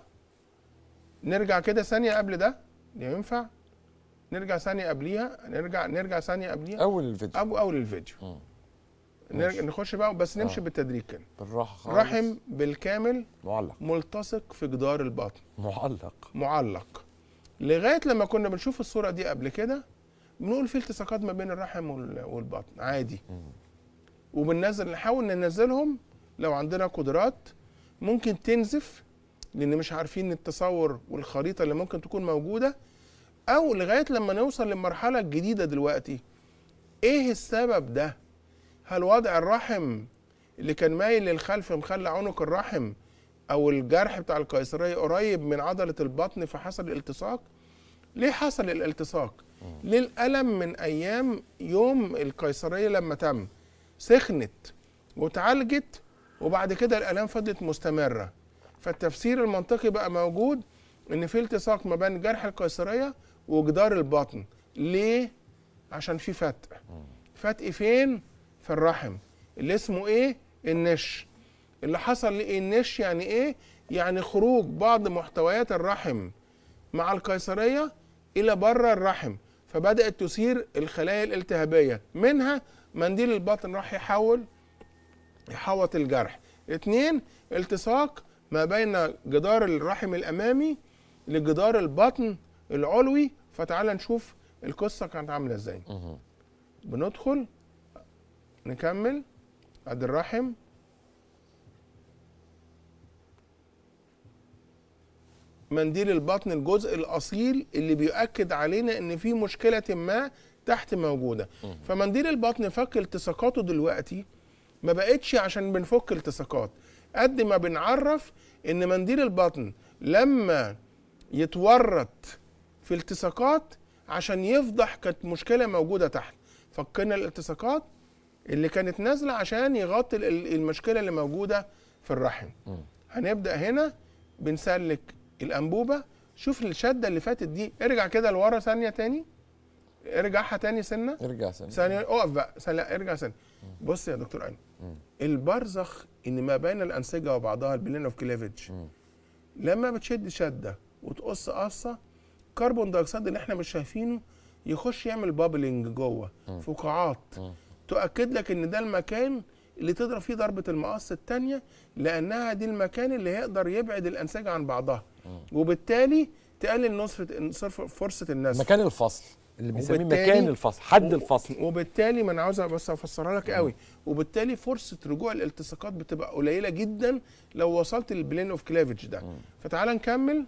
نرجع كده ثانية قبل ده، ينفع؟ نرجع ثانية قبليها، نرجع نرجع ثانية قبليها. أول الفيديو. أو أول الفيديو. نرجع نخش بقى بس نمشي آه. بالتدريج كده. بالراحة خالص. رحم بالكامل معلق، ملتصق في جدار البطن. معلق معلق. لغاية لما كنا بنشوف الصورة دي قبل كده بنقول في التصاقات ما بين الرحم والبطن عادي. م. وبننزل نحاول ننزلهم لو عندنا قدرات. ممكن تنزف لان مش عارفين التصور والخريطه اللي ممكن تكون موجوده، او لغايه لما نوصل للمرحله الجديده دلوقتي. ايه السبب ده؟ هل وضع الرحم اللي كان مايل للخلف مخلى عنق الرحم او الجرح بتاع القيصريه قريب من عضله البطن فحصل الالتصاق؟ ليه حصل الالتصاق؟ ليه الالم من ايام يوم القيصريه لما تم سخنت وتعالجت وبعد كده الالام فضلت مستمره؟ فالتفسير المنطقي بقى موجود ان في التصاق ما بين جرح القيصريه وجدار البطن. ليه؟ عشان في فتق. فتق فين؟ في الرحم اللي اسمه ايه؟ النش. اللي حصل ليه النش يعني ايه؟ يعني خروج بعض محتويات الرحم مع القيصريه الى بره الرحم، فبدات تثير الخلايا الالتهابيه، منها منديل البطن راح يحول يحوط الجرح. اتنين، التصاق ما بين جدار الرحم الامامي لجدار البطن العلوي. فتعال نشوف القصه كانت عامله ازاي. بندخل نكمل ادي الرحم، منديل البطن الجزء الاصيل اللي بيؤكد علينا ان في مشكله ما تحت موجوده. فمنديل البطن فك التصاقاته دلوقتي ما بقتش عشان بنفك التصاقات، قد ما بنعرف ان منديل البطن لما يتورط في التصاقات عشان يفضح كانت مشكله موجوده تحت، فكنا الالتصاقات اللي كانت نازله عشان يغطي المشكله اللي موجوده في الرحم. م. هنبدا هنا بنسلك الانبوبه. شوف الشده اللي فاتت دي، ارجع كده لورا ثانيه تاني، ارجعها تاني سنه، ارجع سنه ثانيه، اقف بقى سنة. ارجع سنه. بص يا دكتور ايمن، البرزخ ان ما بين الانسجه وبعضها البلين اوف كليفج، لما بتشد شده وتقص قصه، كربون دايوكسيد اللي احنا مش شايفينه يخش يعمل بابلينج جوه فقاعات تؤكد لك ان ده المكان اللي تضرب فيه ضربه المقص الثانيه، لانها دي المكان اللي هيقدر يبعد الانسجه عن بعضها، وبالتالي تقلل نصف فرصه النزف. مكان الفصل اللي بنسميه مكان الفصل، حد الفصل. وبالتالي ما انا عاوز بس افسرها لك قوي، وبالتالي فرصه رجوع الالتصاقات بتبقى قليله جدا لو وصلت للبلين اوف كليفج ده. فتعال نكمل.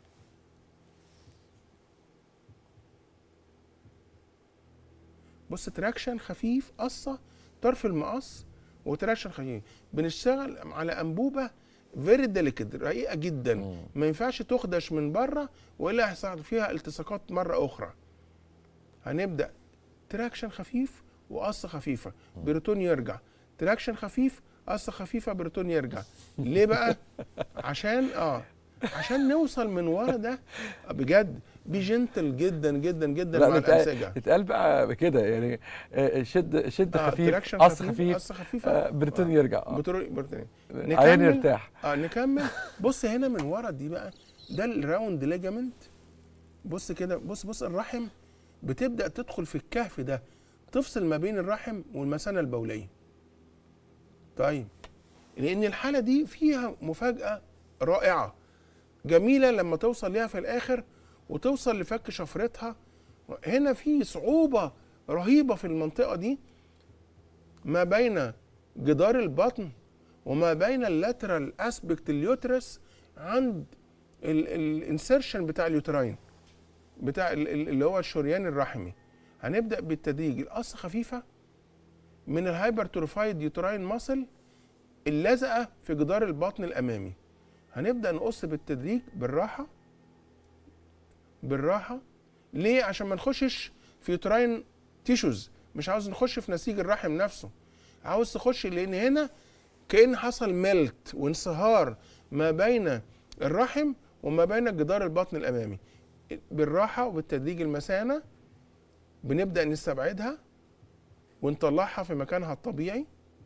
بص، تراكشن خفيف، قصه طرف المقص وتراكشن خفيف. بنشتغل على انبوبه فيري ديليكت، رقيقه جدا، مم. ما ينفعش تخدش من بره والا هيحصل فيها التصاقات مره اخرى. هنبدا تراكشن خفيف وقص خفيفه، بريتون يرجع، تراكشن خفيف، قص خفيفه، بريتون يرجع. ليه بقى؟ عشان اه عشان نوصل من ورا ده بجد بجنتل جدا جدا جدا مع الانسجه. اتقال بقى كده يعني آه، شد شد آه خفيف، قص خفيف، قص خفيفه، آه بريتون آه يرجع. اه بريتون عين يرتاح. اه نكمل. بص هنا من ورا دي بقى، ده الراوند ليجامنت. بص كده، بص بص الرحم بتبدا تدخل في الكهف ده، تفصل ما بين الرحم والمثانه البوليه. طيب لان الحاله دي فيها مفاجاه رائعه جميله لما توصل ليها في الاخر وتوصل لفك شفرتها. هنا في صعوبه رهيبه في المنطقه دي ما بين جدار البطن وما بين اللاترال اسبكت اليوترس عند الانسرشن بتاع اليوتراين بتاع اللي هو الشريان الرحمي. هنبدا بالتدريج، القص خفيفه من الهايبرتروفايد يوتراين ماسل اللازقه في جدار البطن الامامي. هنبدا نقص بالتدريج بالراحه بالراحه. ليه؟ عشان ما نخشش في يوتراين تيشوز، مش عاوز نخش في نسيج الرحم نفسه، عاوز تخش لان هنا كأن حصل ملت وانصهار ما بين الرحم وما بين جدار البطن الامامي. بالراحه وبالتدريج المثانه بنبدا نستبعدها ونطلعها في مكانها الطبيعي،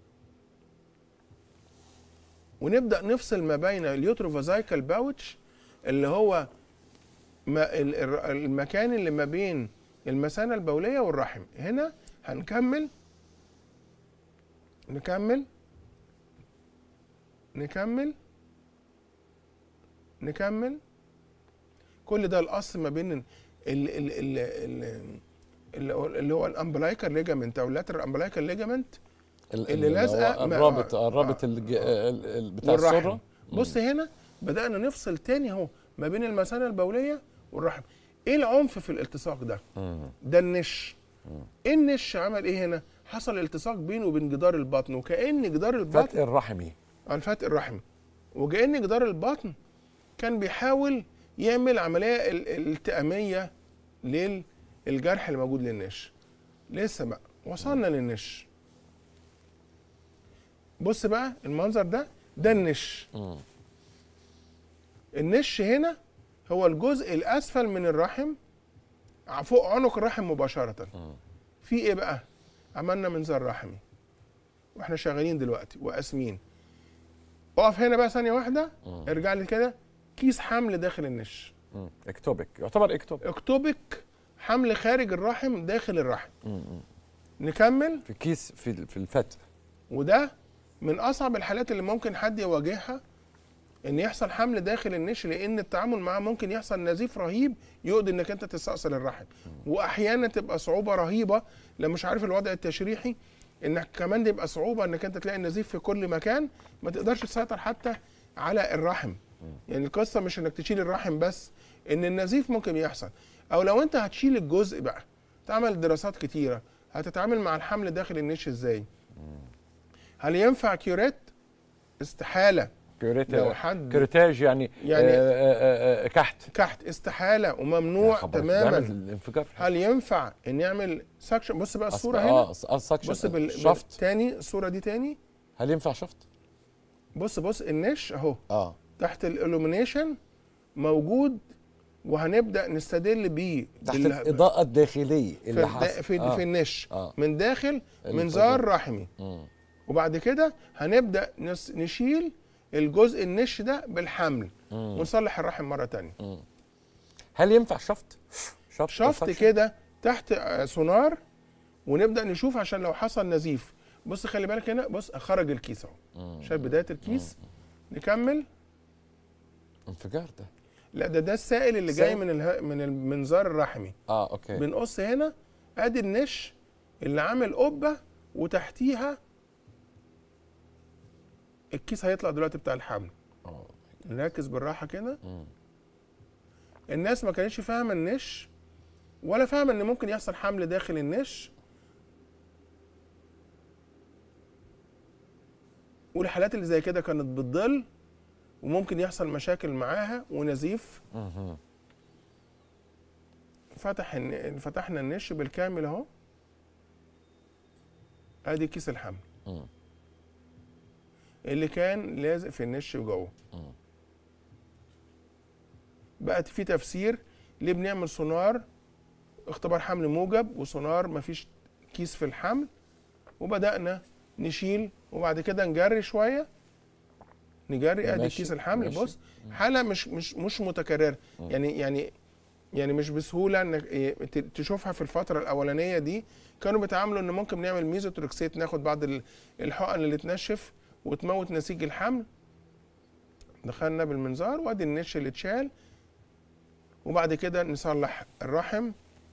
ونبدا نفصل ما بين اليوتروفازايكال باوتش اللي هو ما المكان اللي ما بين المثانه البوليه والرحم. هنا هنكمل نكمل نكمل نكمل كل ده القص ما بين ال ال ال ال اللي هو الامبلايكال ليجامنت او اللاترال امبلايكال ليجامنت اللي لازقه الرابط الرابط بتاع السره. بص هنا بدانا نفصل تاني اهو ما بين المثانه البوليه والرحم. ايه العنف في الالتصاق ده؟ ده النش. ايه النش عمل ايه هنا؟ حصل التصاق بينه وبين جدار البطن، وكأن جدار البطن الفتق الرحمي الفتق الرحمي وكأن جدار البطن كان بيحاول يعمل عمليه التئاميه للجرح اللي موجود للنش. لسه بقى وصلنا للنش. بص بقى المنظر ده، ده النش. النش هنا هو الجزء الاسفل من الرحم فوق عنق الرحم مباشره. في ايه بقى؟ عملنا منظار رحمي واحنا شغالين دلوقتي وقاسمين. اقف هنا بقى ثانيه واحده، ارجع لي كده. كيس حمل داخل النش. اكتوبيك، يعتبر اكتوبيك. اكتوبيك حمل خارج الرحم داخل الرحم. مم. نكمل في كيس في في الفتق. وده من اصعب الحالات اللي ممكن حد يواجهها، ان يحصل حمل داخل النش، لان التعامل معاه ممكن يحصل نزيف رهيب يؤدي انك انت تستأصل الرحم. واحيانا تبقى صعوبه رهيبه لو مش عارف الوضع التشريحي، انك كمان تبقى صعوبه انك انت تلاقي النزيف في كل مكان، ما تقدرش تسيطر حتى على الرحم. يعني القصه مش انك تشيل الرحم بس، ان النزيف ممكن يحصل. او لو انت هتشيل الجزء بقى، تعمل دراسات كتيره، هتتعامل مع الحمل داخل النش ازاي؟ هل ينفع كيوريت؟ استحاله. كيوريت لو حد كيوريتاج يعني يعني آآ آآ كحت كحت استحاله وممنوع تماما. الانفجار. هل ينفع ان يعمل سكشن؟ بص بقى الصوره هنا. اه سكشن. بص بال... تاني الصوره دي تاني. هل ينفع شفط؟ بص بص النش اهو اه تحت الالومينيشن موجود، وهنبدا نستدل بيه تحت بال... الاضاءه الداخليه اللي حصل في, في, آه. في النش آه. من داخل منظار رحمي. مم. وبعد كده هنبدا نس... نشيل الجزء النش ده بالحمل. مم. ونصلح الرحم مره تانية. مم. هل ينفع شفط؟ شفط, شفط كده تحت سونار، ونبدا نشوف عشان لو حصل نزيف. بص خلي بالك هنا، بص خرج الكيس اهو، شايف بدايه الكيس. مم. نكمل. انفجار ده؟ لا ده ده السائل اللي جاي من اله... من المنظار الرحمي. اه اوكي. بنقص هنا، ادي النش اللي عامل قبه وتحتيها الكيس هيطلع دلوقتي بتاع الحمل. اه نركز بالراحه كده. الناس ما كانتش فاهمه النش ولا فاهمه ان ممكن يحصل حمل داخل النش، والحالات اللي زي كده كانت بتضل وممكن يحصل مشاكل معاها ونزيف. فتح فتحنا النش بالكامل اهو. ادي كيس الحمل مم. اللي كان لازق في النش جوه. بقت في تفسير ليه بنعمل سونار اختبار حمل موجب وسونار مفيش كيس في الحمل، وبدأنا نشيل وبعد كده نجري شويه، نجري ادي ماشي، كيس الحمل. ماشي. بص حاله مش مش مش متكرره، يعني يعني يعني مش بسهوله انك إيه ت- تشوفها. في الفتره الاولانيه دي كانوا بيتعاملوا ان ممكن نعمل ميزوتروكسيت، ناخد بعض ال- الحقن اللي تنشف وتموت نسيج الحمل. دخلنا بالمنظار وادي النش اللي اتشال، وبعد كده نصلح الرحم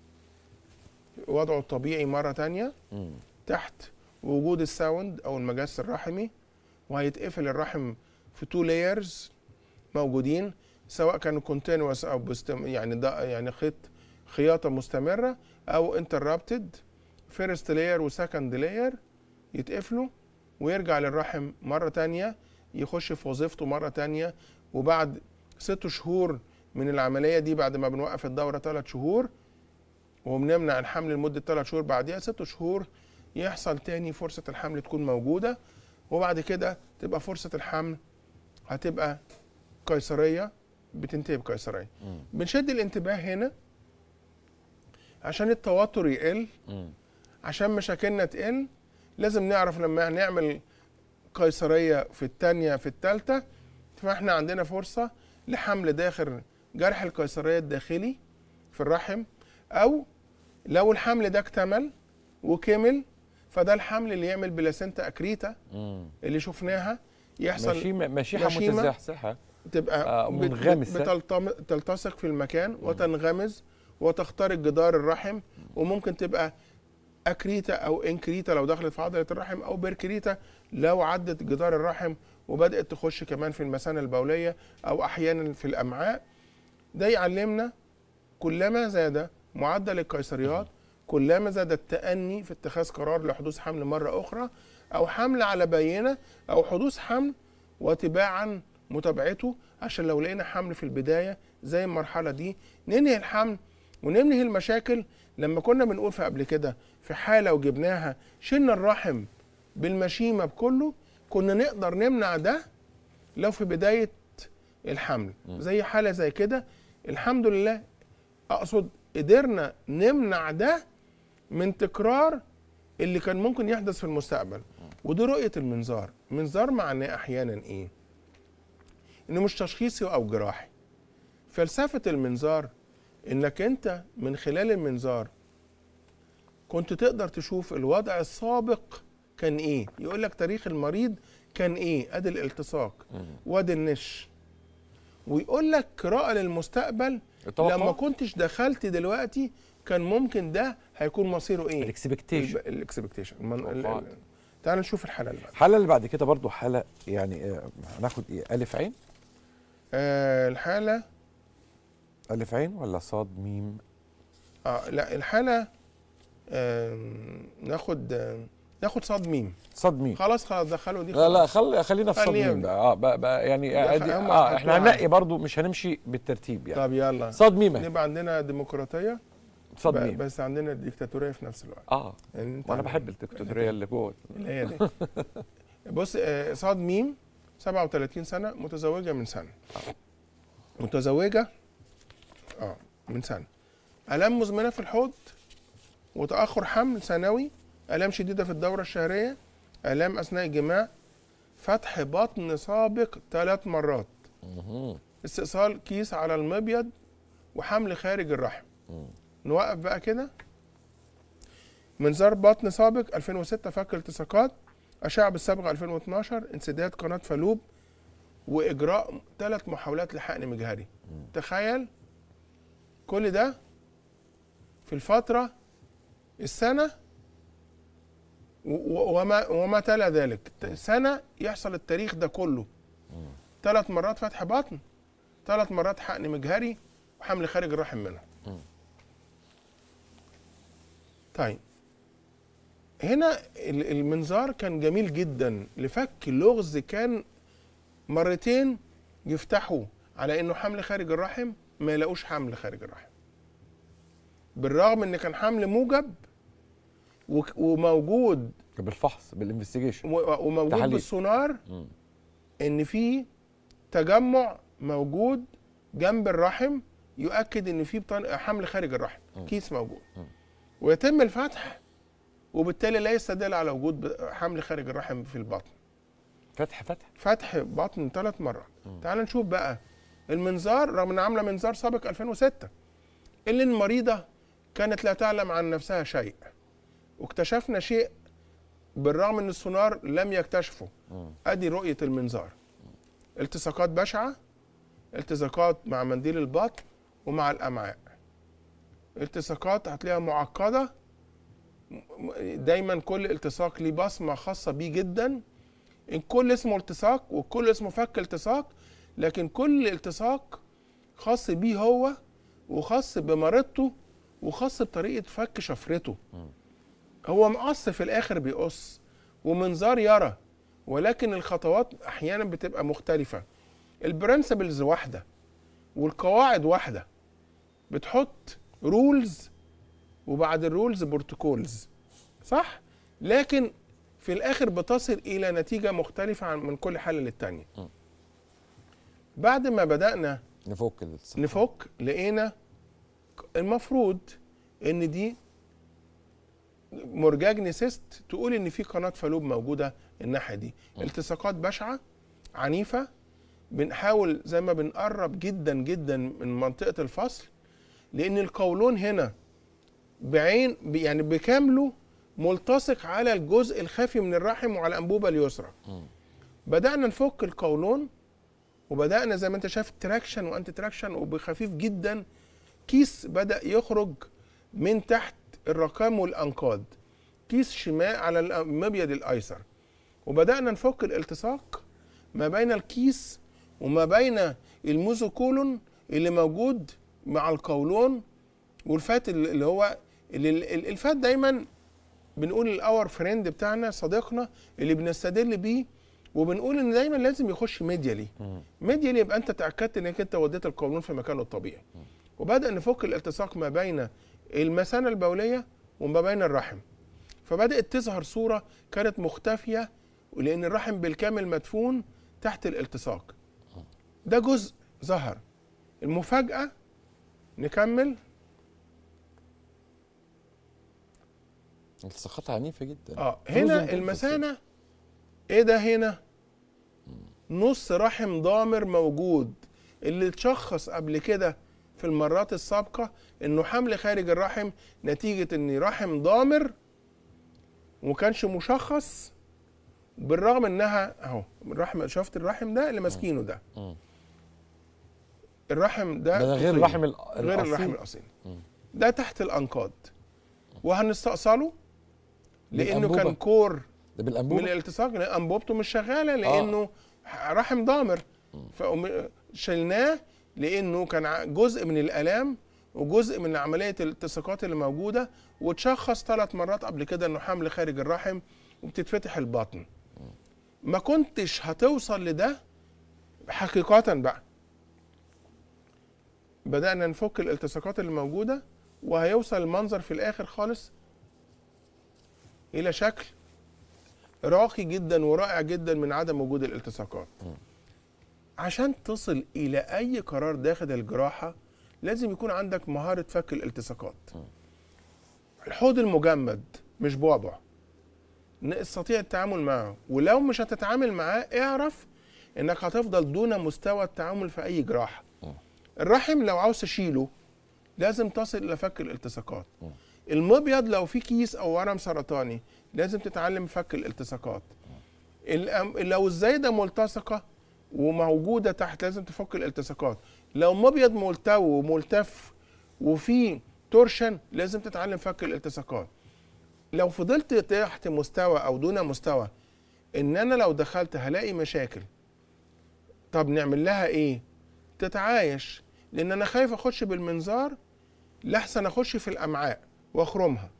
وضعه الطبيعي مره تانية مم. تحت وجود الساوند او المجس الرحمي، وهيتقفل الرحم في تو لايرز موجودين، سواء كانوا كونتينوس او بستم يعني ده يعني خيط خياطه مستمره او انترابتد. فيرست لاير وسكند لاير يتقفلوا ويرجع للرحم مره تانية يخش في وظيفته مره تانية. وبعد ست شهور من العمليه دي، بعد ما بنوقف الدوره ثلاث شهور وبنمنع الحمل لمده ثلاث شهور، بعديها ست شهور يحصل تاني فرصه الحمل تكون موجوده، وبعد كده تبقى فرصه الحمل هتبقى قيصريه، بتنتهي بقيصريه. بنشد الانتباه هنا عشان التوتر يقل، مم. عشان مشاكلنا تقل. لازم نعرف لما نعمل قيصريه في الثانيه في الثالثه، فاحنا عندنا فرصه لحمل داخل جرح القيصريه الداخلي في الرحم، او لو الحمل ده اكتمل وكمل فده الحمل اللي يعمل بلاسنتا اكريتا مم. اللي شفناها يحصل مشيمة مشيحة مشيمة. متزحزحة تبقى آه، بت- منغمسة. بتلتم- تلتصق في المكان وتنغمز وتخترق جدار الرحم، وممكن تبقى اكريتا او انكريتا لو دخلت في عضله الرحم، او بيركريتا لو عدت جدار الرحم وبدات تخش كمان في المثانه البوليه او احيانا في الامعاء. ده يعلمنا كلما زاد معدل القيصريات كلما زاد التأني في اتخاذ قرار لحدوث حمل مرة أخرى، أو حمل على بينة، أو حدوث حمل وتباعا متابعته، عشان لو لقينا حمل في البداية زي المرحلة دي ننهي الحمل وننهي المشاكل. لما كنا بنقول في قبل كده في حالة وجبناها شلنا الرحم بالمشيمة بكله، كنا نقدر نمنع ده لو في بداية الحمل. زي حالة زي كده الحمد لله، أقصد قدرنا نمنع ده من تكرار اللي كان ممكن يحدث في المستقبل. ودي رؤية المنظار. منظار معناه أحيانا إيه؟ إنه مش تشخيصي أو جراحي. فلسفة المنظار إنك أنت من خلال المنظار كنت تقدر تشوف الوضع السابق كان إيه، يقول لك تاريخ المريض كان إيه، أدي الالتصاق وأدي النش، ويقول لك قراءة للمستقبل. التوقع. لما كنتش دخلت دلوقتي كان ممكن ده هيكون مصيره ايه؟ الاكسبكتيشن. الاكسبكتيشن. توقعات. تعال نشوف الحاله اللي بعد. الحالة اللي بعد كده برضو حالة يعني آه، هناخد ايه، ألف عين؟ آه الحاله ألف عين ولا صاد ميم؟ اه لا الحاله آه ناخد آه ناخد صاد ميم. صاد ميم. خلاص خلاص دخلوا دي لا لا خلاص. خل خلينا في صاد خلينا ميم بقى اه بقى, بقى يعني لا، آه, دي هم آه احنا حطوها. هننقي برضو مش هنمشي بالترتيب يعني. طب يلا صاد ميم اهي. نبقى عندنا ديمقراطيه صاد ب- ميم. بس عندنا الديكتاتوريه في نفس الوقت. اه يعني انت وانا عندك- بحب الدكتاتورية اللي جوه. اللي هي دي. بص آه، صاد ميم سبعة وثلاثين سنة، متزوجة من سنة. متزوجة اه من سنة. آلام مزمنة في الحوض وتأخر حمل سنوي، آلام شديدة في الدورة الشهرية، آلام أثناء الجماع، فتح بطن سابق ثلاث مرات، استئصال كيس على المبيض، وحمل خارج الرحم. نوقف بقى كده. منظار بطن سابق ألفين وستة فك التصاقات، أشعة بالصبغة ألفين واثناشر، انسداد قناة فالوب، وإجراء ثلاث محاولات لحقن مجهري. تخيل كل ده في الفترة السنة و- و- وما وما تلا ذلك، سنة يحصل التاريخ ده كله. ثلاث مرات فتح بطن، ثلاث مرات حقن مجهري، وحمل خارج الرحم منها. طيب هنا ال- المنظار كان جميل جدا لفك لغز كان مرتين يفتحوا على انه حمل خارج الرحم، ما يلاقوش حمل خارج الرحم، بالرغم ان كان حمل موجب وك- وموجود بالفحص بالانفستيجيشن. و- وموجود تحاليل. بالسونار مم. ان في تجمع موجود جنب الرحم يؤكد ان في بطن- حمل خارج الرحم، كيس موجود، ويتم الفتح، وبالتالي لا يستدل على وجود ب- حمل خارج الرحم في البطن. فتح فتح فتح بطن ثلاث مرات. تعال نشوف بقى المنظار، رغم ان عامله منظار سابق ألفين وستة، اللي المريضه كانت لا تعلم عن نفسها شيء، واكتشفنا شيء بالرغم ان السونار لم يكتشفه. ادي رؤيه المنظار، التصاقات بشعه، التصاقات مع منديل البطن ومع الامعاء. التصاقات هتلاقيها معقده، دايما كل التصاق ليه بصمه خاصه بيه جدا. الكل اسمه التصاق والكل اسمه فك التصاق، لكن كل التصاق خاص بيه هو، وخاص بمرضته، وخاص بطريقه فك شفرته. هو مقص في الاخر بيقص، ومنظار يرى، ولكن الخطوات احيانا بتبقى مختلفه. البرنسبلز واحده والقواعد واحده، بتحط رولز وبعد الرولز بروتوكولز، صح؟ لكن في الاخر بتصل الى نتيجه مختلفه عن من كل حاله للتانيه. بعد ما بدانا نفك الصف. نفك لقينا المفروض ان دي مرجاجني سيست، تقول ان في قناه فالوب موجوده الناحيه دي. التصاقات بشعه عنيفه، بنحاول زي ما بنقرب جدا جدا من منطقه الفصل، لان القولون هنا بعين يعني بكامله ملتصق على الجزء الخفي من الرحم وعلى الانبوبه اليسرى. بدانا نفك القولون، وبدانا زي ما انت شايف تراكشن وانتي تراكشن، وبخفيف جدا كيس بدا يخرج من تحت الرقام والانقاض، كيس شمال على المبيض الايسر. وبدانا نفك الالتصاق ما بين الكيس وما بين الموزوكولون اللي موجود مع القولون والفات اللي هو اللي الفات دايما بنقول الاور فريند بتاعنا، صديقنا اللي بنستدل بيه، وبنقول ان دايما لازم يخش ميديالي. ميديالي يبقى انت تاكدت انك انت وديت القولون في مكانه الطبيعي. وبدا نفك الالتصاق ما بين المثانه البوليه وما بين الرحم، فبدات تظهر صوره كانت مختفيه، لان الرحم بالكامل مدفون تحت الالتصاق. ده جزء ظهر. المفاجاه نكمل. التصاقات عنيفه جدا. اه هنا المثانه ايه ده؟ هنا نص رحم ضامر موجود، اللي اتشخص قبل كده في المرات السابقه انه حمل خارج الرحم نتيجه ان رحم ضامر وما كانش مشخص، بالرغم انها اهو الرحم، شفت الرحم ده اللي ماسكينه ده، الرحم ده, ده غير الرحم ال- غير الأصيل. الرحم الاصيل، ده تحت الانقاض، وهنستأصله لانه بالأنبوبة. كان كور ده من بالانبوبه. الالتصاق، لان انبوبته مش شغاله لانه آه. رحم ضامر، فشلناه لانه كان ع- جزء من الالام وجزء من عمليه الالتصاقات اللي موجوده، وتشخص ثلاث مرات قبل كده انه حمل خارج الرحم وبتتفتح البطن. ما كنتش هتوصل لده حقيقه بقى. بدأنا نفك الالتصاقات اللي موجوده، وهيوصل المنظر في الاخر خالص الى شكل راقي جدا ورائع جدا من عدم وجود الالتصاقات. عشان تصل الى اي قرار داخل الجراحه لازم يكون عندك مهاره فك الالتصاقات. الحوض المجمد مش بعبع، نستطيع التعامل معه، ولو مش هتتعامل معاه اعرف انك هتفضل دون مستوى التعامل في اي جراحه. الرحم لو عاوز تشيله لازم تصل الى فك الالتصاقات. المبيض لو في كيس او ورم سرطاني لازم تتعلم فك الالتصاقات. الأم- لو الزايده ملتصقه وموجوده تحت لازم تفك الالتصاقات. لو مبيض ملتوي وملتف وفي تورشن لازم تتعلم فك الالتصاقات. لو فضلت تحت مستوى او دون مستوى ان انا لو دخلت هلاقي مشاكل، طب نعمل لها ايه؟ تتعايش، لان انا خايف اخش بالمنظار لحسن اخش في الامعاء واخرمها.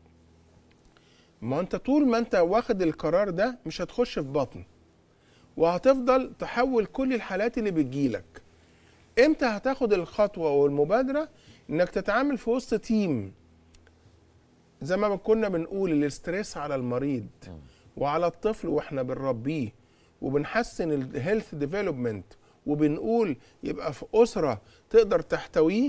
ما انت طول ما انت واخد القرار ده مش هتخش في بطن، وهتفضل تحول كل الحالات اللي بتجيلك. امتى هتاخد الخطوه والمبادره؟ انك تتعامل في وسط تيم زي ما كنا بنقول الاستريس على المريض وعلى الطفل واحنا بنربيه وبنحسن الهيلث ديفلوبمنت وبنقول يبقى في اسره تقدر تحتويه،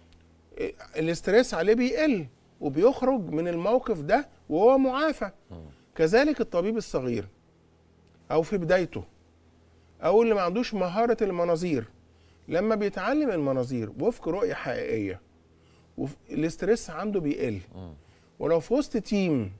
الاستريس عليه بيقل وبيخرج من الموقف ده وهو معافى. كذلك الطبيب الصغير او في بدايته او اللي ما عندوش مهاره المناظير، لما بيتعلم المناظير وفق رؤيه حقيقيه الاستريس عنده بيقل. ولو في وسط تيم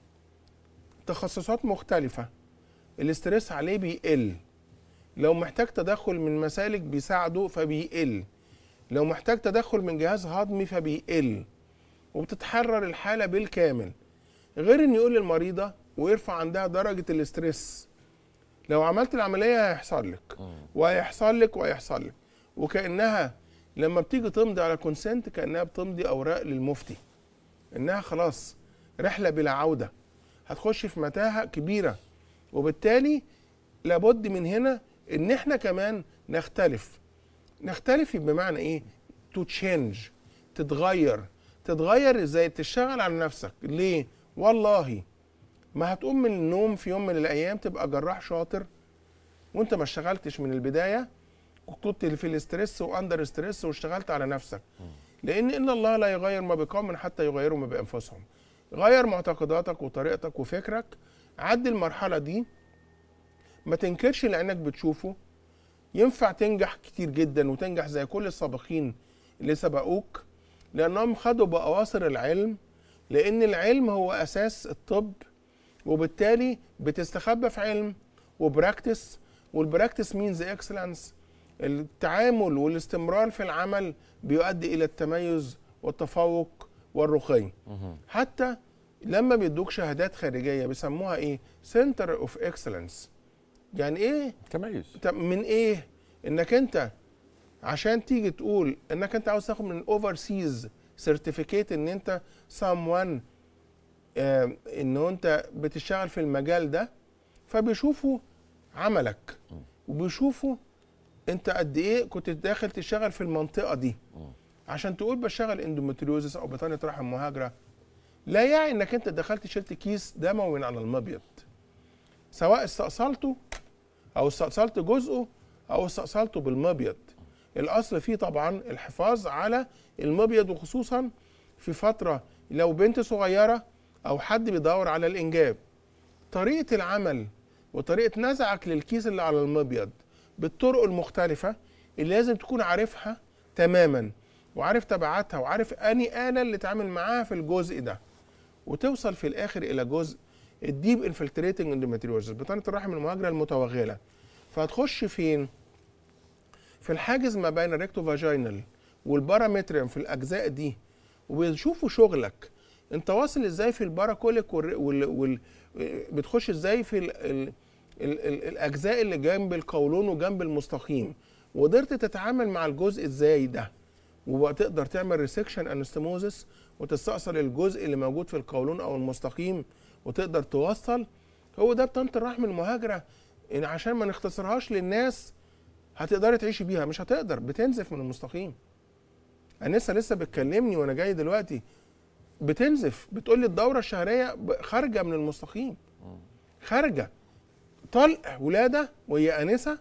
تخصصات مختلفه الاستريس عليه بيقل. لو محتاج تدخل من مسالك بيساعده فبيقل. لو محتاج تدخل من جهاز هضمي فبيقل، وبتتحرر الحاله بالكامل. غير ان يقول للمريضه ويرفع عندها درجه الاستريس، لو عملت العمليه هيحصل لك وهيحصل لك وهيحصل لك. وكانها لما بتيجي تمضي على كونسنت كانها بتمضي اوراق للمفتي، انها خلاص رحله بلا عوده، هتخش في متاهه كبيره. وبالتالي لابد من هنا ان احنا كمان نختلف. نختلف بمعنى ايه؟ تو تشينج، تتغير. تتغير ازاي؟ تشتغل على نفسك. ليه؟ والله ما هتقوم من النوم في يوم من الايام تبقى جراح شاطر وانت ما اشتغلتش من البدايه وكنت في الاسترس واندر ستريس واشتغلت على نفسك. لان ان الله لا يغير ما بقوم حتى يغيروا ما بانفسهم. غير معتقداتك وطريقتك وفكرك، عدي المرحله دي، ما تنكرش اللي عينك بتشوفه. ينفع تنجح كتير جدا وتنجح زي كل السابقين اللي سبقوك، لانهم خدوا بأواصر العلم، لان العلم هو اساس الطب، وبالتالي بتستخبى في علم وبراكتس. والبراكتس مينز اكسلنس. التعامل والاستمرار في العمل بيؤدي الى التميز والتفوق والرقي. حتى لما بيدوك شهادات خارجيه بيسموها ايه؟ سنتر اوف اكسلنس. يعني ايه تميز؟ من ايه؟ انك انت عشان تيجي تقول انك انت عاوز تاخد من الاوفرسيز سيرتيفيكيت ان انت someone آه انه انت بتشتغل في المجال ده، فبيشوفوا عملك وبيشوفوا انت قد ايه كنت داخل تشتغل في المنطقه دي. عشان تقول بشتغل اندومتريوزس او بطانه رحم مهاجره، لا يعني انك انت دخلت شلت كيس دموي من على المبيض، سواء استأصلته او استأصلت جزءه او استأصلته بالمبيض. الاصل فيه طبعا الحفاظ على المبيض، وخصوصا في فتره لو بنت صغيره او حد بيدور على الانجاب. طريقه العمل وطريقه نزعك للكيس اللي على المبيض بالطرق المختلفه اللي لازم تكون عارفها تماما، وعارف تبعاتها، وعارف اني آلة اللي تعمل معاها في الجزء ده، وتوصل في الاخر الى جزء الديب انفلتريتنج اندومتريوزس، بطانه الرحم المهاجره المتوغله. فهتخش فين؟ في الحاجز ما بين الريكتو فاجينال والبارامتريوم في الاجزاء دي، وبيشوفوا شغلك انت واصل ازاي في الباراكوليك وال... وال... وال... بتخش ازاي في ال... ال... ال... ال... الاجزاء اللي جنب القولون وجنب المستقيم، وقدرت تتعامل مع الجزء ازاي ده، وتقدر تعمل ريسكشن انستموزس وتستأصل الجزء اللي موجود في القولون او المستقيم وتقدر توصل. هو ده بطانه الرحم المهاجره. إن عشان ما نختصرهاش للناس هتقدري تعيشي بيها، مش هتقدر، بتنزف من المستقيم. انسه لسه بتكلمني وانا جاي دلوقتي بتنزف، بتقول لي الدوره الشهريه خارجه من المستقيم، خارجه طلق ولاده وهي انسه،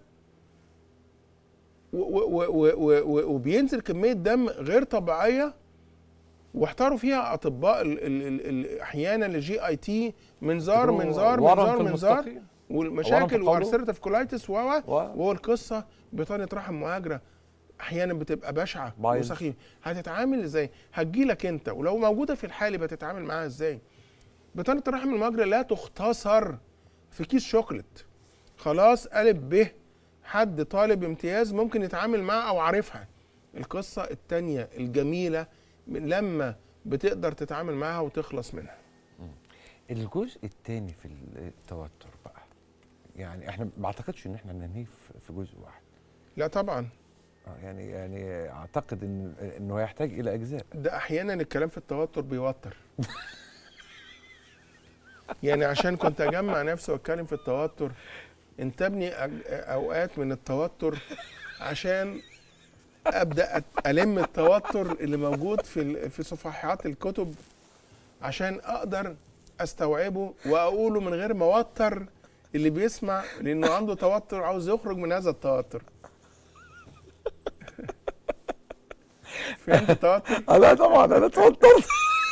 وبينزل كميه دم غير طبيعيه، واحتاروا فيها اطباء ال ال ال احيانا الجي اي تي، منظار منظار منظار منظار والمشاكل وارثريتيف كولايتس و وهو القصه بطانه رحم مهاجره احيانا بتبقى بشعه وسخيفه. هتتعامل ازاي؟ هتجيلك انت، ولو موجوده في الحالي هتتعامل معاها ازاي؟ بطانه الرحم المهاجره لا تختصر في كيس شوكليت. خلاص الف ب حد طالب امتياز ممكن يتعامل معها او عارفها. القصه الثانيه الجميله لما بتقدر تتعامل معها وتخلص منها. الجزء الثاني في التوتر بقى، يعني احنا ما اعتقدش ان احنا ننهيه في جزء واحد. لا طبعا. يعني يعني اعتقد ان انه هيحتاج الى اجزاء. ده احيانا الكلام في التوتر بيوتر. يعني عشان كنت اجمع نفسي واتكلم في التوتر، انتابني اوقات من التوتر عشان ابدا الم التوتر اللي موجود في في صفحات الكتب عشان اقدر استوعبه واقوله من غير ما اوتر اللي بيسمع، لانه عنده توتر عاوز يخرج من هذا التوتر. فهمت التوتر؟ لا طبعا انا اتوترت.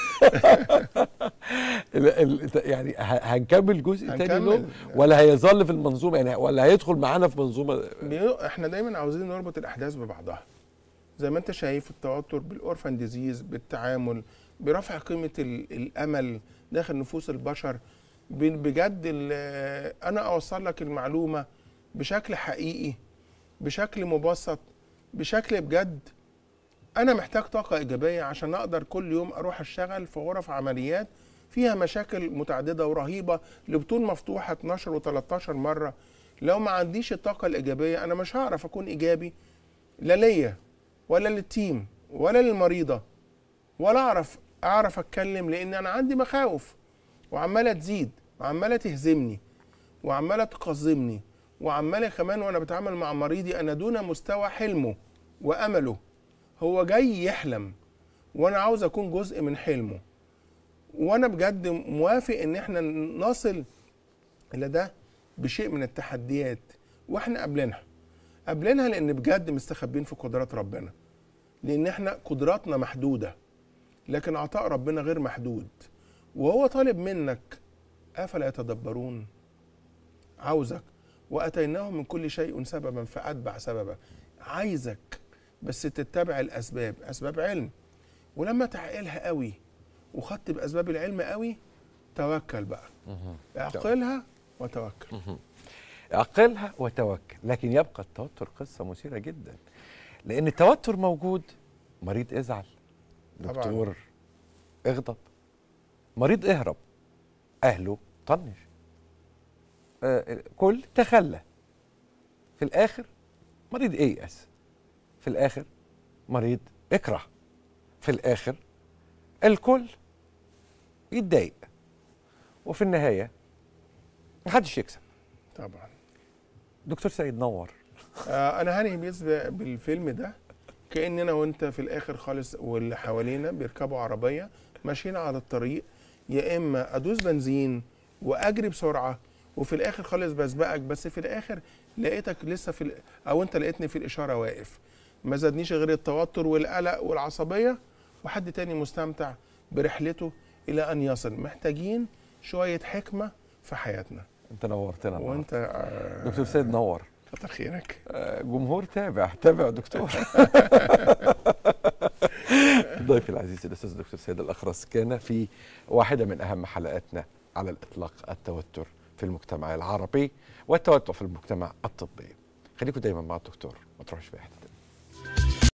يعني هنكمل جزء تاني له ولا هيظل في المنظومه يعني، ولا هيدخل معانا في منظومه؟ احنا دايما عاوزين نربط الاحداث ببعضها، زي ما انت شايف التوتر بالاورفان ديزيز، بالتعامل، برفع قيمه الامل داخل نفوس البشر. بجد انا اوصل لك المعلومه بشكل حقيقي، بشكل مبسط، بشكل بجد. انا محتاج طاقه ايجابيه عشان اقدر كل يوم اروح اشتغل في غرف عمليات فيها مشاكل متعدده ورهيبه، لبطون مفتوحه اتناشر وتلتاشر مره. لو ما عنديش الطاقه الايجابيه انا مش هعرف اكون ايجابي، لا ليا ولا للتيم ولا للمريضه، ولا اعرف اعرف اتكلم، لان انا عندي مخاوف وعماله تزيد وعماله تهزمني وعماله تقزمني، وعماله كمان وانا بتعامل مع مريضي انا دون مستوى حلمه وامله. هو جاي يحلم وانا عاوز اكون جزء من حلمه، وانا بجد موافق ان احنا نصل الى ده بشيء من التحديات، واحنا قابلينها قابلينها لان بجد مستخبين في قدرات ربنا، لان احنا قدراتنا محدوده لكن عطاء ربنا غير محدود. وهو طالب منك افلا يتدبرون، عاوزك واتيناهم من كل شيء سببا فاتبع سببا، عايزك بس تتبع الاسباب، اسباب علم. ولما تعقلها قوي وخدت باسباب العلم قوي، توكل بقى، اعقلها وتوكل. اعقلها وتوكل. لكن يبقى التوتر قصه مثيره جدا، لان التوتر موجود. مريض ازعل، دكتور طبعا اغضب، مريض اهرب، اهله طنش، آه كل تخلى، في الاخر مريض ايأس، في الاخر مريض اكره، في الاخر الكل يتضايق، وفي النهايه محدش يكسب. طبعا. دكتور سيد نور. آه انا هنهي بس بالفيلم ده كأننا وانت في الاخر خالص واللي حوالينا بيركبوا عربيه ماشيين على الطريق، يا اما ادوس بنزين واجري بسرعه وفي الاخر خالص بسبقك، بس في الاخر لقيتك لسه في او انت لقيتني في الاشاره واقف، ما زادنيش غير التوتر والقلق والعصبيه، وحد تاني مستمتع برحلته الى ان يصل. محتاجين شويه حكمه في حياتنا. انت نورتنا وانت آه دكتور سيد نور. كتر خيرك. آه جمهور تابع تابع دكتور. ضيفي العزيز الاستاذ الدكتور سيد الاخرس كان في واحده من اهم حلقاتنا على الاطلاق، التوتر في المجتمع العربي والتوتر في المجتمع الطبي. خليكم دايما مع الدكتور، ما تروحش في حته.